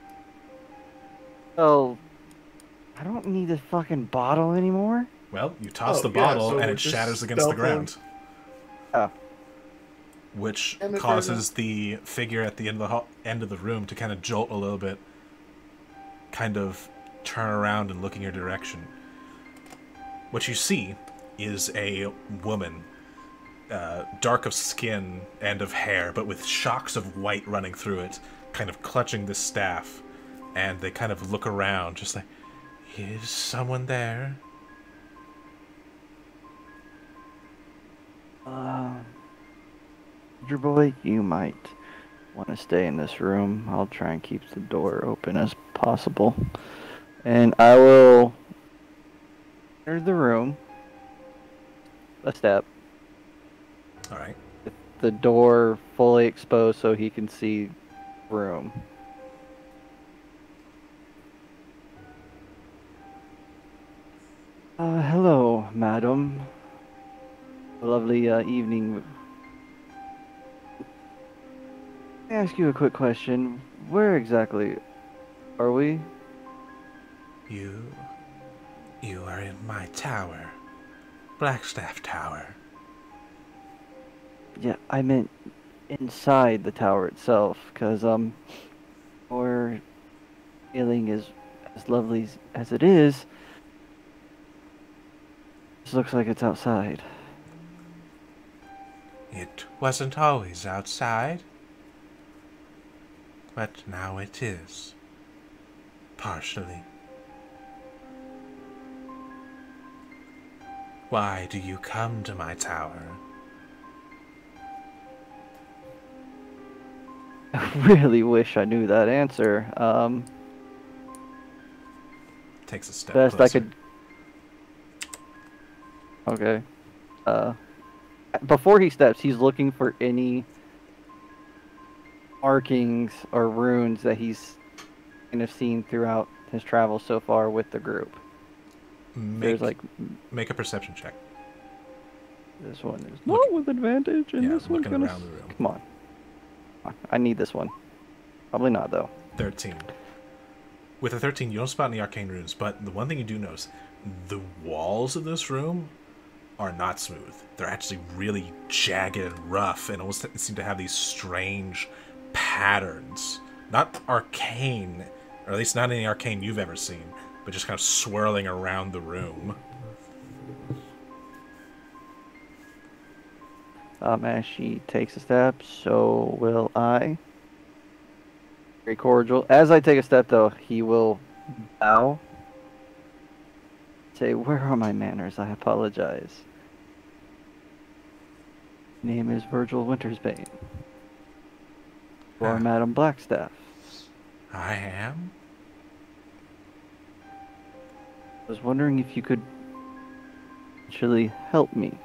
Oh, I don't need this fucking bottle anymore. Well, you toss Oh, the yeah, bottle so and we're it just shatters against the stealthing. ground. Oh. Which And if causes the figure at the end of the ho end of the room to kind of jolt a little bit, kind of turn around and look in your direction. What you see is a woman, uh, dark of skin and of hair, but with shocks of white running through it, kind of clutching this staff, and they kind of look around, just like, is someone there? Uh, your boy, you might want to stay in this room. I'll try and keep the door open as possible. And I will enter the room a step, Alright. the door fully exposed so he can see room. Uh, hello, madam. A lovely uh, evening. Let me ask you a quick question. Where exactly are we? You... You are in my tower. Blackstaff Tower. Yeah, I meant inside the tower itself, because, um, our feeling is as lovely as it is. This looks like it's outside. It wasn't always outside. But now it is. Partially. Why do you come to my tower? I really wish I knew that answer. Um, Takes a step best closer. I could. Okay. Uh, before he steps, he's looking for any markings or runes that he's kind of seen throughout his travels so far with the group. Make, There's like make a perception check. this one is Look- not with advantage, and yeah, this one's looking gonna. around the room. Come on. Come on. I need this one. Probably not though. thirteen. With a thirteen, you don't spot any arcane runes, but the one thing you do notice, the walls of this room are not smooth. They're actually really jagged and rough, and almost seem to have these strange patterns. Not arcane, or at least not any arcane you've ever seen, but just kind of swirling around the room. Um, as she takes a step, so will I. Very cordial. As I take a step, though, he will bow. Say, where are my manners? I apologize. Name is Virgil Wintersbane. You are Ah. Madam Blackstaff. I am? I was wondering if you could actually help me.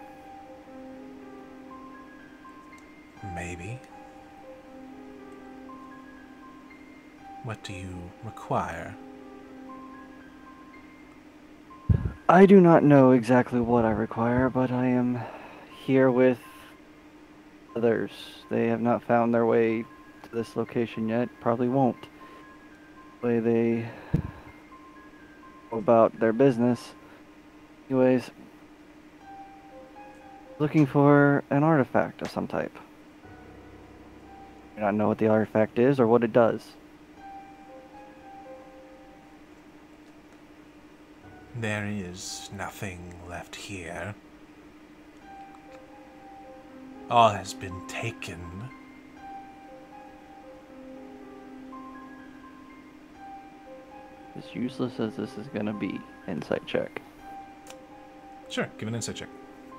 Maybe. What do you require? I do not know exactly what I require, but I am here with others. They have not found their way to this location yet. Probably won't. The way they go about their business. Anyways, looking for an artifact of some type. I do not know what the artifact is or what it does. There is nothing left here. All has been taken. As useless as this is gonna be, insight check. Sure, give an insight check.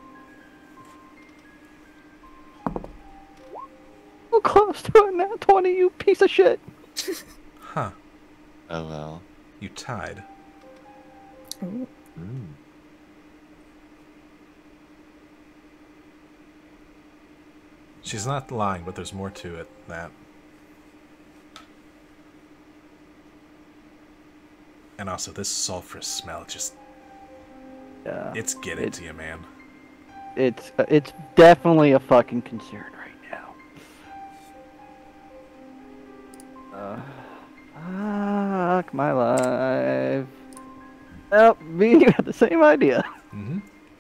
Oh, close to a nat twenty, you piece of shit! Huh. Oh well. You tied. Ooh. Mm. She's not lying, but there's more to it than that. And also, this sulfurous smell just... Yeah. It's getting it- to you, man. It's uh, it's definitely a fucking concern right now. Uh, fuck my life. Well, me and you had the same idea. Mm-hmm.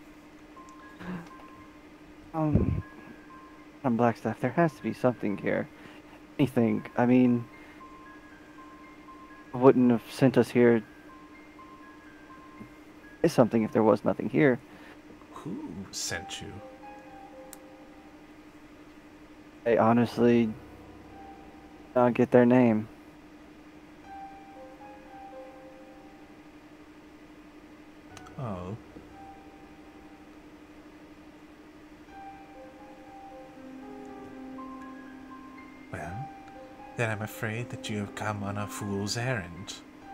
Um, on Blackstaff, there has to be something here. Anything. I mean, wouldn't have sent us here. Is something if there was nothing here. Who sent you? I honestly don't get their name. Oh. Well, then I'm afraid that you have come on a fool's errand.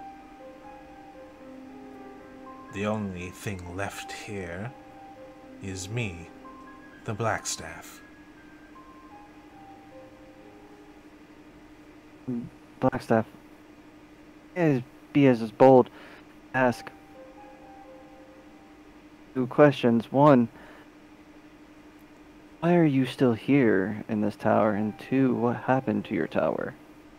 The only thing left here is me, the Blackstaff. Blackstaff, is be as bold. Ask two questions. One, why are you still here in this tower? And two, what happened to your tower?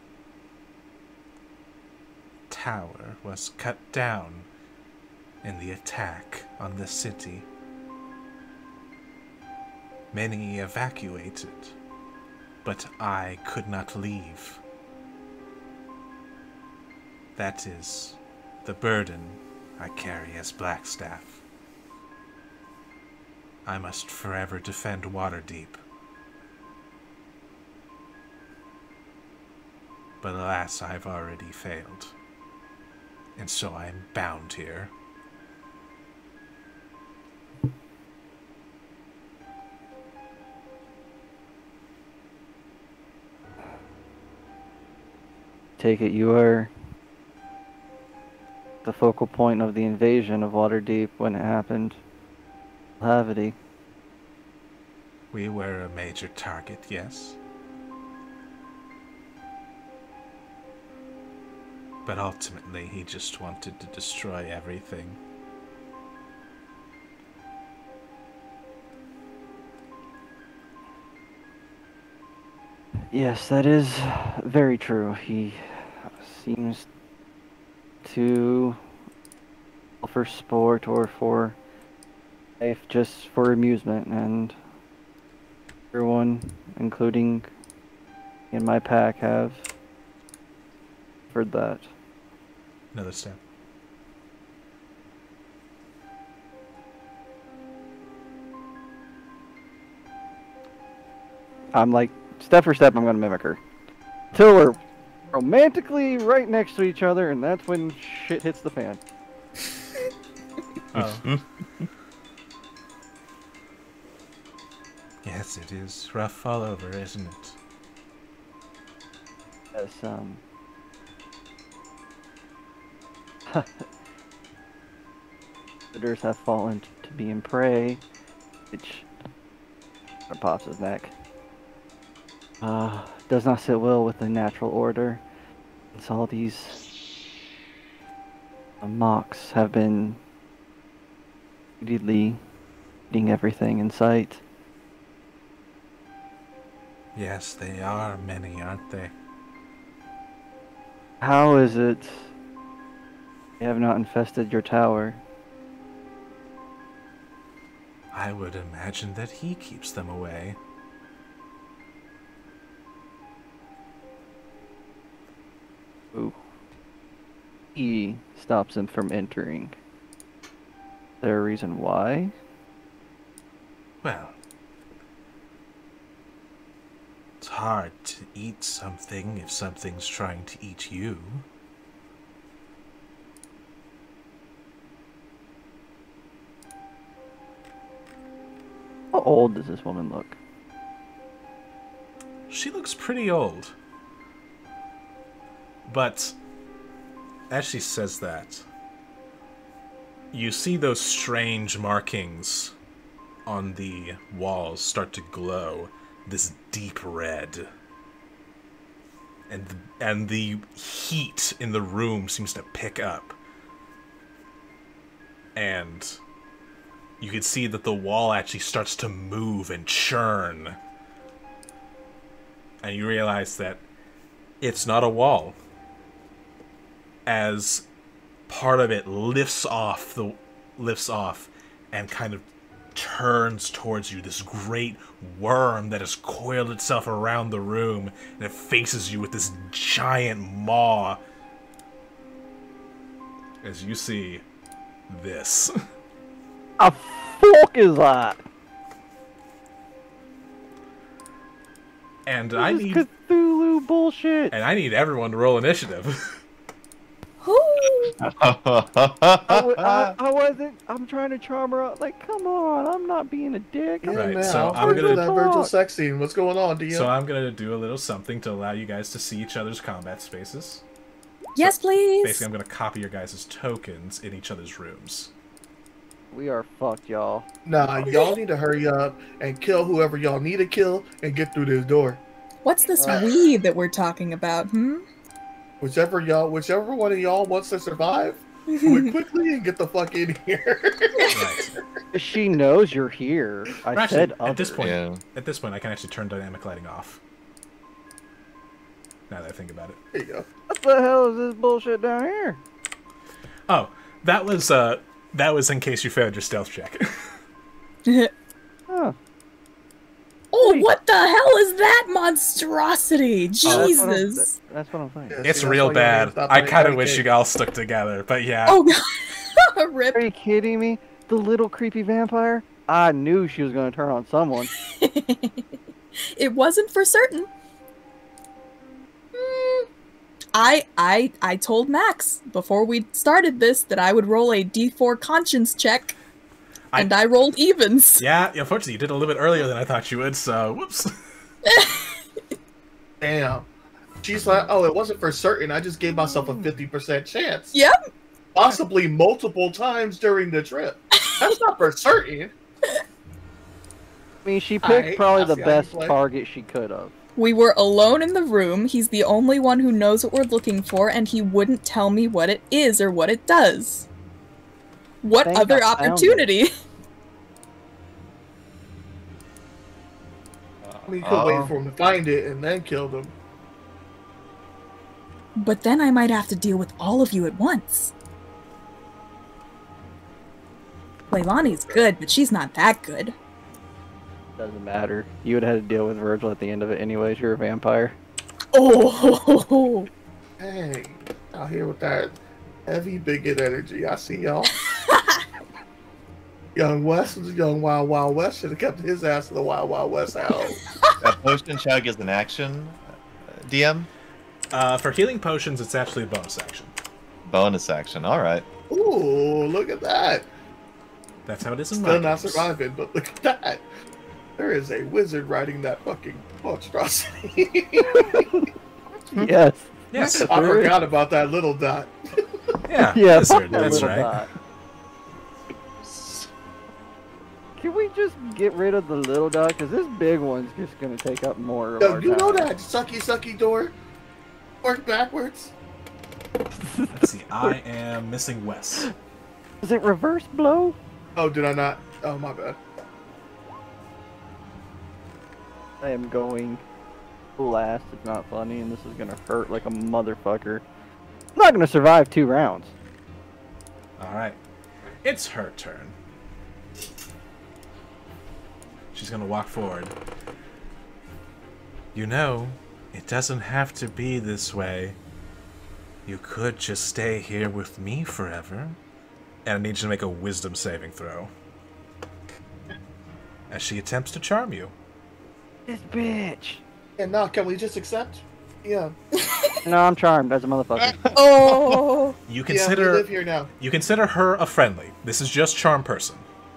Tower was cut down in the attack on the city. Many evacuated, but I could not leave. That is the burden I carry as Blackstaff. I must forever defend Waterdeep. But alas, I've already failed. And so I am bound here. Take it you are the focal point of the invasion of Waterdeep when it happened. Havity. We were a major target, yes. But ultimately, he just wanted to destroy everything. Yes, that is very true. He seems to for sport or for life, just for amusement, and everyone, including in my pack, have heard that. Another step. I'm like, step for step, I'm gonna mimic her. Till we're romantically right next to each other, and that's when shit hits the fan. Oh. Yes, it is rough all over, isn't it? Yes, um... Predators have fallen to being prey, which pops his neck. Uh, does not sit well with the natural order. Since all these uh, mocks have been repeatedly eating everything in sight. Yes, they are many, aren't they? How is it they have not infested your tower? I would imagine that he keeps them away. Ooh. He stops them from entering. Is there a reason why? Well, it's hard to eat something if something's trying to eat you. How old does this woman look? She looks pretty old. But as she says that, you see those strange markings on the walls start to glow this deep red. And the, and the heat in the room seems to pick up. And you can see that the wall actually starts to move and churn. And you realize that it's not a wall. As part of it lifts off the lifts off and kind of turns towards you, this great worm that has coiled itself around the room, and it faces you with this giant maw. As you see this. A fuck is that? And This I is need Cthulhu bullshit. and I need everyone to roll initiative. I, w I, I wasn't. I'm trying to charm her out. Like, come on, I'm not being a dick. Yeah, Right, man. so I'm I'm gonna gonna- that Virgil sex scene. What's going on, D M? So I'm gonna do a little something to allow you guys to see each other's combat spaces. Yes, please. Basically, I'm gonna copy your guys' tokens in each other's rooms. We are fucked, y'all. Nah, y'all need to hurry up and kill whoever y'all need to kill and get through this door. What's this Uh, we that we're talking about, hmm? Whichever y'all, whichever one of y'all wants to survive, do it quickly and get the fuck in here. Right. She knows you're here. I Actually, said at this other. point, Yeah. at this point, I can actually turn dynamic lighting off. Now that I think about it. There you go. What the hell is this bullshit down here? Oh, that was uh, that was in case you failed your stealth check. Huh. Oh, what the hell is that monstrosity? That's what I'm- Jesus. that- That's what I'm saying. Yeah, It's see, that's real why y'all need to bad. stop I playing kind of patty wish cake. you all stuck together, but yeah. Oh, God. Rip. Are you kidding me? The little creepy vampire? I knew she was going to turn on someone. It wasn't for certain. Mm, I I I told Max before we started this that I would roll a D four conscience check, I- and I rolled evens. Yeah, unfortunately, you did a little bit earlier than I thought you would, so whoops. Damn. She's like, oh, it wasn't for certain. I just gave myself a fifty percent chance. Yep. Possibly multiple times during the trip. That's not for certain. I mean, she picked Alright, probably I the see how you best play. target she could have. We were alone in the room. He's the only one who knows what we're looking for, and he wouldn't tell me what it is or what it does. What Thank other I found it. opportunity? I mean, you could wait for him to find it and then kill them. But then I might have to deal with all of you at once. Leilani's good, but she's not that good. Doesn't matter. You would have had to deal with Virgil at the end of it anyways. You're a vampire. Oh, Hey, out here with that heavy bigot energy. I see y'all. Young West was young Wild Wild West. Should have kept his ass in the Wild Wild West house. That potion chug is an action, uh, D M? Uh, for healing potions, it's actually a bonus action. Bonus action, alright. Ooh, look at that. That's how it is in Still my not games. surviving, but look at that. There is a wizard riding that fucking monstrosity. Yes. Yes. I forgot about that little dot. Yeah. Yeah, Wizard, fuck that that's little right. dot. Can we just get rid of the little dot? Because this big one's just gonna take up more of Yo, our you know time. that sucky sucky door work backwards? Let's see. I am missing Wes. Is it reverse blow? Oh, did I not? Oh, my bad. I am going last. It's not funny, and this is gonna hurt like a motherfucker. I'm not gonna survive two rounds. All right. It's her turn. She's gonna walk forward. You know, it doesn't have to be this way. You could just stay here with me forever. And I need you to make a wisdom saving throw. As she attempts to charm you. This bitch. And now, can we just accept? Yeah. No, I'm charmed as a motherfucker. Oh. You Yeah, we consider live here now. you consider her a friendly. This is just charm person.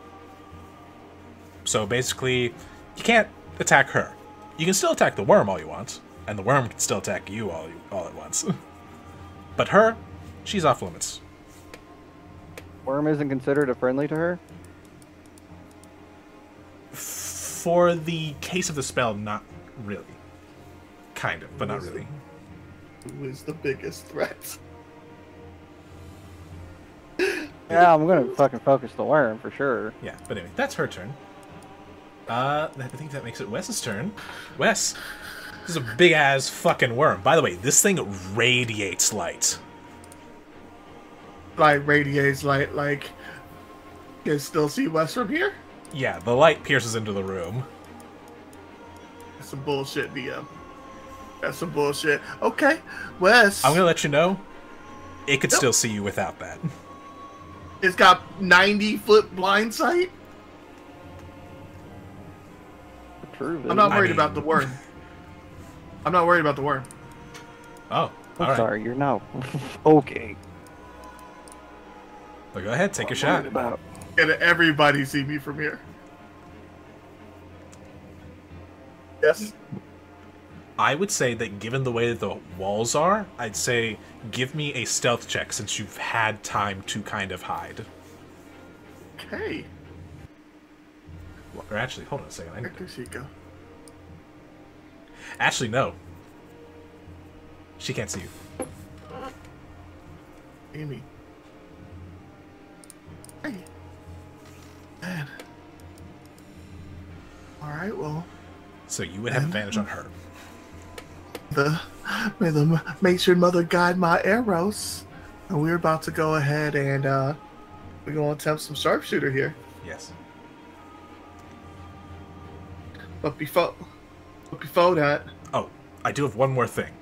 So basically, you can't attack her. You can still attack the worm all you want, and the worm can still attack you all you, all at once. But her, she's off limits. Worm isn't considered a friendly to her? For the case of the spell, not really. Kind of, but not really. Who is the biggest threat? Yeah, I'm gonna fucking focus the worm for sure. Yeah, but anyway, that's her turn. Uh, I think that makes it Wes's turn. Wes, this is a big ass fucking worm. By the way, this thing radiates light. Light radiates light, like. You can still see West from here? Yeah, the light pierces into the room. That's some bullshit, D M. That's some bullshit. Okay, Wes. I'm gonna let you know, it could still see you without that. It's got ninety foot blind sight. Prove it. I'm not I worried mean- about the worm. I'm not worried about the worm. Oh, I'm alright. sorry, you're now. Okay. Well, go ahead, take your I'm shot. worried about. Can everybody see me from here? Yes. I would say that given the way that the walls are, I'd say give me a stealth check since you've had time to kind of hide. Okay. Well, or actually, hold on a second. I Where need... does she go? Actually, no. She can't see you. Amy. Hey. Man. Alright, well, So you would have advantage on her. the may the matron mother guide my arrows. And we're about to go ahead and uh we're gonna attempt some sharpshooter here. Yes. But before but before that, Oh, I do have one more thing.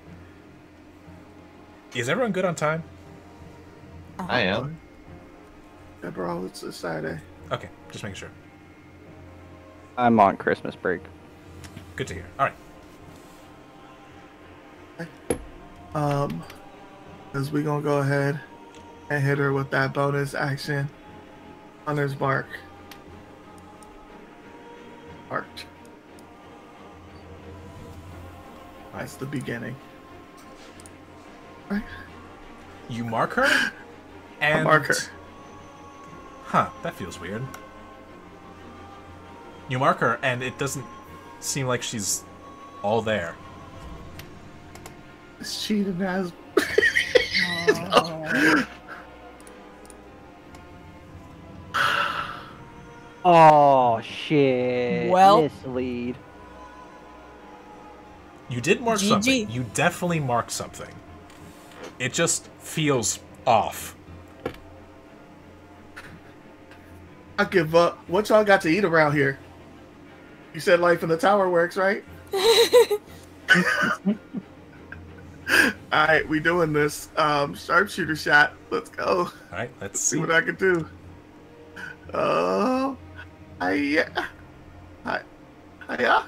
Is everyone good on time? I am. yeah, bro, it's a Saturday. Okay, just making sure. I'm on Christmas break. Good to hear. All right. Um, because we're gonna go ahead and hit her with that bonus action. Hunter's mark. Marked. That's the beginning. Right? You mark her, and Mark her. Huh, that feels weird. You mark her, and it doesn't seem like she's all there. It's cheating as. Oh shit. Well- Mislead. You did mark G G. something. You definitely marked something. It just feels off. I give up. What y'all got to eat around here? You said life in the tower works, right? Alright, we doing this. Um, sharpshooter shot. Let's go. All right, let's See see. what I can do. Oh, I, I, I,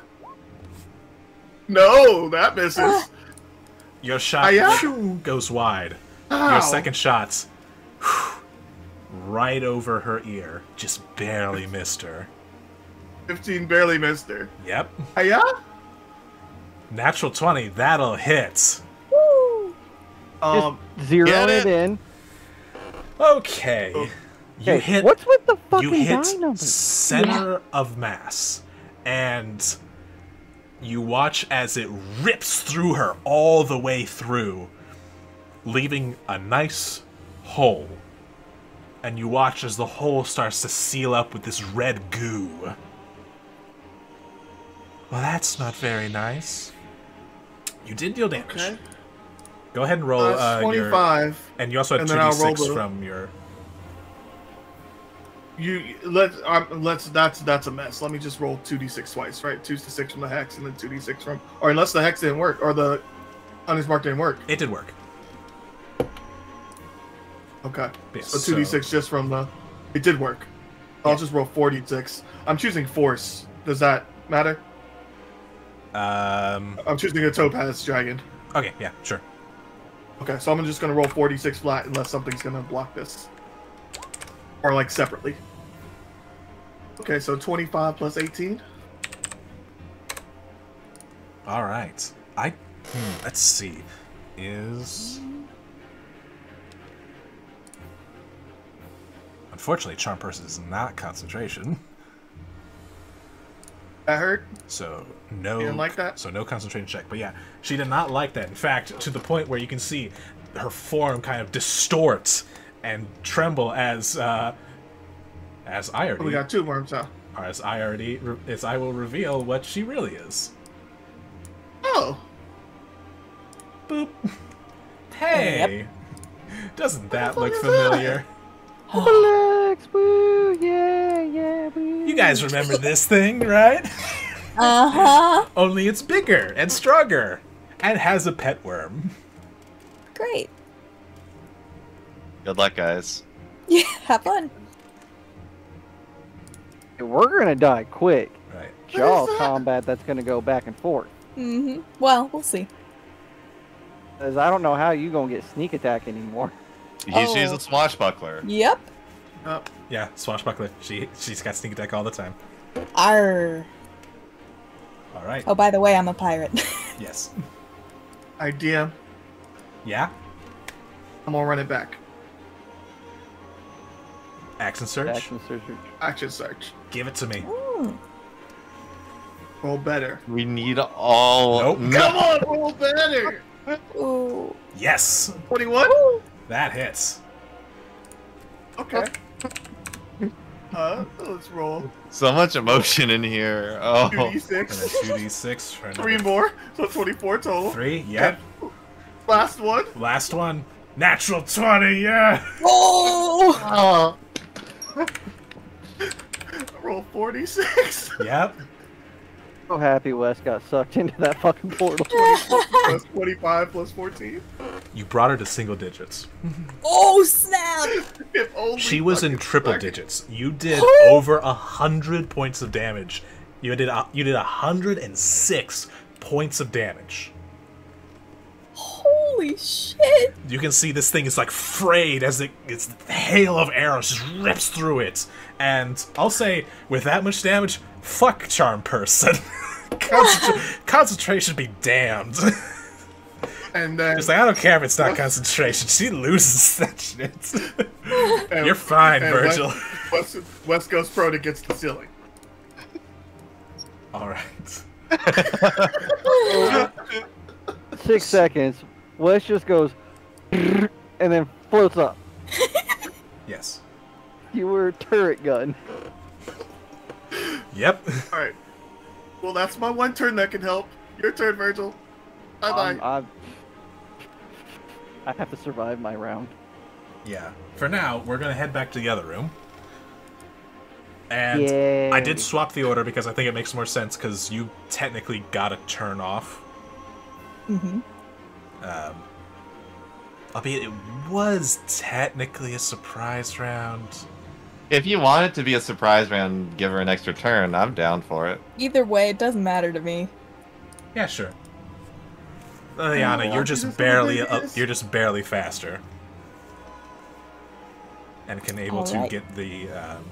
no, that misses. Your shot Hi-ya. phew, goes wide. Ow. Your second shot, whew, right over her ear, just barely missed her. fifteen barely missed her. Yep. Hiya? Natural twenty, that'll hit. Woo! Um, Zero get it it? in. Okay. You Okay, hit what's with the you fucking hit die numbers? center of mass, and you watch as it rips through her all the way through, leaving a nice hole. And you watch as the hole starts to seal up with this red goo. Well, that's not very nice. You did deal damage. okay. Go ahead and roll That's uh, your... twenty-five. And you also had and two then d I'll roll six the- from your... You let's um, let's that's that's a mess. Let me just roll two d six twice, right? two d six from the hex and then two d six from, or unless the hex didn't work or the Hunter's Mark didn't work. It did work. Okay, Yeah, so two d six so- just from the, it did work. I'll Yeah. just roll four d six. I'm choosing force. Does that matter? Um... I'm choosing a topaz dragon. Okay, yeah, sure. Okay, so I'm just gonna roll four d six flat unless something's gonna block this, or like separately. Okay, so twenty-five plus eighteen. All right. I hmm, let's see. Is unfortunately, charm person is not concentration, That hurt. so no. You didn't like that? So no concentration check. But yeah, she did not like that. In fact, to the point where you can see her form kind of distort and tremble as uh, as I Oh, already we got two worms out. or as I already re- as I will reveal what she really is. Oh, Boop. Hey. Doesn't that look fuck is that? familiar? Flex, woo, yeah, yeah, woo. You guys remember this thing, right? Uh huh. Only it's bigger and stronger and has a pet worm. Great. Good luck, guys. Yeah, have fun. We're gonna die quick. Right. Jaw that? combat that's gonna go back and forth. Mm-hmm. Well, we'll see. Cause I don't know how you gonna get sneak attack anymore. He's Oh. she's a swashbuckler. Yep. uh, Yeah, swashbuckler. She she's got sneak attack all the time. Arr. All right. Oh, by the way, I'm a pirate. Yes. I D M. Yeah. I'm gonna run it back. Action search. Action search. Action search. Give it to me. Ooh. Roll better. We need all. Nope. No. Come on, roll better. Ooh. Yes. Twenty-one. That hits. Okay. Uh, let's roll So much emotion in here. two d Oh. And six. then two d six for Three another more, so twenty-four total. three. Yep. Last one. Last one. Natural twenty. Yeah. Oh. Oh. Roll forty-six. Yep. So happy Wes got sucked into that fucking portal. Plus twenty-five plus fourteen. You brought her to single digits. Oh snap! If only She was in fucking triple fucking- digits. You did over a hundred points of damage. You did a, you did a hundred and six points of damage. Holy shit! You can see this thing is like frayed as it its hail of arrows just rips through it. And I'll say, with that much damage, fuck charm person. Concentra- concentration be damned. And then Just like I don't care if it's not concentration. She loses that shit. and- You're fine, and Virgil. West, West, West goes prone against the ceiling. All right. Six seconds. Wes just goes and then floats up. Yes. You were a turret gun. Yep. All right. Well, that's my one turn that can help. Your turn, Virgil. Bye bye. Um, I I have to survive my round. Yeah. For now, we're gonna head back to the other room. And Yay. I did swap the order because I think it makes more sense because you technically got a turn off. Mm-hmm. Um, albeit it was technically a surprise round. If you want it to be a surprise round, give her an extra turn. I'm down for it. Either way, it doesn't matter to me. Yeah, sure. Liliana, Oh, you're I just just barely wanna uh, do this. you're just barely faster, and can able to Alright. get the. Um,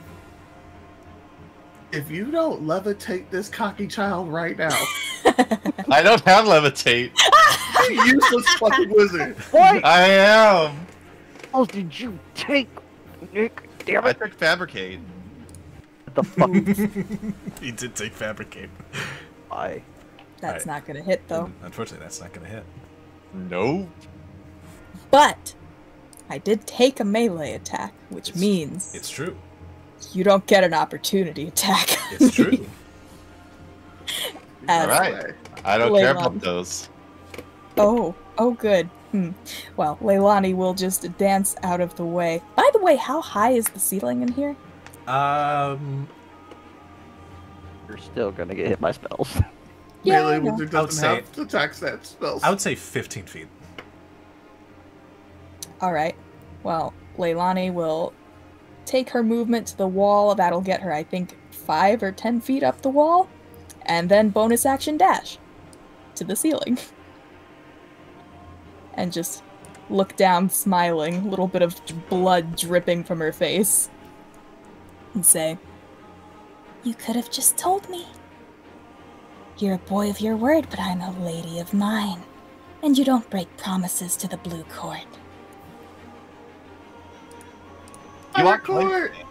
If you don't levitate this cocky child right now, I don't have levitate. you useless fucking wizard. What I am. else did you take, Nick? Damn I it! took fabricate. What the fuck? he did take fabricate. Why? That's Alright. not gonna hit though. Unfortunately, that's not gonna hit. Nope. But I did take a melee attack, which It's- means It's true. you don't get an opportunity attack. It's true. As- Alright. I don't care Leylon. about those. Oh, oh, good. Hmm. Well, Leilani will just dance out of the way. By the way, how high is the ceiling in here? Um, You're still gonna get hit by spells. Yeah, Melee I know. wizard I would doesn't say- have attack stat spells. I would say fifteen feet. All right. Well, Leilani will take her movement to the wall. That'll get her, I think, five or ten feet up the wall, and then bonus action dash to the ceiling, and just look down, smiling, a little bit of blood dripping from her face, and say, You could have just told me. You're a boy of your word, but I'm a lady of mine. And you don't break promises to the Blue Court. You walked away Court. from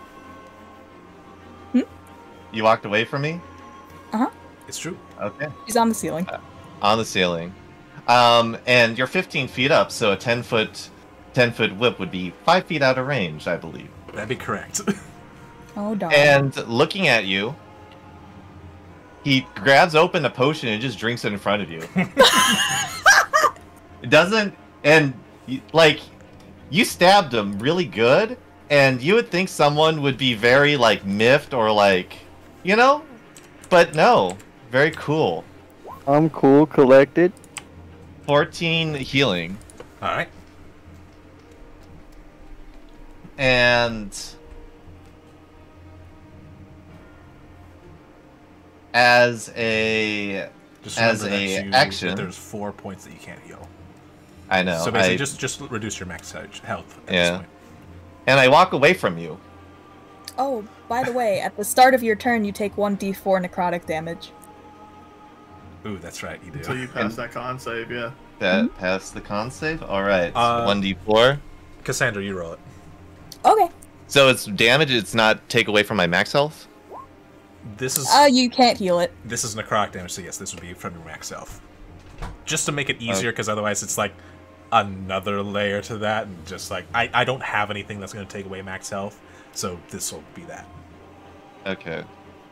me. Hmm? You walked away from me? It's true. Okay. "She's on the ceiling." On the ceiling. Um, and you're fifteen feet up, so a ten foot ten foot whip would be five feet out of range, I believe. That'd be correct. Oh darn! And looking at you, he grabs open a potion and just drinks it in front of you. It doesn't, and y- like, you stabbed him really good, and you would think someone would be very like miffed or like, you know, but no, very cool. I'm cool, collected. fourteen healing, All right. and as a Just As remember that a you- action- that there's four points that you can't heal. I know, so basically, I- just just reduce your max health health at Yeah. this point. and I walk away from you. Oh, by the way, at the start of your turn, you take one d four necrotic damage. Ooh, that's right, you do. Until you pass that con save, yeah. That pass the con save. All right, Uh, one d four. Cassandra, you roll it. Okay. So it's damage. It's not take away from my max health. This is Uh, you can't heal it. this is necrotic damage, so yes, this would be from your max health. Just to make it easier, because otherwise it's like another layer to that, and just like I I don't have anything that's going to take away max health, so this will be that. Okay.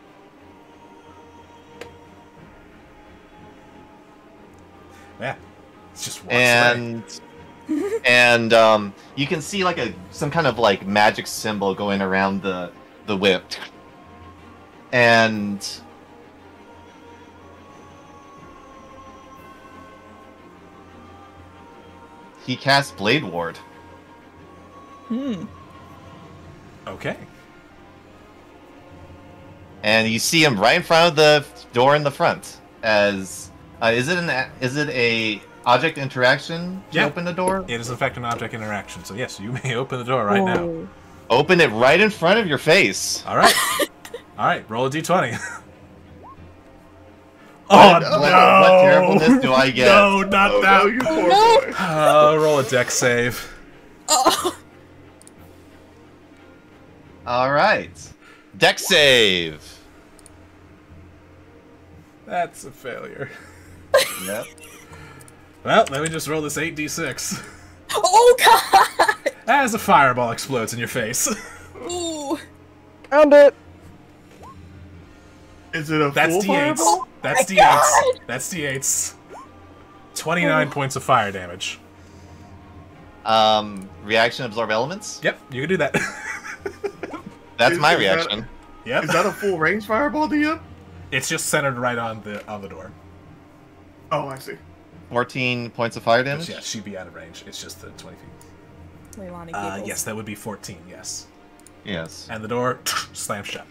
Yeah, it's just walks away. And and um, you can see like a some kind of like magic symbol going around the the whip. And he casts Blade Ward. Hmm. Okay. And you see him right in front of the door in the front. As uh, is it an a- is it a object interaction to Yeah. open the door? It is in fact an object interaction, so yes, you may open the door right now. Oh. Open it right in front of your face. All right. All right, roll a d twenty. Oh What- no! what- what terribleness do I get? No, not Oh, that. no, you poor no. boy. Uh, roll a deck save. Oh. All right. Deck save. That's a failure. Yep. Well, let me just roll this eight d six. Oh god! As a fireball explodes in your face. Ooh. Found it. Is it a That's full d eights. fireball? That's my d eights. God! That's d eights. twenty-nine points of fire damage. Um, reaction absorb elements. Yep, you can do that. That's Is- my is that- reaction. Yep. Is that a full range fireball, D M? It's just centered right on the on the door. Oh, I see. fourteen points of fire But damage. yeah, she'd be out of range. It's just the twenty feet. Leilani Uh, giggles. yes, that would be fourteen, yes. Yes. And the door slams shut.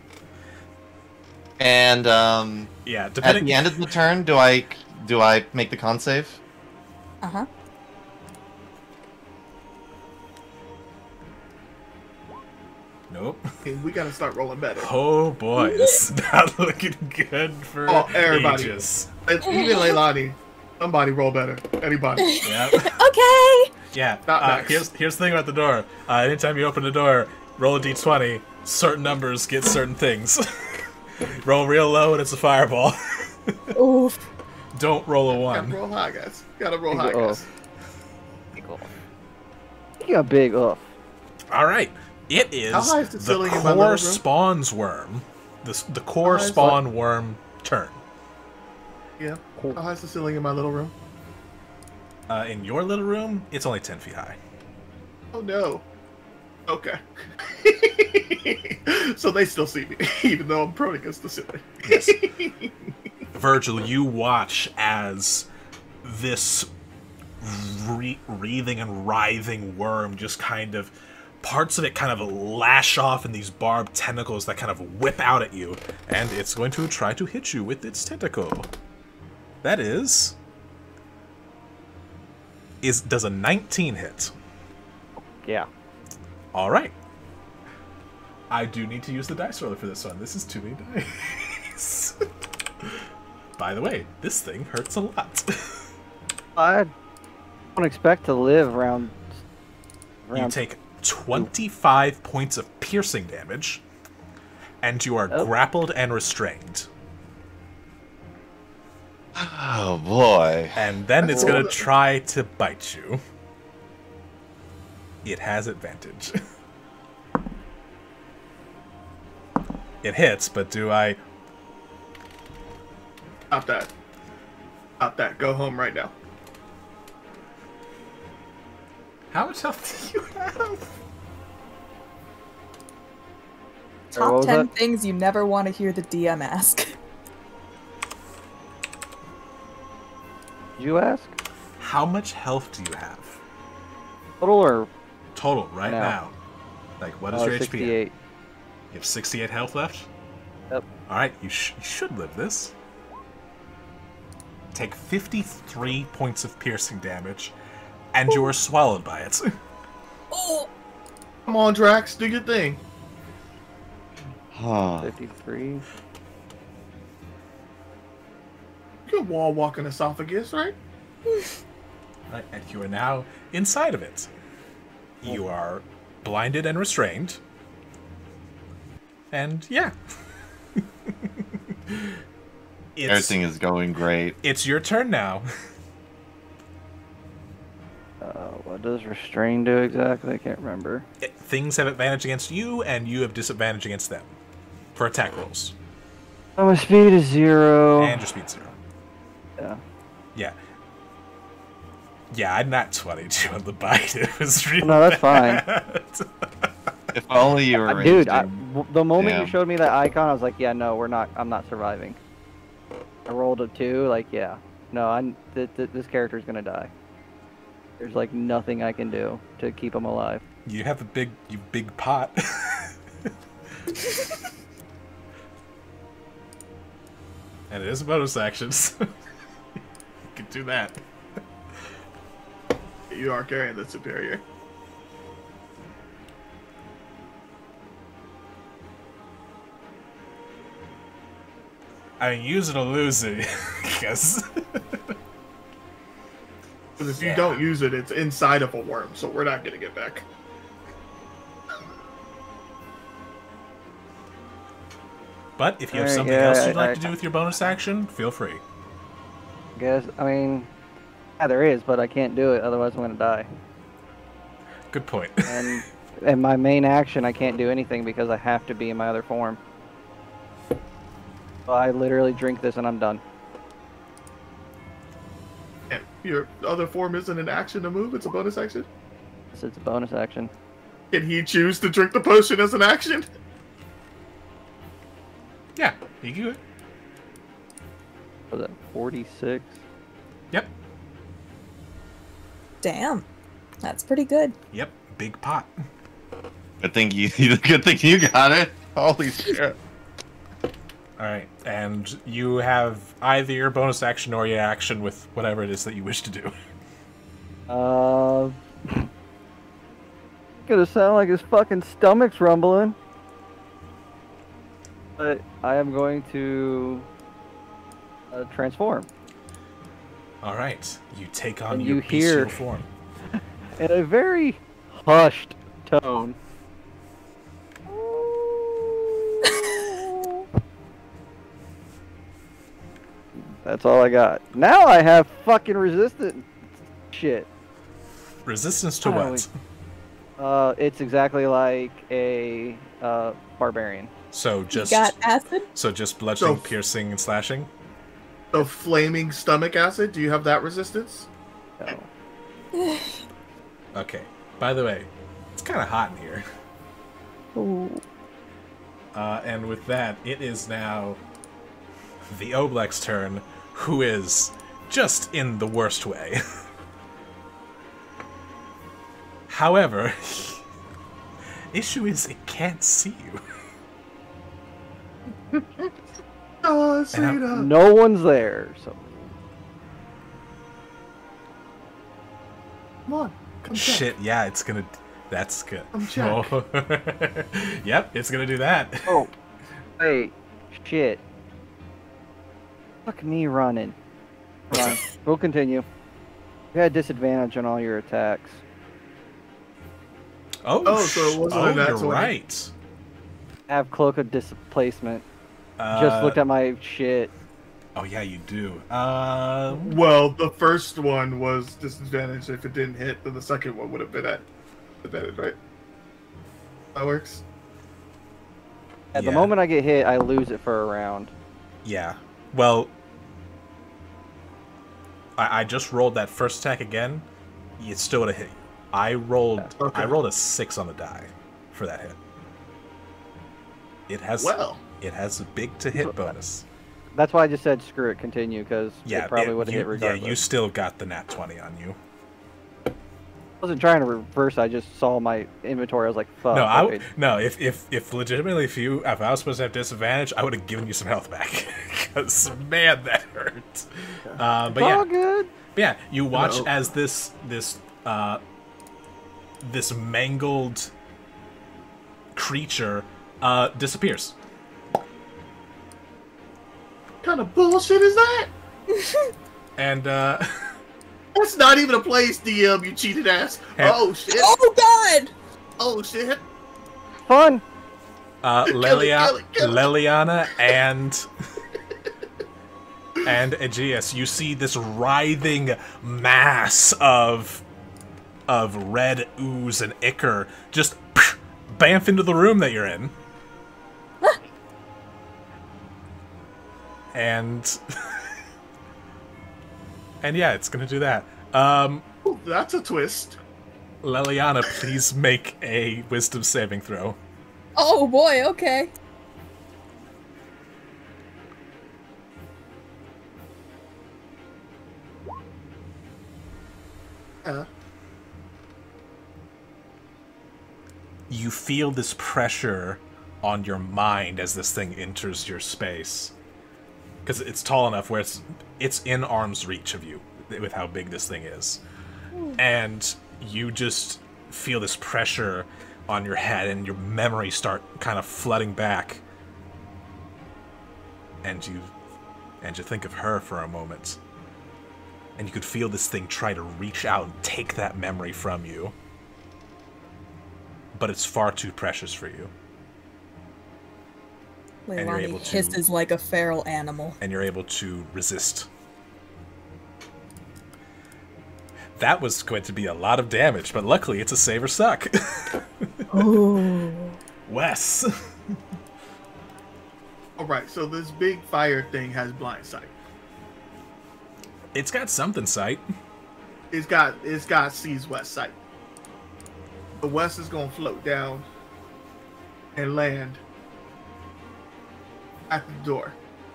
And um, Yeah, at depending. the end of the turn, do I do I make the con save? Uh huh. Nope. Hey, we gotta start rolling better. Oh boy, it's not looking good for Oh, everybody. Aegis. And even Leilani, somebody roll better. Anybody. Yeah. Okay. Yeah. Not Uh, nice. here's here's the thing about the door. Uh, anytime you open the door, roll a d twenty. Certain numbers get certain things. Roll real low and it's a fireball. Oof. Don't roll a Gotta one. roll high, guys. Gotta roll Big high, O. guys. Big off. You got big off. All right. It is How high is the the ceiling in my little core room? spawns worm. The s- the core high is spawn worm turn. Yeah. How high's the ceiling in my little room? Uh, in your little room, it's only ten feet high. Oh no. Okay. So they still see me, even though I'm prone against the ceiling. Yes. Virgil, you watch as this re- wreathing and writhing worm just kind of, parts of it kind of lash off in these barbed tentacles that kind of whip out at you, and it's going to try to hit you with its tentacle. That is... is does a nineteen hit? Yeah. All right. I do need to use the dice roller for this one. This is too many dice. By the way, this thing hurts a lot. I don't expect to live around. You around take twenty-five points of piercing damage, and you are Oh. grappled and restrained. Oh boy. And then it's going to try to bite you. It has advantage. It hits, but do I... Stop that. Stop that. Go home right now. How much health do you have? Sorry, what Top was ten that? things you never want to hear the D M ask. Did you ask? How much health do you have? Total or Total, right No. now. Like, what is uh, your H P? at? sixty-eight? You have sixty-eight health left? Yep. Alright, you, sh- you should live this. Take fifty-three points of piercing damage, and you are swallowed by it. Come on, Drax. Do your thing. Huh. fifty-three. You can wall walk an esophagus, right? Right, and you are now inside of it. You are blinded and restrained. And yeah. it's, Everything is going great. it's your turn now. Uh, what does restrain do exactly? I can't remember. It- things have advantage against you, and you have disadvantage against them. For attack rolls. Oh, my speed is zero. And your speed zero. Yeah. Yeah. Yeah, I'm not twenty-two on the bite. It was really No, that's fine. bad. If only you were Uh, Dude, ranged I, in. w- the moment Damn. you showed me that icon, I was like, yeah, no, we're not. I'm not surviving. I rolled a two, like, yeah, no, I'm. Th- th- this character's gonna die. There's like nothing I can do to keep him alive. You have a big, you big pot. And it is a bonus action, so you can do that. You are carrying the superior. I mean, use it or lose it, because Because if Yeah. you don't use it, it's inside of a worm, so we're not gonna get back. But if you have Alright, something yeah, else you'd I- like to I- do with your bonus action, feel free. Guess, I mean, yeah, there is, but I can't do it. Otherwise, I'm gonna die. Good point. And and my main action, I can't do anything because I have to be in my other form. So I literally drink this and I'm done. And your other form isn't an action to move, it's a bonus action? So it's a bonus action. Can he choose to drink the potion as an action? Yeah, you can do it. Was that forty-six? Yep, Damn. That's pretty good. yep, big pot. Good thing you. Good thing you got it. Holy shit! All right, and you have either your bonus action or your action with whatever it is that you wish to do. Uh, gonna sound like his fucking stomach's rumbling. But I am going to uh, transform. All right, you take on And your you bestial hear- form. In a very hushed tone. That's all I got. Now I have fucking resistant shit. Resistance to Finally. what? Uh, it's exactly like a uh, barbarian. So You just got acid? so just bludgeoning, So- piercing, and slashing. The flaming stomach acid. Do you have that resistance? So. Okay. By the way, it's kind of hot in here. Ooh. Uh, and with that, it is now the Oblex turn, who is just in the worst way. However, issue is it can't see you. Oh, And I'm- Cena. No one's there, so Come on, come check. Shit, yeah, it's gonna. That's good. Come check. Oh. Yep, it's gonna do that. oh, wait, shit. Fuck me running. Run. We'll continue. You had disadvantage on all your attacks. Oh, Oh, so it wasn't oh, a nat you're twenty. right. I have cloak of displacement. Uh, Just looked at my shit. Oh yeah, you do. Uh, Well, the first one was disadvantage if it didn't hit, then the second one would have been at advantage, right? That works. At the yeah. moment I get hit, I lose it for a round. Yeah. Well, I, I just rolled that first attack again. It still would have hit you. I rolled. Okay. I rolled a six on the die for that hit. It has. Well, It has a big to hit bonus. That's why I just said screw it, continue, because Yeah, it probably it- would have you- hit regardless. Yeah, you still got the nat twenty on you. I wasn't trying to reverse. I just saw my inventory. I was like, "Fuck." no, I okay. w- no. If if if legitimately, if you if I was supposed to have disadvantage, I would have given you some health back. Because man, that hurt. Uh, but It's yeah, all good. but yeah. You watch No. as this this uh this mangled creature uh disappears. what kind of bullshit is that? And uh That's not even a place, D M, you cheated ass. Hey. Oh shit. Oh god! Oh shit. Fun. uh Kill it, Lelia- kill it, kill it. Leliana and and Aegeus, you see this writhing mass of of red ooze and ichor just bamf into the room that you're in. and and yeah, it's gonna do that. Um Ooh, that's a twist. Leliana, please make a wisdom saving throw. Oh boy, okay. Yeah. You feel this pressure on your mind as this thing enters your space. Because it's tall enough where it's it's in arm's reach of you with how big this thing is. And you just feel this pressure on your head and your memories start kind of flooding back. And you and you think of her for a moment. And you could feel this thing try to reach out and take that memory from you. But it's far too precious for you. And you're Leilani able to- hisses like a feral animal. And you're able to resist. That was going to be a lot of damage, but luckily it's a save or suck. Oh. Wes. Alright, so this big fire thing has blind sight. It's got something sight. It's got it's got sees west sight. The west is gonna float down and land at the door.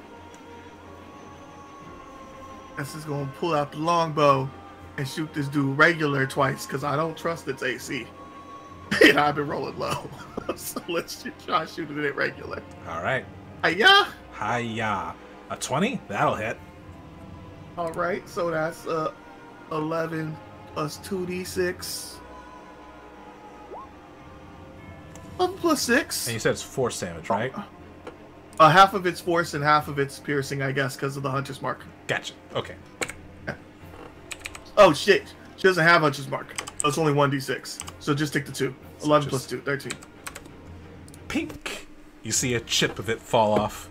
This is gonna pull out the longbow and shoot this dude regular twice because I don't trust its A C. And I've been rolling low. So let's just try shooting it regular. All right. Hiya! Hiya. A twenty? That'll hit. All right, so that's uh eleven plus two d six. eleven plus six. And you said it's force damage, right? Uh, half of it's force and half of it's piercing, I guess, because of the Hunter's Mark. Gotcha. Okay. Oh, shit. She doesn't have Hunter's Mark. Oh, it's only one d six. So just take the two. So eleven just- plus two, thirteen. Pink. You see a chip of it fall off.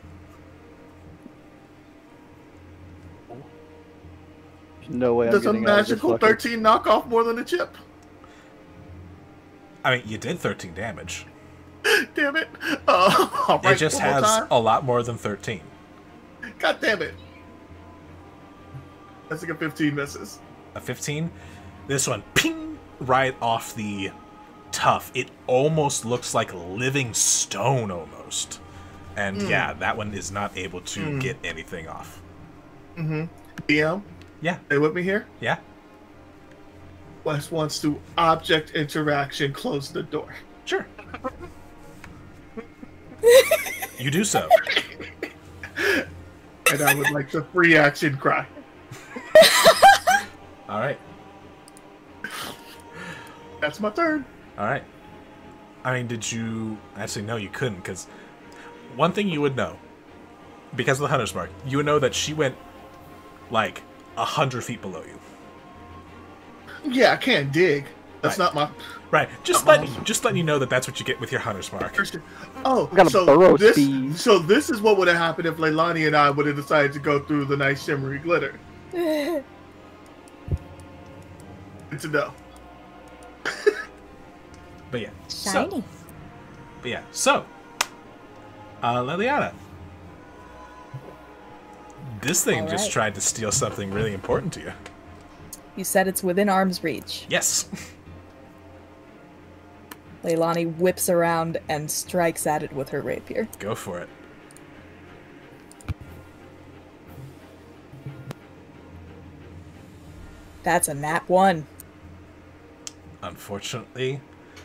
There's no way I'm Does a getting out of this magical fucker. thirteen knock off more than a chip? I mean, you did thirteen damage. Damn it. Uh, all right, It just one more has time. a lot more than thirteen. God damn it. That's like a fifteen misses. A fifteen. This one, ping, right off the tuff. It almost looks like living stone, almost. And Mm. yeah, that one is not able to Mm. get anything off. Mm-hmm. D M, Yeah, stay with me here. yeah. Wes wants to object interaction, close the door. Sure. You do so. And I would like the free action cry. All right. That's my turn. All right. I mean, did you... Actually, no, you couldn't, because one thing you would know, because of the Hunter's Mark, you would know that she went, like, a hundred feet below you. Yeah, I can't dig. That's Right. not my... Right. Just Uh-oh. let just letting you know that that's what you get with your Hunter's Mark. Oh, I got a so burrow this, speed. so this is what would have happened if Leilani and I would have decided to go through the nice shimmery glitter. Good to know. But yeah. So, Shiny. but yeah. So, uh, Liliana. This thing All just right. tried to steal something really important to you. You said it's within arm's reach. Yes. Leilani whips around and strikes at it with her rapier. Go for it. That's a nat one. Unfortunately,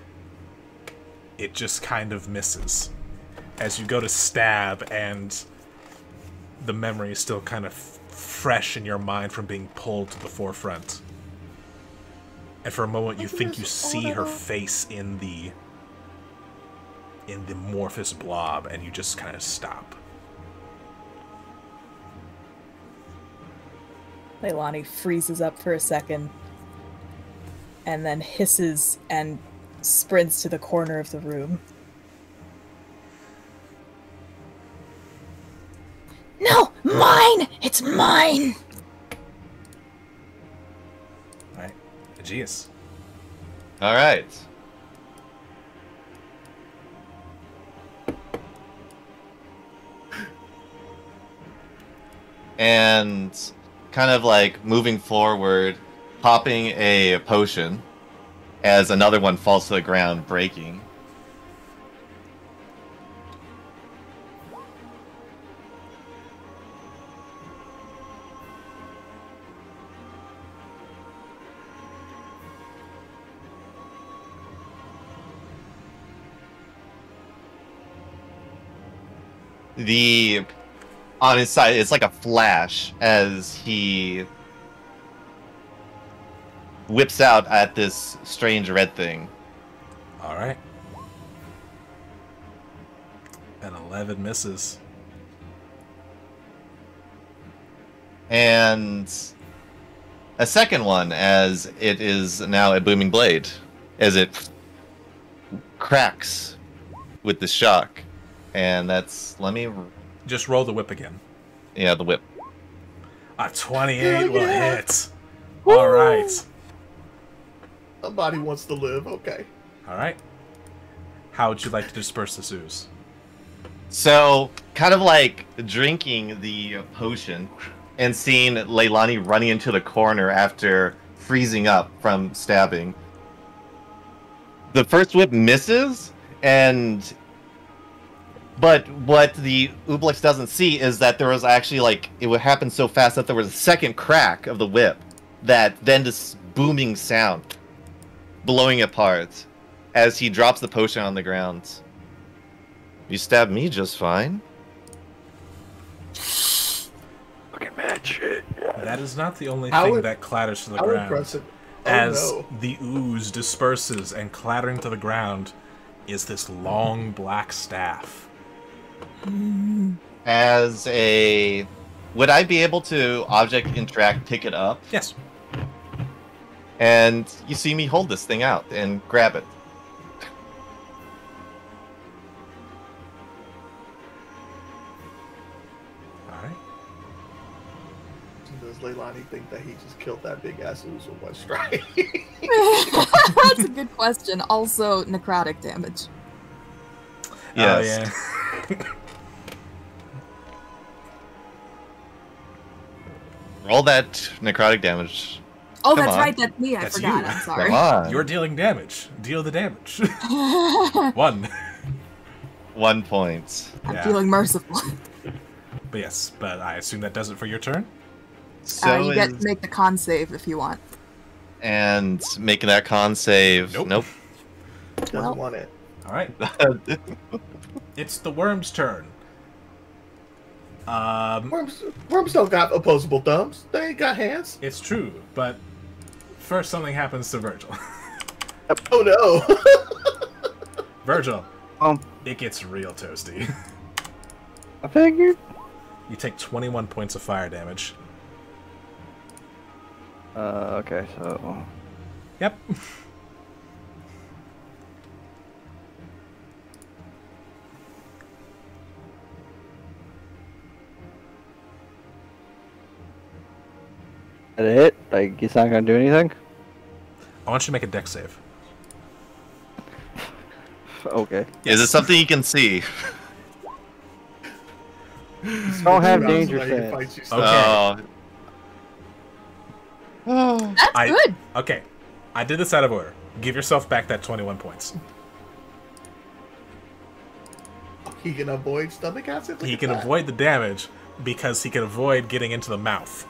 it just kind of misses. As you go to stab, and the memory is still kind of fresh in your mind from being pulled to the forefront. And for a moment, you think you see her face in the in the amorphous blob, and you just kind of stop. Leilani freezes up for a second, and then hisses and sprints to the corner of the room. No, mine! It's mine! All right, Aegeus. All right. And kind of like moving forward, popping a potion as another one falls to the ground, breaking. The on his side, it's like a flash as he whips out at this strange red thing. All right. An eleven misses. And a second one as it is now a booming blade as it cracks with the shock. And that's, let me, Just roll the whip again. yeah, the whip. A twenty-eight Hell will yeah. hit. All right. Somebody wants to live. Okay. All right. How would you like to disperse this ooze? So, kind of like drinking the potion and seeing Leilani running into the corner after freezing up from stabbing. The first whip misses, and but what the Ublex doesn't see is that there was actually, like, it would happen so fast that there was a second crack of the whip that then this booming sound blowing apart. as he drops the potion on the ground. You stabbed me just fine. Fucking mad shit. That is not the only How thing would- that clatters to the How ground. impressive. Oh, As no. the ooze disperses and clattering to the ground is this long black staff. As a... Would I be able to object interact, pick it up? Yes. And you see me hold this thing out and grab it. Alright. Does Leilani think that he just killed that big ass ooze with one strike? That's a good question. Also, necrotic damage. Yes. Oh, yeah. Roll that necrotic damage. Oh, Come that's on. right. That's me. I That's forgot. you. I'm sorry. Come on. You're dealing damage. Deal the damage. One. One point. I'm Yeah. feeling merciful. But yes, but I assume that does it for your turn? So uh, you get is- to make the con save if you want. and making that con save. Nope. Nope. Doesn't Well- want it. Alright. It's the worm's turn. Um, Worms, worms don't got opposable thumbs. They ain't got hands. it's true, but first something happens to Virgil. Oh no. Virgil, Um, it gets real toasty. I figured. You take twenty-one points of fire damage. Uh, okay, so Yep. that it? Like, it's not gonna do anything? I want you to make a dex save. Okay. Is it something you can see? Don't have Rounds danger away, he sense. fights you Okay. Oh. That's I- good. Okay. I did this out of order. Give yourself back that twenty-one points. He can avoid stomach acid. Look He at can that. avoid the damage because he can avoid getting into the mouth.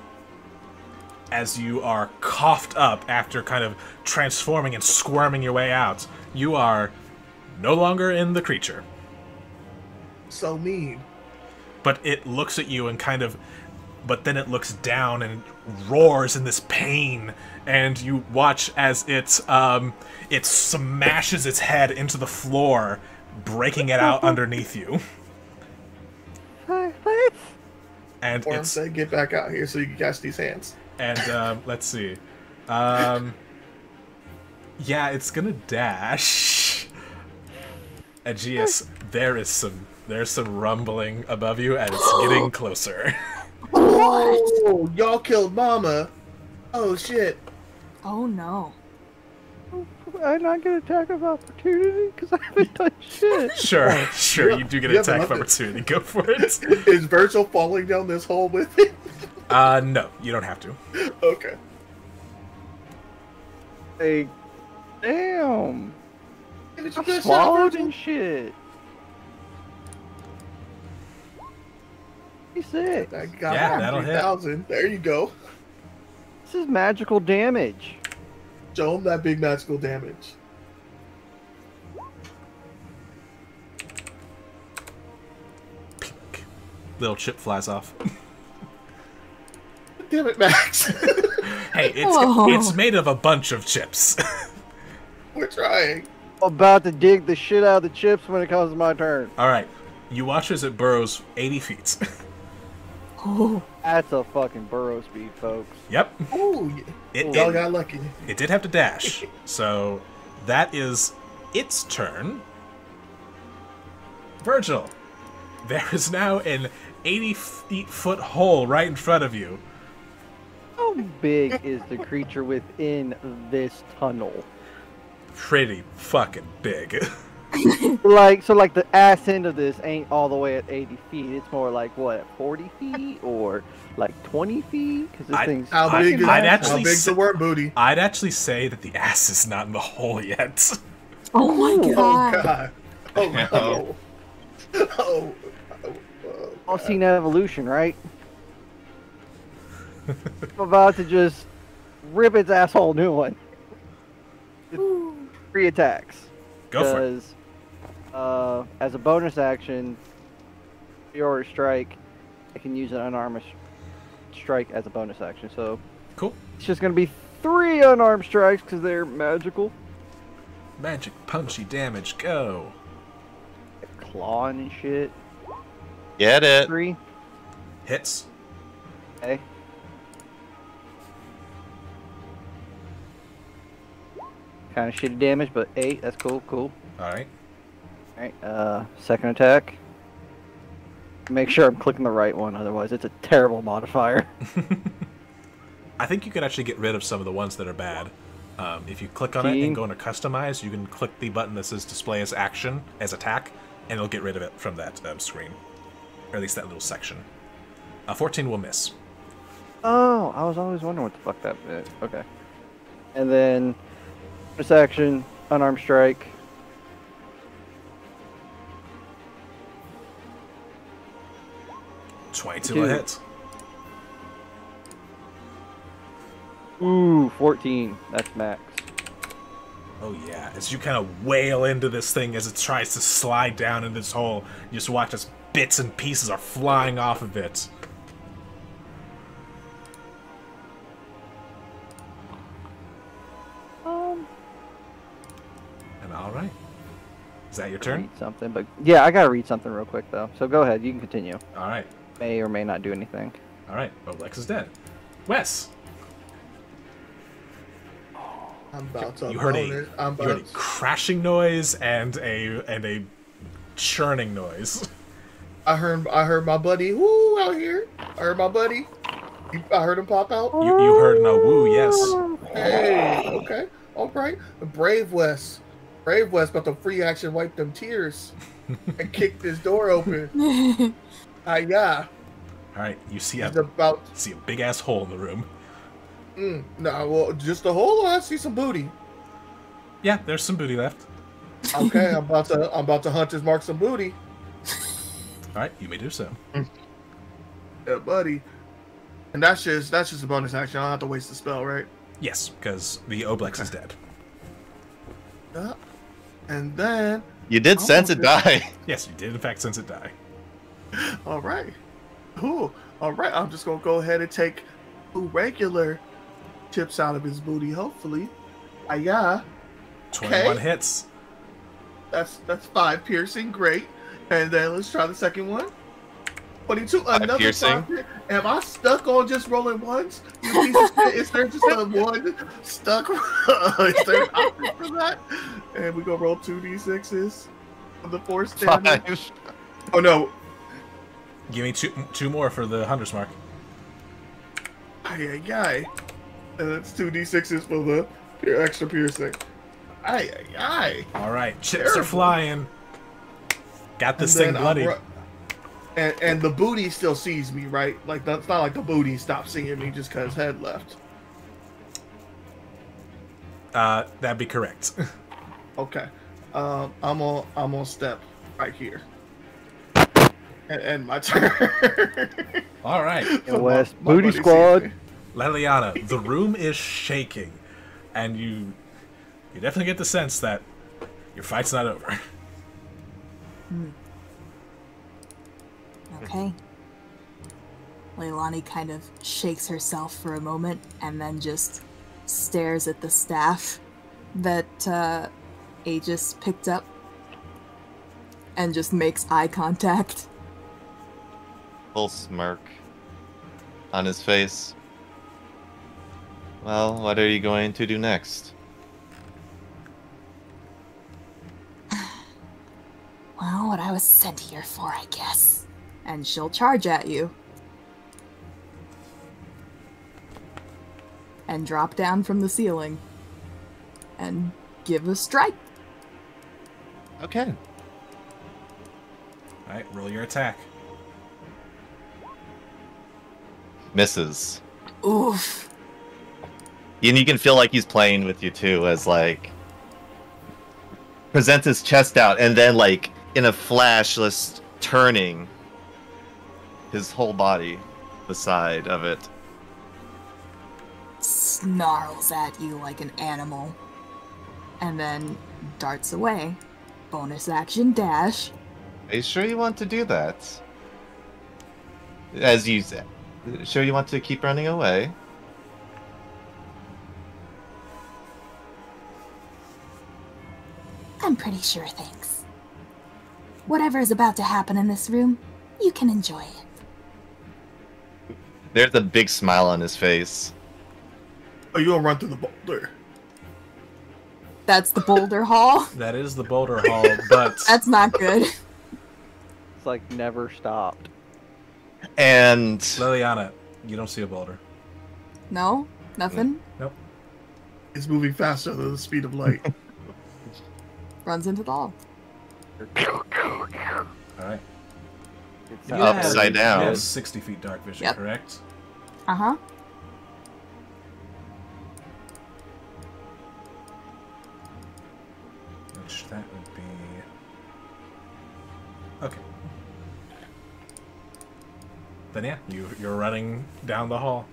As you are coughed up after kind of transforming and squirming your way out, you are no longer in the creature. So mean. But it looks at you and kind of... But then it looks down and roars in this pain, and you watch as it, um, it smashes its head into the floor, breaking it out underneath you. And Worm it's... said, "Get back out here so you can catch these hands." And um, let's see. Um, yeah, it's gonna dash. Aegeus, there is some there's some rumbling above you, and it's getting closer. Oh, y'all killed Mama. Oh shit. Oh no. I not get attack of opportunity because I haven't done shit. Sure, sure, you do get an You have attack of nothing. opportunity. Go for it. Is Virgil falling down this hole with it? Uh, no, you don't have to. Okay. Hey, damn! Did you I get shot, swallowed Virgil? and shit. He's sick. I got Yeah, back that'll hit. three thousand. There you go. This is magical damage. Show him that big magical damage. Pink. Little chip flies off. Damn it, Max. Hey, it's Whoa. it's made of a bunch of chips. We're trying. I'm about to dig the shit out of the chips when it comes to my turn. All right, you watch as it burrows eighty feet. Oh. That's a fucking burrow speed, folks. Yep. Oh, It, y'all it, got lucky. it did have to dash, so that is its turn. Virgil, there is now an eighty feet foot hole right in front of you. How big is the creature within this tunnel? Pretty fucking big. Like, so like the ass end of this ain't all the way at eighty feet. It's more like, what, forty feet? Or like twenty feet? Because this I- thing's How I- big is I'd How actually big's say- the worm booty? I'd actually say that the ass is not in the hole yet. Oh my Ooh. god. Oh god. Oh no. Oh. oh, oh, all God. seen evolution, right? I'm about to just rip its asshole a new one. three attacks. Go for it. Because uh, as a bonus action, your strike, I can use an unarmed strike as a bonus action. So Cool. it's just gonna be three unarmed strikes because they're magical. Magic punchy damage, go. Clawing and shit. Get it. Three. Hits. Okay. Kind of shitty damage, but eight. That's cool. Cool. Alright. All right. Uh, second attack. Make sure I'm clicking the right one, otherwise it's a terrible modifier. I think you can actually get rid of some of the ones that are bad. Um, if you click on it and go into customize, you can click the button that says display as action, as attack, and it'll get rid of it from that um, screen. Or at least that little section. Uh, fourteen will miss. Oh, I was always wondering what the fuck that meant. Okay. And then bonus action, unarmed strike. twenty-two Two. will hit. Ooh, fourteen. That's max. Oh yeah, as you kind of wail into this thing as it tries to slide down into this hole, you just watch as bits and pieces are flying off of it. Um, And alright. Is that your turn? read something, but yeah, I gotta read something real quick though. So go ahead, you can continue. Alright. May or may not do anything. Alright, Oblex is dead. Wes! I'm about to. You heard a, bonus- I'm you heard a about to- crashing noise and a and a churning noise. I heard. I heard my buddy. Woo out here. I heard my buddy. You- I heard him pop out. You, you heard no woo, yes. Hey. Okay. All right. Brave West. Brave West about to free action wipe them tears and kick this door open. Ah yeah. Alright, you see a He's about. see a big ass hole in the room. Mm, no, well, just a hole. Or I see some booty. Yeah, there's some booty left. Okay, I'm about to. I'm about to hunt his mark some booty. Alright, you may do so. Yeah, buddy. And that's just that's just a bonus action. I don't have to waste the spell, right? Yes, because the Oblex is dead. Yeah. And then, You did Oh, sense it okay. die. Yes, you did in fact sense it die. all right, cool. All right, I'm just gonna go ahead and take two regular chips out of his booty. Hopefully, ah yeah. twenty-one Okay. hits. That's that's five piercing, great. And then let's try the second one. twenty-two, Five another piercing. five. Am I stuck on just rolling ones? You piece of shit? Is there just a one stuck? Is there an option for that? And we go roll two d sixes for the force damage. Five. Oh no! Give me two two more for the Hunter's Mark. Ay ay ay! And it's two d sixes for the pier- extra piercing. Ay ay ay! Alright, chips Terrible. are flying. Got this And thing then bloody. I'm ru- And, and the booty still sees me, right? Like that's not like the booty stopped seeing me just cause head left. Uh, that'd be correct. Okay, um, I'm on I'm on step right here, and, and my turn. Alright. Yo, West, My- my booty buddy sees squad. me. Leliana, the room is shaking, and you you definitely get the sense that your fight's not over. Okay. Leilani kind of shakes herself for a moment and then just stares at the staff that uh, Aegis picked up and just makes eye contact. Full smirk on his face. Well, what are you going to do next? Well, what I was sent here for, I guess. And she'll charge at you. And drop down from the ceiling. And give a strike. Okay. Alright, roll your attack. Misses. Oof. And you can feel like he's playing with you too, as like presents his chest out, and then like in a flash, just turning his whole body, the side of it. Snarls at you like an animal. and then darts away. Bonus action dash. Are you sure you want to do that? As you said, sure you want to keep running away? I'm pretty sure, thanks. Whatever is about to happen in this room, you can enjoy it. There's a big smile on his face. Oh, you gonna run through the boulder? That's the Boulder Hall. That is the Boulder Hall, but That's not good. It's like never stopped. And Liliana, you don't see a boulder. No? Nothing? Nope. It's moving faster than the speed of light. Runs into the hall. All right. It's You Upside have- down. You have sixty feet dark vision, Yep. correct? Uh-huh. Which that would be. Okay. Then yeah, you you're running down the hall.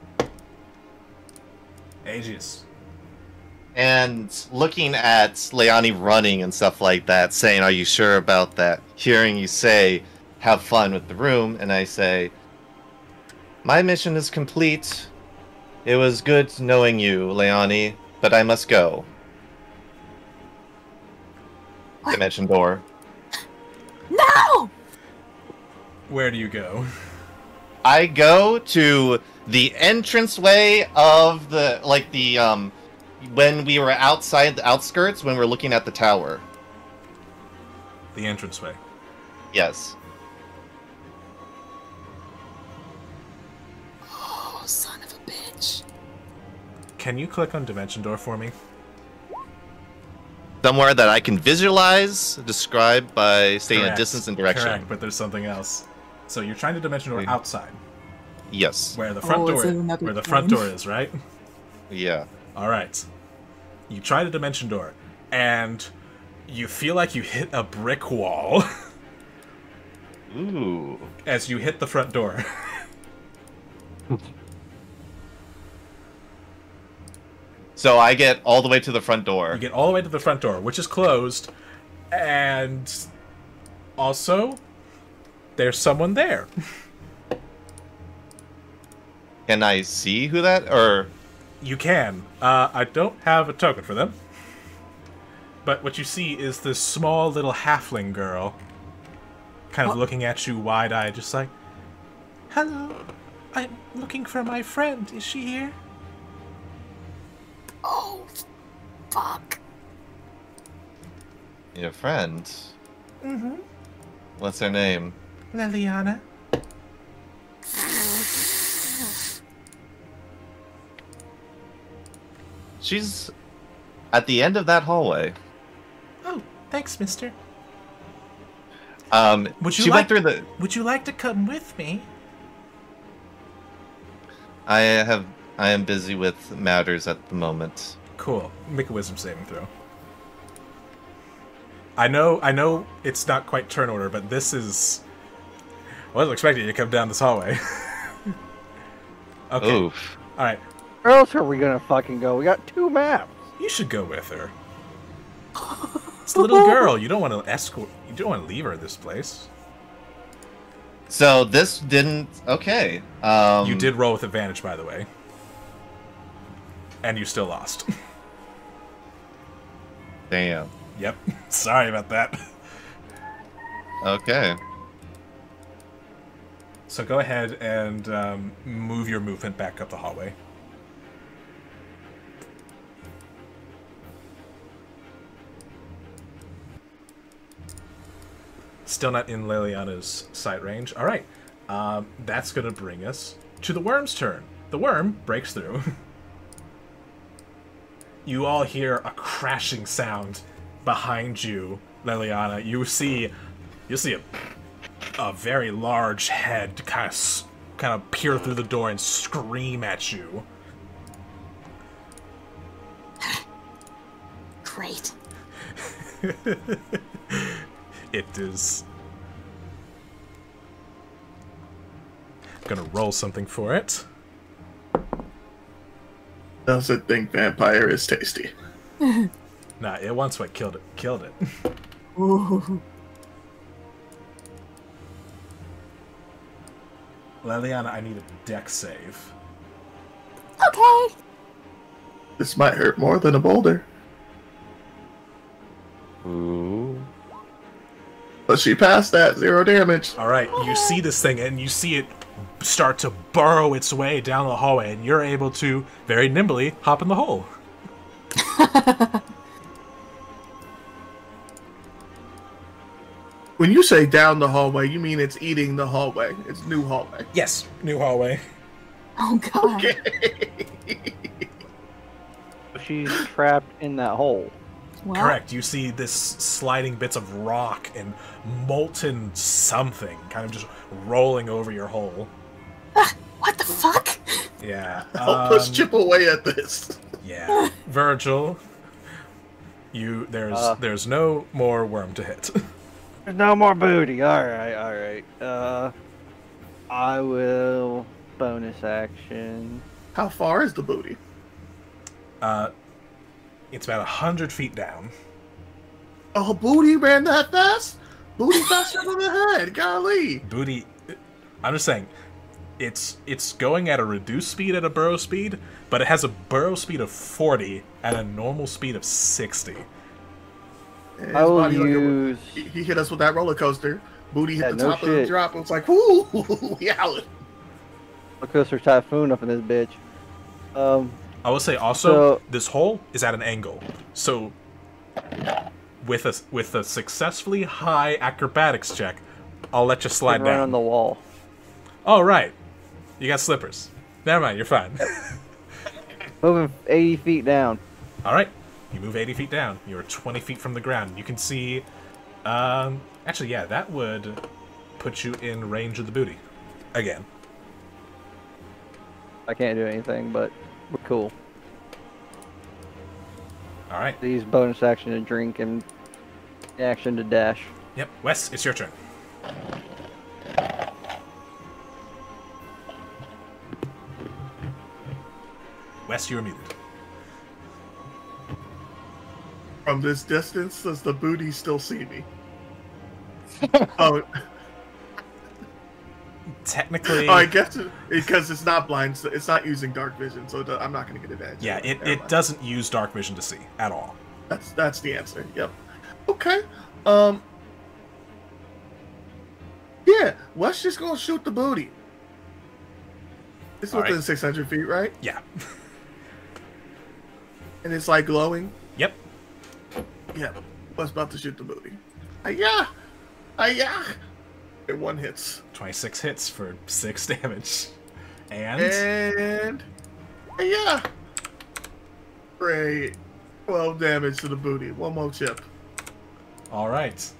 Aegis. and looking at Leani running and stuff like that, saying, "Are you sure about that?" Hearing you say, "Have fun with the room," and I say, "My mission is complete. It was good knowing you, Leani, but I must go." What? Dimension door. No! Where do you go? I go to the entranceway of the, like the, um, when we were outside the outskirts, when we were looking at the tower. The entranceway. Yes. Oh, son of a bitch. Can you click on Dimension Door for me? Somewhere that I can visualize, describe by stating a Correct. distance and direction. Correct, but there's something else. So you're trying to Dimension Door Okay. outside, Yes. where the front Oh, door is it another where the front plane? door is, right? Yeah. All right. You try the Dimension Door, and you feel like you hit a brick wall Ooh. as you hit the front door. So I get all the way to the front door. You get all the way to the front door, which is closed, and also there's someone there. Can I see who that, or You can. Uh, I don't have a token for them. But what you see is this small little halfling girl kind of What? looking at you wide-eyed, just like, "Hello, I'm looking for my friend. Is she here?" Oh, fuck. your friend? Mm-hmm. What's her name? Liliana. She's at the end of that hallway. Oh, thanks, mister. Um, Would you she like- went through the. Would you like to come with me? I have. I am busy with matters at the moment. Cool. Make a wisdom saving throw. I know, I know it's not quite turn order, but this is... I wasn't expecting you to come down this hallway. Okay. Oof. Alright. Where else are we gonna fucking go? We got two maps. You should go with her. It's a little girl. You don't want to escort... You don't want to leave her in this place. So this didn't. Okay. Um, You did roll with advantage, by the way. And you still lost. Damn. Yep. Sorry about that. Okay. So go ahead and um, move your movement back up the hallway. Still not in Liliana's sight range. All right. Um, that's going to bring us to the worm's turn. The worm breaks through. You all hear a crashing sound behind you, Liliana. You see, you see a a very large head kind of s- kind of peer through the door and scream at you. Great. It is gonna roll something for it. Doesn't think vampire is tasty. Nah, it once what killed it. Killed it. Ooh. Leliana, I need a deck save. Okay. This might hurt more than a boulder. Ooh. But she passed that. Zero damage. Alright, you see this thing, and you see it start to burrow its way down the hallway, and you're able to, very nimbly, hop in the hole. When you say down the hallway, you mean it's eating the hallway. It's new hallway. Yes, new hallway. Oh god. Okay. She's trapped in that hole. Well, Correct. You see this sliding bits of rock and molten something kind of just rolling over your hole. Ah, what the fuck? Yeah. Help us um, chip away at this. Yeah. Virgil, you there's Uh. there's no more worm to hit. There's no more booty. Alright, alright. Uh, I will bonus action. How far is the booty? Uh, it's about a hundred feet down. Oh, booty ran that fast? Booty faster than the head. Golly. Booty. I'm just saying, it's it's going at a reduced speed at a burrow speed, but it has a burrow speed of forty and a normal speed of sixty. His I will body like a- use. he, he hit us with that roller coaster. Booty hit Yeah, the no top of the shit. drop. It was like, whoo, we out. Roller coaster typhoon up in this bitch. Um, I will say also, So- this hole is at an angle, so with a with a successfully high acrobatics check, I'll let you slide run down. on the wall. Oh right, you got slippers. Never mind, you're fine. Moving eighty feet down. All right, you move eighty feet down. You're twenty feet from the ground. You can see. Um, actually, yeah, that would put you in range of the booty. Again. I can't do anything, but we're cool. All right. Use bonus action to drink and action to dash. Yep, Wes, it's your turn. Wes, you're muted. From this distance, does the booty still see me? Oh, Technically, oh, I guess it, because it's not blind. So it's not using dark vision, so it do- I'm not going to get advantage. yeah, it, Never it mind. doesn't use dark vision to see at all. That's that's the answer. Yep. Okay. Um. Yeah. Wes just gonna shoot the booty. It's All within right. six hundred feet, right? Yeah. And it's like glowing. Yep. Yeah. Wes about to shoot the booty. Ayah! Ayah! It one hits. twenty-six hits for six damage. And And yeah, great. Twelve damage to the booty. One more chip. all right.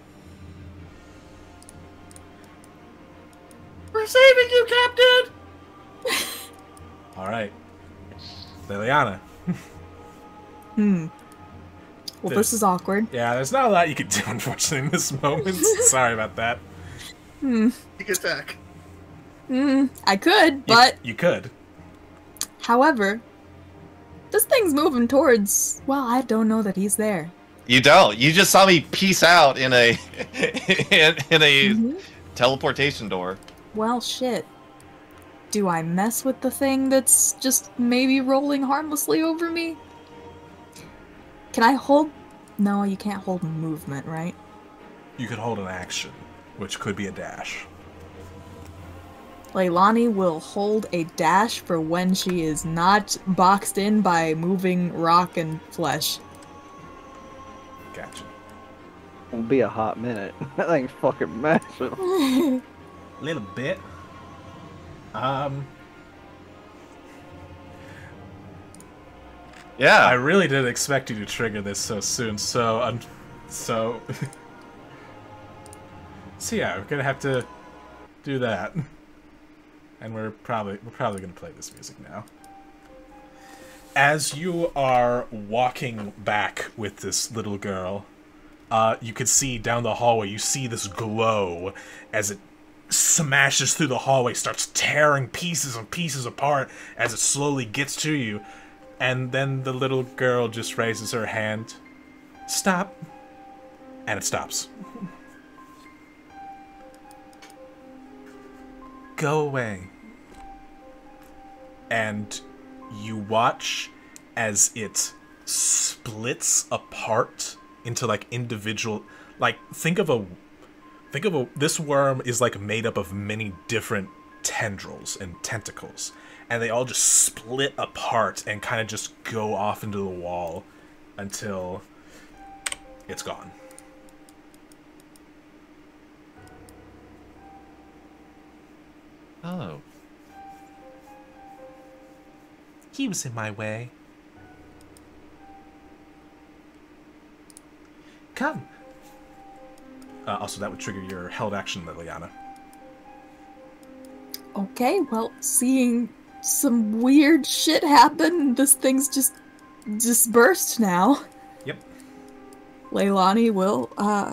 Receiving you, Captain. All right. Liliana. Hmm. Well, This- this is awkward. Yeah, there's not a lot you can do, unfortunately, in this moment. Sorry about that. Hmm. Sneak attack. Hmm. I could, You- but you could. however, this thing's moving towards. Well, I don't know that he's there. You don't. You just saw me peace out in a in, in a Mhm. teleportation door. Well, shit. Do I mess with the thing that's just maybe rolling harmlessly over me? Can I hold? No, you can't hold movement, right? You could hold an action, which could be a dash. Leilani will hold a dash for when she is not boxed in by moving rock and flesh. Gotcha. It'll be a hot minute. That thing's fucking massive. A little bit. Um, I Yeah. really didn't expect you to trigger this so soon. So, um, so, so yeah, we're gonna have to do that, and we're probably we're probably gonna play this music now. As you are walking back with this little girl, uh, you can see down the hallway. You see this glow as it smashes through the hallway, starts tearing pieces and pieces apart as it slowly gets to you. And then the little girl just raises her hand. Stop. And it stops. Go away. And you watch as it splits apart into like individual, like think of a think of a this worm is like made up of many different tendrils and tentacles, and they all just split apart and kind of just go off into the wall until it's gone. Oh. He was in my way. Come. Uh, also, that would trigger your held action, Liliana. Okay, well, seeing some weird shit happen, this thing's just dispersed now. Yep. Leilani will uh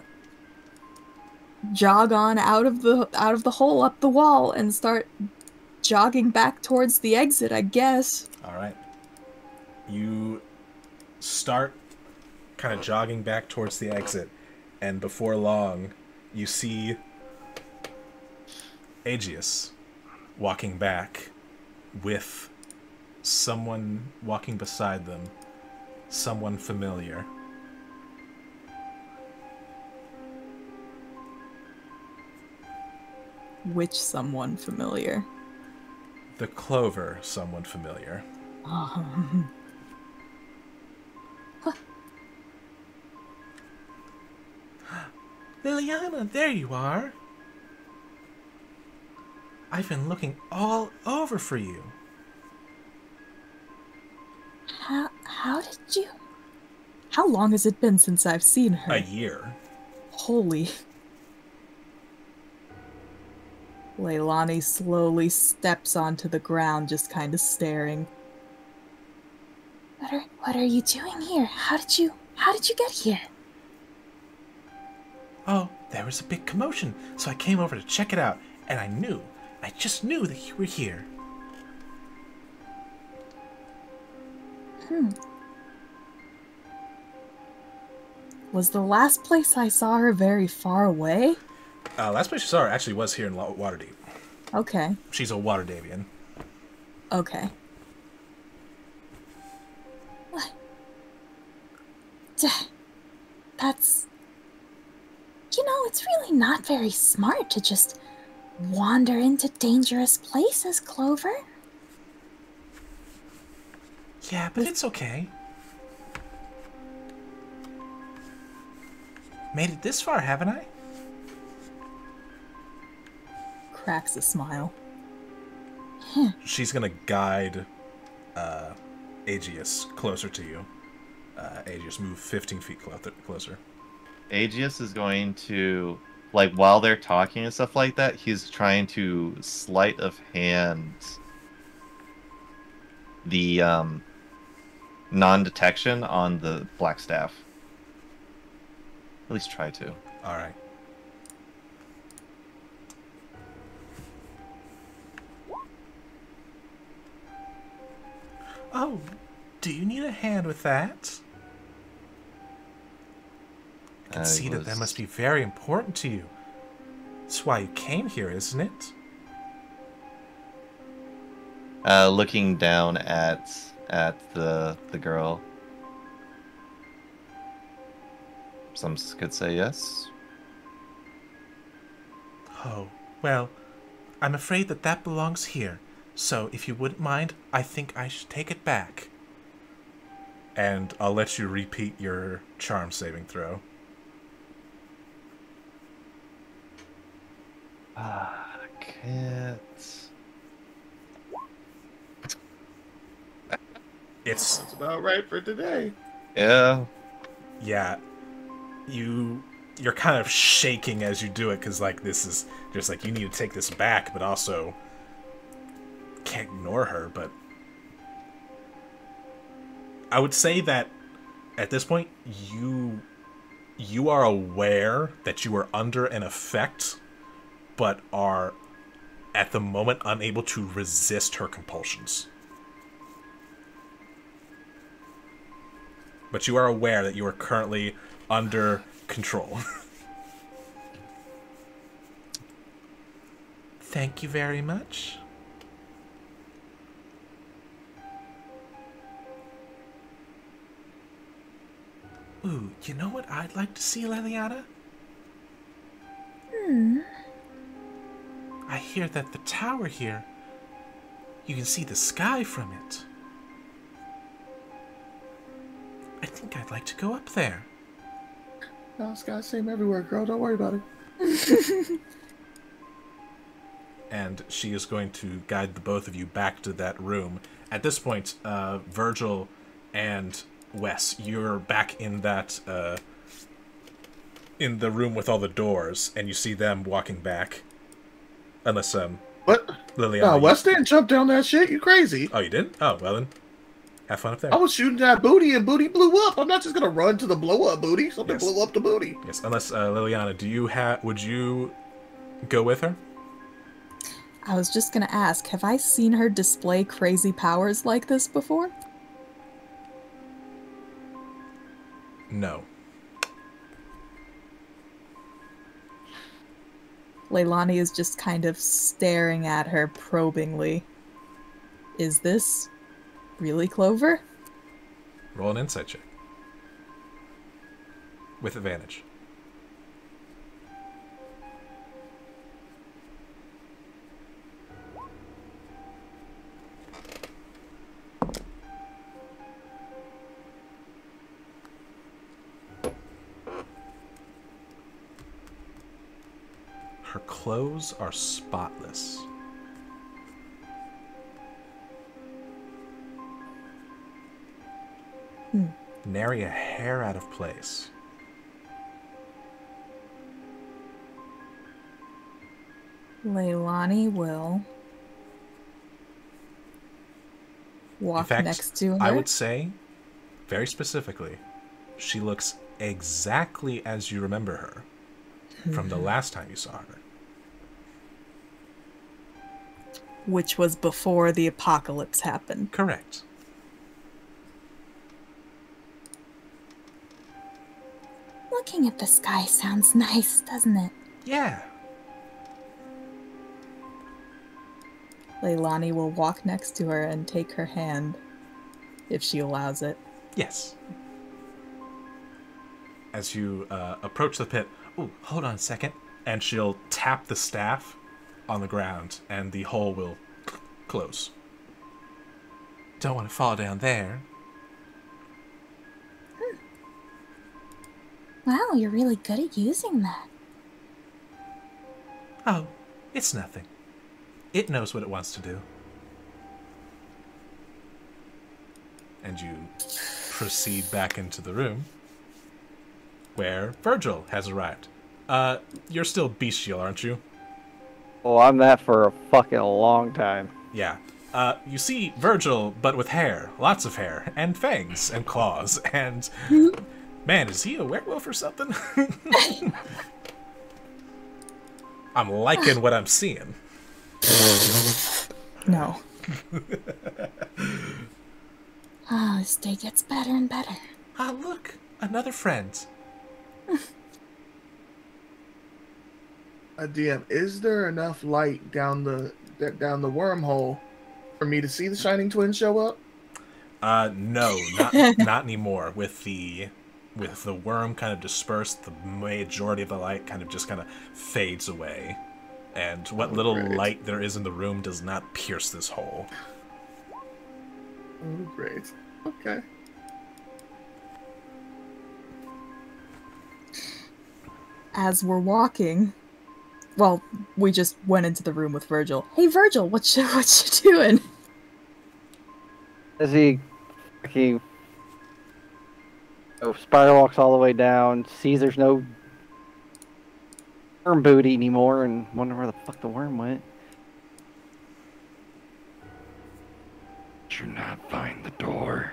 jog on out of the out of the hole up the wall and start jogging back towards the exit, I guess. All right. You start kind of jogging back towards the exit, and before long, you see Aegeus walking back with someone walking beside them, someone familiar. Which someone familiar? The Clover, someone familiar. Um, Liliana, there you are. I've been looking all over for you. How, how did you? how long has it been since I've seen her? A year. Holy. Leilani slowly steps onto the ground, just kind of staring. What are, what are you doing here? How did you, how did you get here? Oh, there was a big commotion, so I came over to check it out, and I knew, I just knew that you were here. Hmm. Was the last place I saw her very far away? Uh, last place you saw her actually was here in Lo- Waterdeep. Okay. She's a Waterdavian. Okay. What? Duh. That's... You know, it's really not very smart to just wander into dangerous places, Clover. Yeah, but it's okay. Made it this far, haven't I? Cracks a smile. She's gonna guide uh, Aegeus closer to you. Uh, Aegeus, move fifteen feet clo- closer. Aegeus is going to, like, while they're talking and stuff like that, he's trying to sleight of hand the um, non-detection on the black staff. At least try to. All right. Oh, do you need a hand with that? I can I see that that was- must be very important to you. That's why you came here, isn't it? Uh, looking down at at the the girl. Some could say yes. Oh, well, I'm afraid that that belongs here. So, if you wouldn't mind, I think I should take it back. And I'll let you repeat your charm saving throw. Ah, can't. It's, That's about right for today. Yeah. yeah, you, you're kind of shaking as you do it, because, like, this is just like, you need to take this back, but also can't ignore her, but I would say that at this point, you, you are aware that you are under an effect, but are at the moment unable to resist her compulsions. but you are aware that you are currently under control. Thank you very much. Ooh, you know what I'd like to see, Liliana? Hmm. I hear that the tower here, you can see the sky from it. I think I'd like to go up there. No, sky's same everywhere, girl. Don't worry about it. And she is going to guide the both of you back to that room. At this point, uh, Virgil and Wes, you're back in that, uh, in the room with all the doors, and you see them walking back. Unless, um, What? Liliana. No, you- Wes didn't jump down that shit. You crazy? Oh, you didn't? Oh, well then. Have fun up there. I was shooting that booty and booty blew up. I'm not just gonna run to the blow up booty. Something Yes. blew up the booty. Yes, unless, uh, Liliana, do you have, would you go with her? I was just gonna ask, have I seen her display crazy powers like this before? No. Leilani is just kind of staring at her probingly. Is this really Clover? Roll an insight check. With advantage. Her clothes are spotless. Hmm. Nary a hair out of place. Leilani will walk In fact, next to her. I would say, very specifically, she looks exactly as you remember her from the last time you saw her. Which was before the apocalypse happened. Correct. Looking at the sky sounds nice, doesn't it? Yeah. Leilani will walk next to her and take her hand, if she allows it. Yes. As you uh, approach the pit, oh, hold on a second, and she'll tap the staff on the ground, and the hole will close. Don't want to fall down there. Wow, you're really good at using that. Oh, it's nothing. It knows what it wants to do. And you proceed back into the room where Virgil has arrived. Uh, you're still bestial, aren't you? Oh, I'm that for a fucking long time. Yeah. Uh, you see Virgil, but with hair. Lots of hair. And fangs. And claws. And... Man, is he a werewolf or something? I'm liking what I'm seeing. No. Oh, this day gets better and better. Ah, look! Another friend. Uh, D M, is there enough light down the d- down the wormhole for me to see the Shining Twins show up? Uh, no, not not anymore. With the with the worm kind of dispersed, the majority of the light kind of just kind of fades away, and what Oh, little great. light there is in the room does not pierce this hole. Oh, great. Okay. As we're walking, well, we just went into the room with Virgil. Hey, Virgil, what you what you doing? As he, he, oh, spiral walks all the way down, sees there's no worm booty anymore, and wonder where the fuck the worm went. Did you not find the door?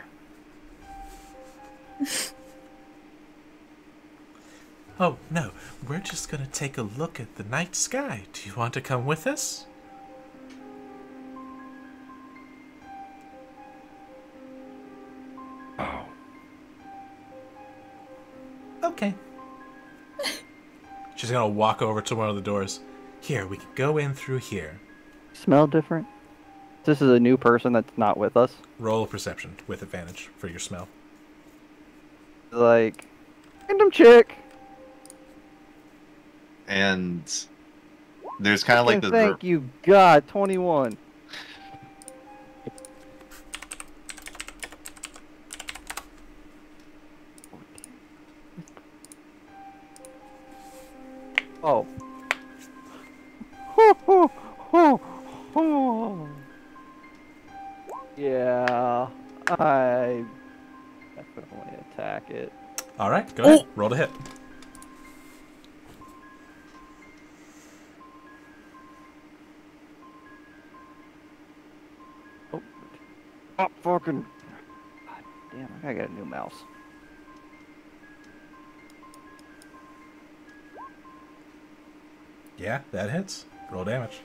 Oh no, we're just gonna take a look at the night sky. Do you want to come with us? Oh. Okay. She's gonna walk over to one of the doors. Here, we can go in through here. Smell different? This is a new person that's not with us. Roll a perception with advantage for your smell. Like, random chick. And there's kind of like And the thank you, God. twenty-one. Oh. Yeah, I definitely attack it. All right, go ahead. Roll to hit. Oh, oh fucking! God damn, I gotta get a new mouse. Yeah, that hits. Roll damage.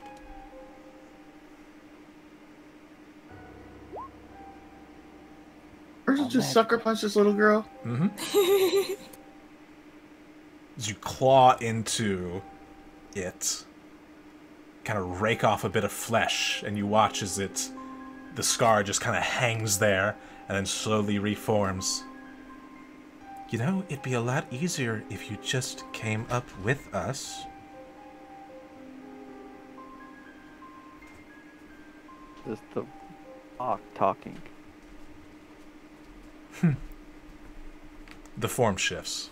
Or is it just sucker punch this little girl? Mm-hmm. As you claw into it, kind of rake off a bit of flesh, and you watch as it, the scar just kind of hangs there and then slowly reforms. You know, it'd be a lot easier if you just came up with us. Is the hawk talking? The form shifts.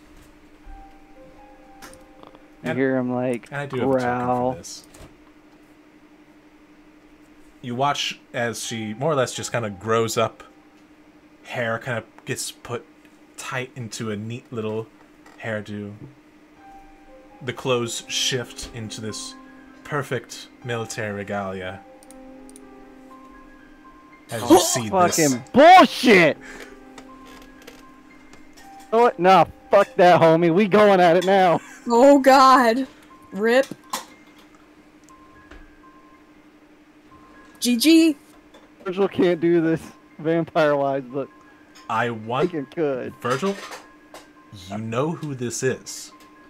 You And- hear him like And I do have a token growl. for this. You watch as she more or less just kind of grows up. Hair kind of gets put tight into a neat little hairdo. The clothes shift into this perfect military regalia. As you see Fucking this. bullshit! Oh, nah, fuck that, homie. We going at it now. Oh god. Rip. G G. Virgil can't do this vampire-wise, but I I want think it could. Virgil, you know who this is.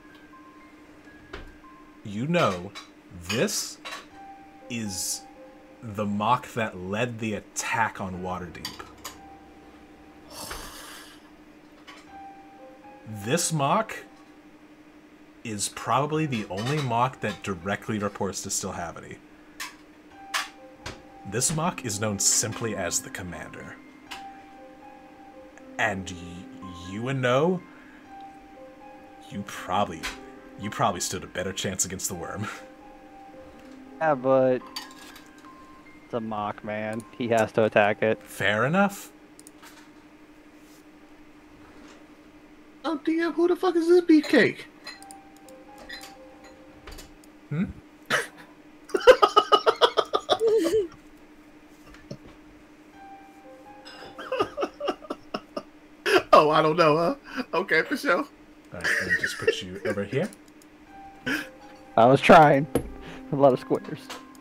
You know this is the mock that led the attack on Waterdeep. This mock is probably the only mock that directly reports to Stilhavity. This mock is known simply as the Commander. And y- you and No, you probably, you probably stood a better chance against the worm. Yeah, but it's a mock, man. He has to attack it. Fair enough. Oh, D M, who the fuck is this beefcake? Hmm? Oh, I don't know, huh? Okay, for sure. Alright, let me just put you over here. I was trying. A lot of squares.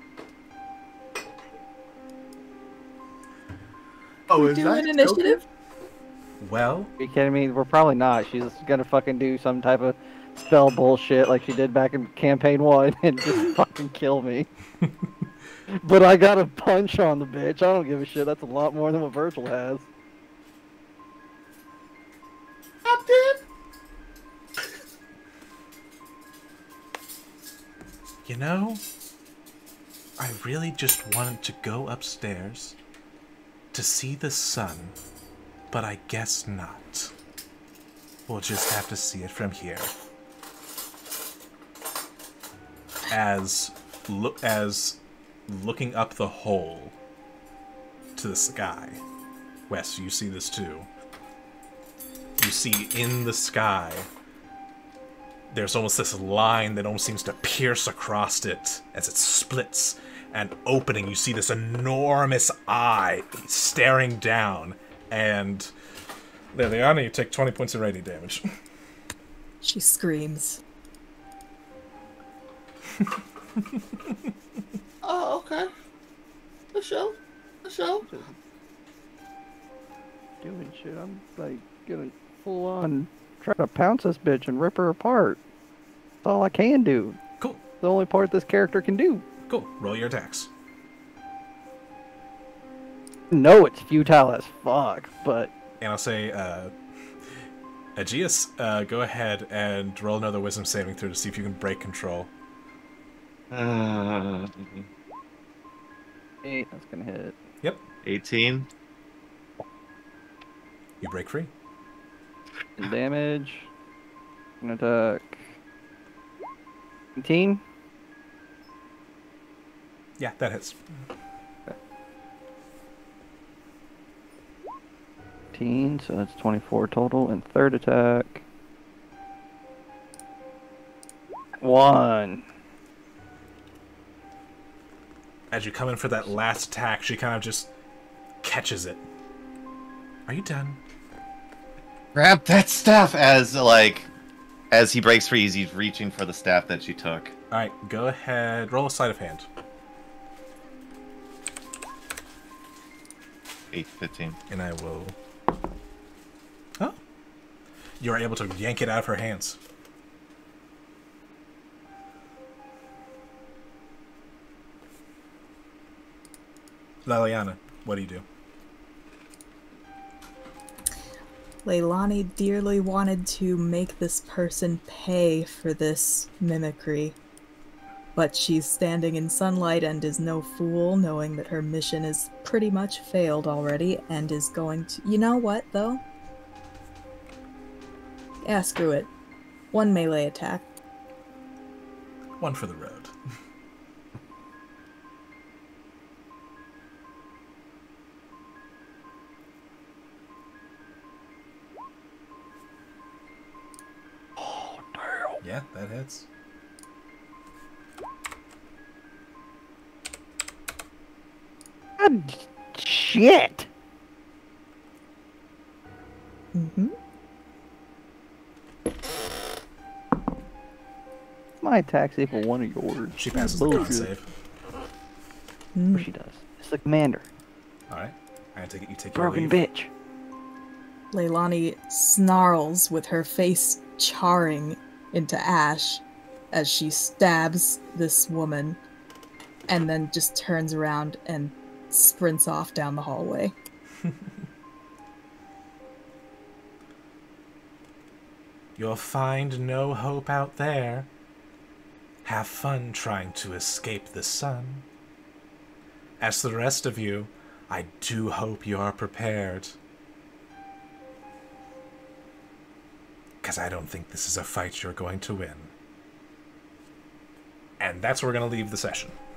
Oh, is Do that an initiative? Well, Are you kidding me? We're probably not. She's gonna fucking do some type of spell bullshit like she did back in campaign one and just fucking kill me. But I got a punch on the bitch. I don't give a shit. That's a lot more than what Virgil has. Captain? you know, I really just wanted to go upstairs to see the sun, but I guess not. We'll just have to see it from here. As look as looking up the hole to the sky. Wes, you see this too. You see in the sky there's almost this line that almost seems to pierce across it as it splits and opening. You see this enormous eye staring down, and Liliana, you take twenty points of radiant damage. She screams. Oh, okay. For sure. For sure. Doing shit. I'm like gonna full on try to pounce this bitch and rip her apart. That's all I can do. Cool. It's the only part this character can do. Cool. Roll your attacks. No, it's futile as fuck, but... And I'll say, uh... Aegeus, uh, go ahead and roll another wisdom saving throw to see if you can break control. Uh, Eight, that's gonna hit. Yep. eighteen. You break free. Damage. An attack. eighteen. Yeah, that hits. eighteen, so that's twenty-four total. And third attack. One. As you come in for that last attack, she kind of just catches it. Are you done? Grab that staff as, like, as he breaks free, he's reaching for the staff that she took. Alright, go ahead. Roll a sleight of hand. eight, fifteen. And I will... Oh. You are able to yank it out of her hands. Liliana, what do you do? Leilani dearly wanted to make this person pay for this mimicry, but she's standing in sunlight and is no fool, knowing that her mission is pretty much failed already, and is going to... You know what, though? Yeah, screw it. One melee attack. One for the road. Yeah, that hits. God, shit! Mm-hmm. My attacks equal one of yours. She passes the con Bullshit. save. Of course she does. It's the commander. Alright. I take it you take your Broken leave. bitch. Leilani snarls with her face charring into ash as she stabs this woman and then just turns around and sprints off down the hallway. You'll find no hope out there. Have fun trying to escape the sun. As for the rest of you, I do hope you are prepared. Because I don't think this is a fight you're going to win. And that's where we're going to leave the session.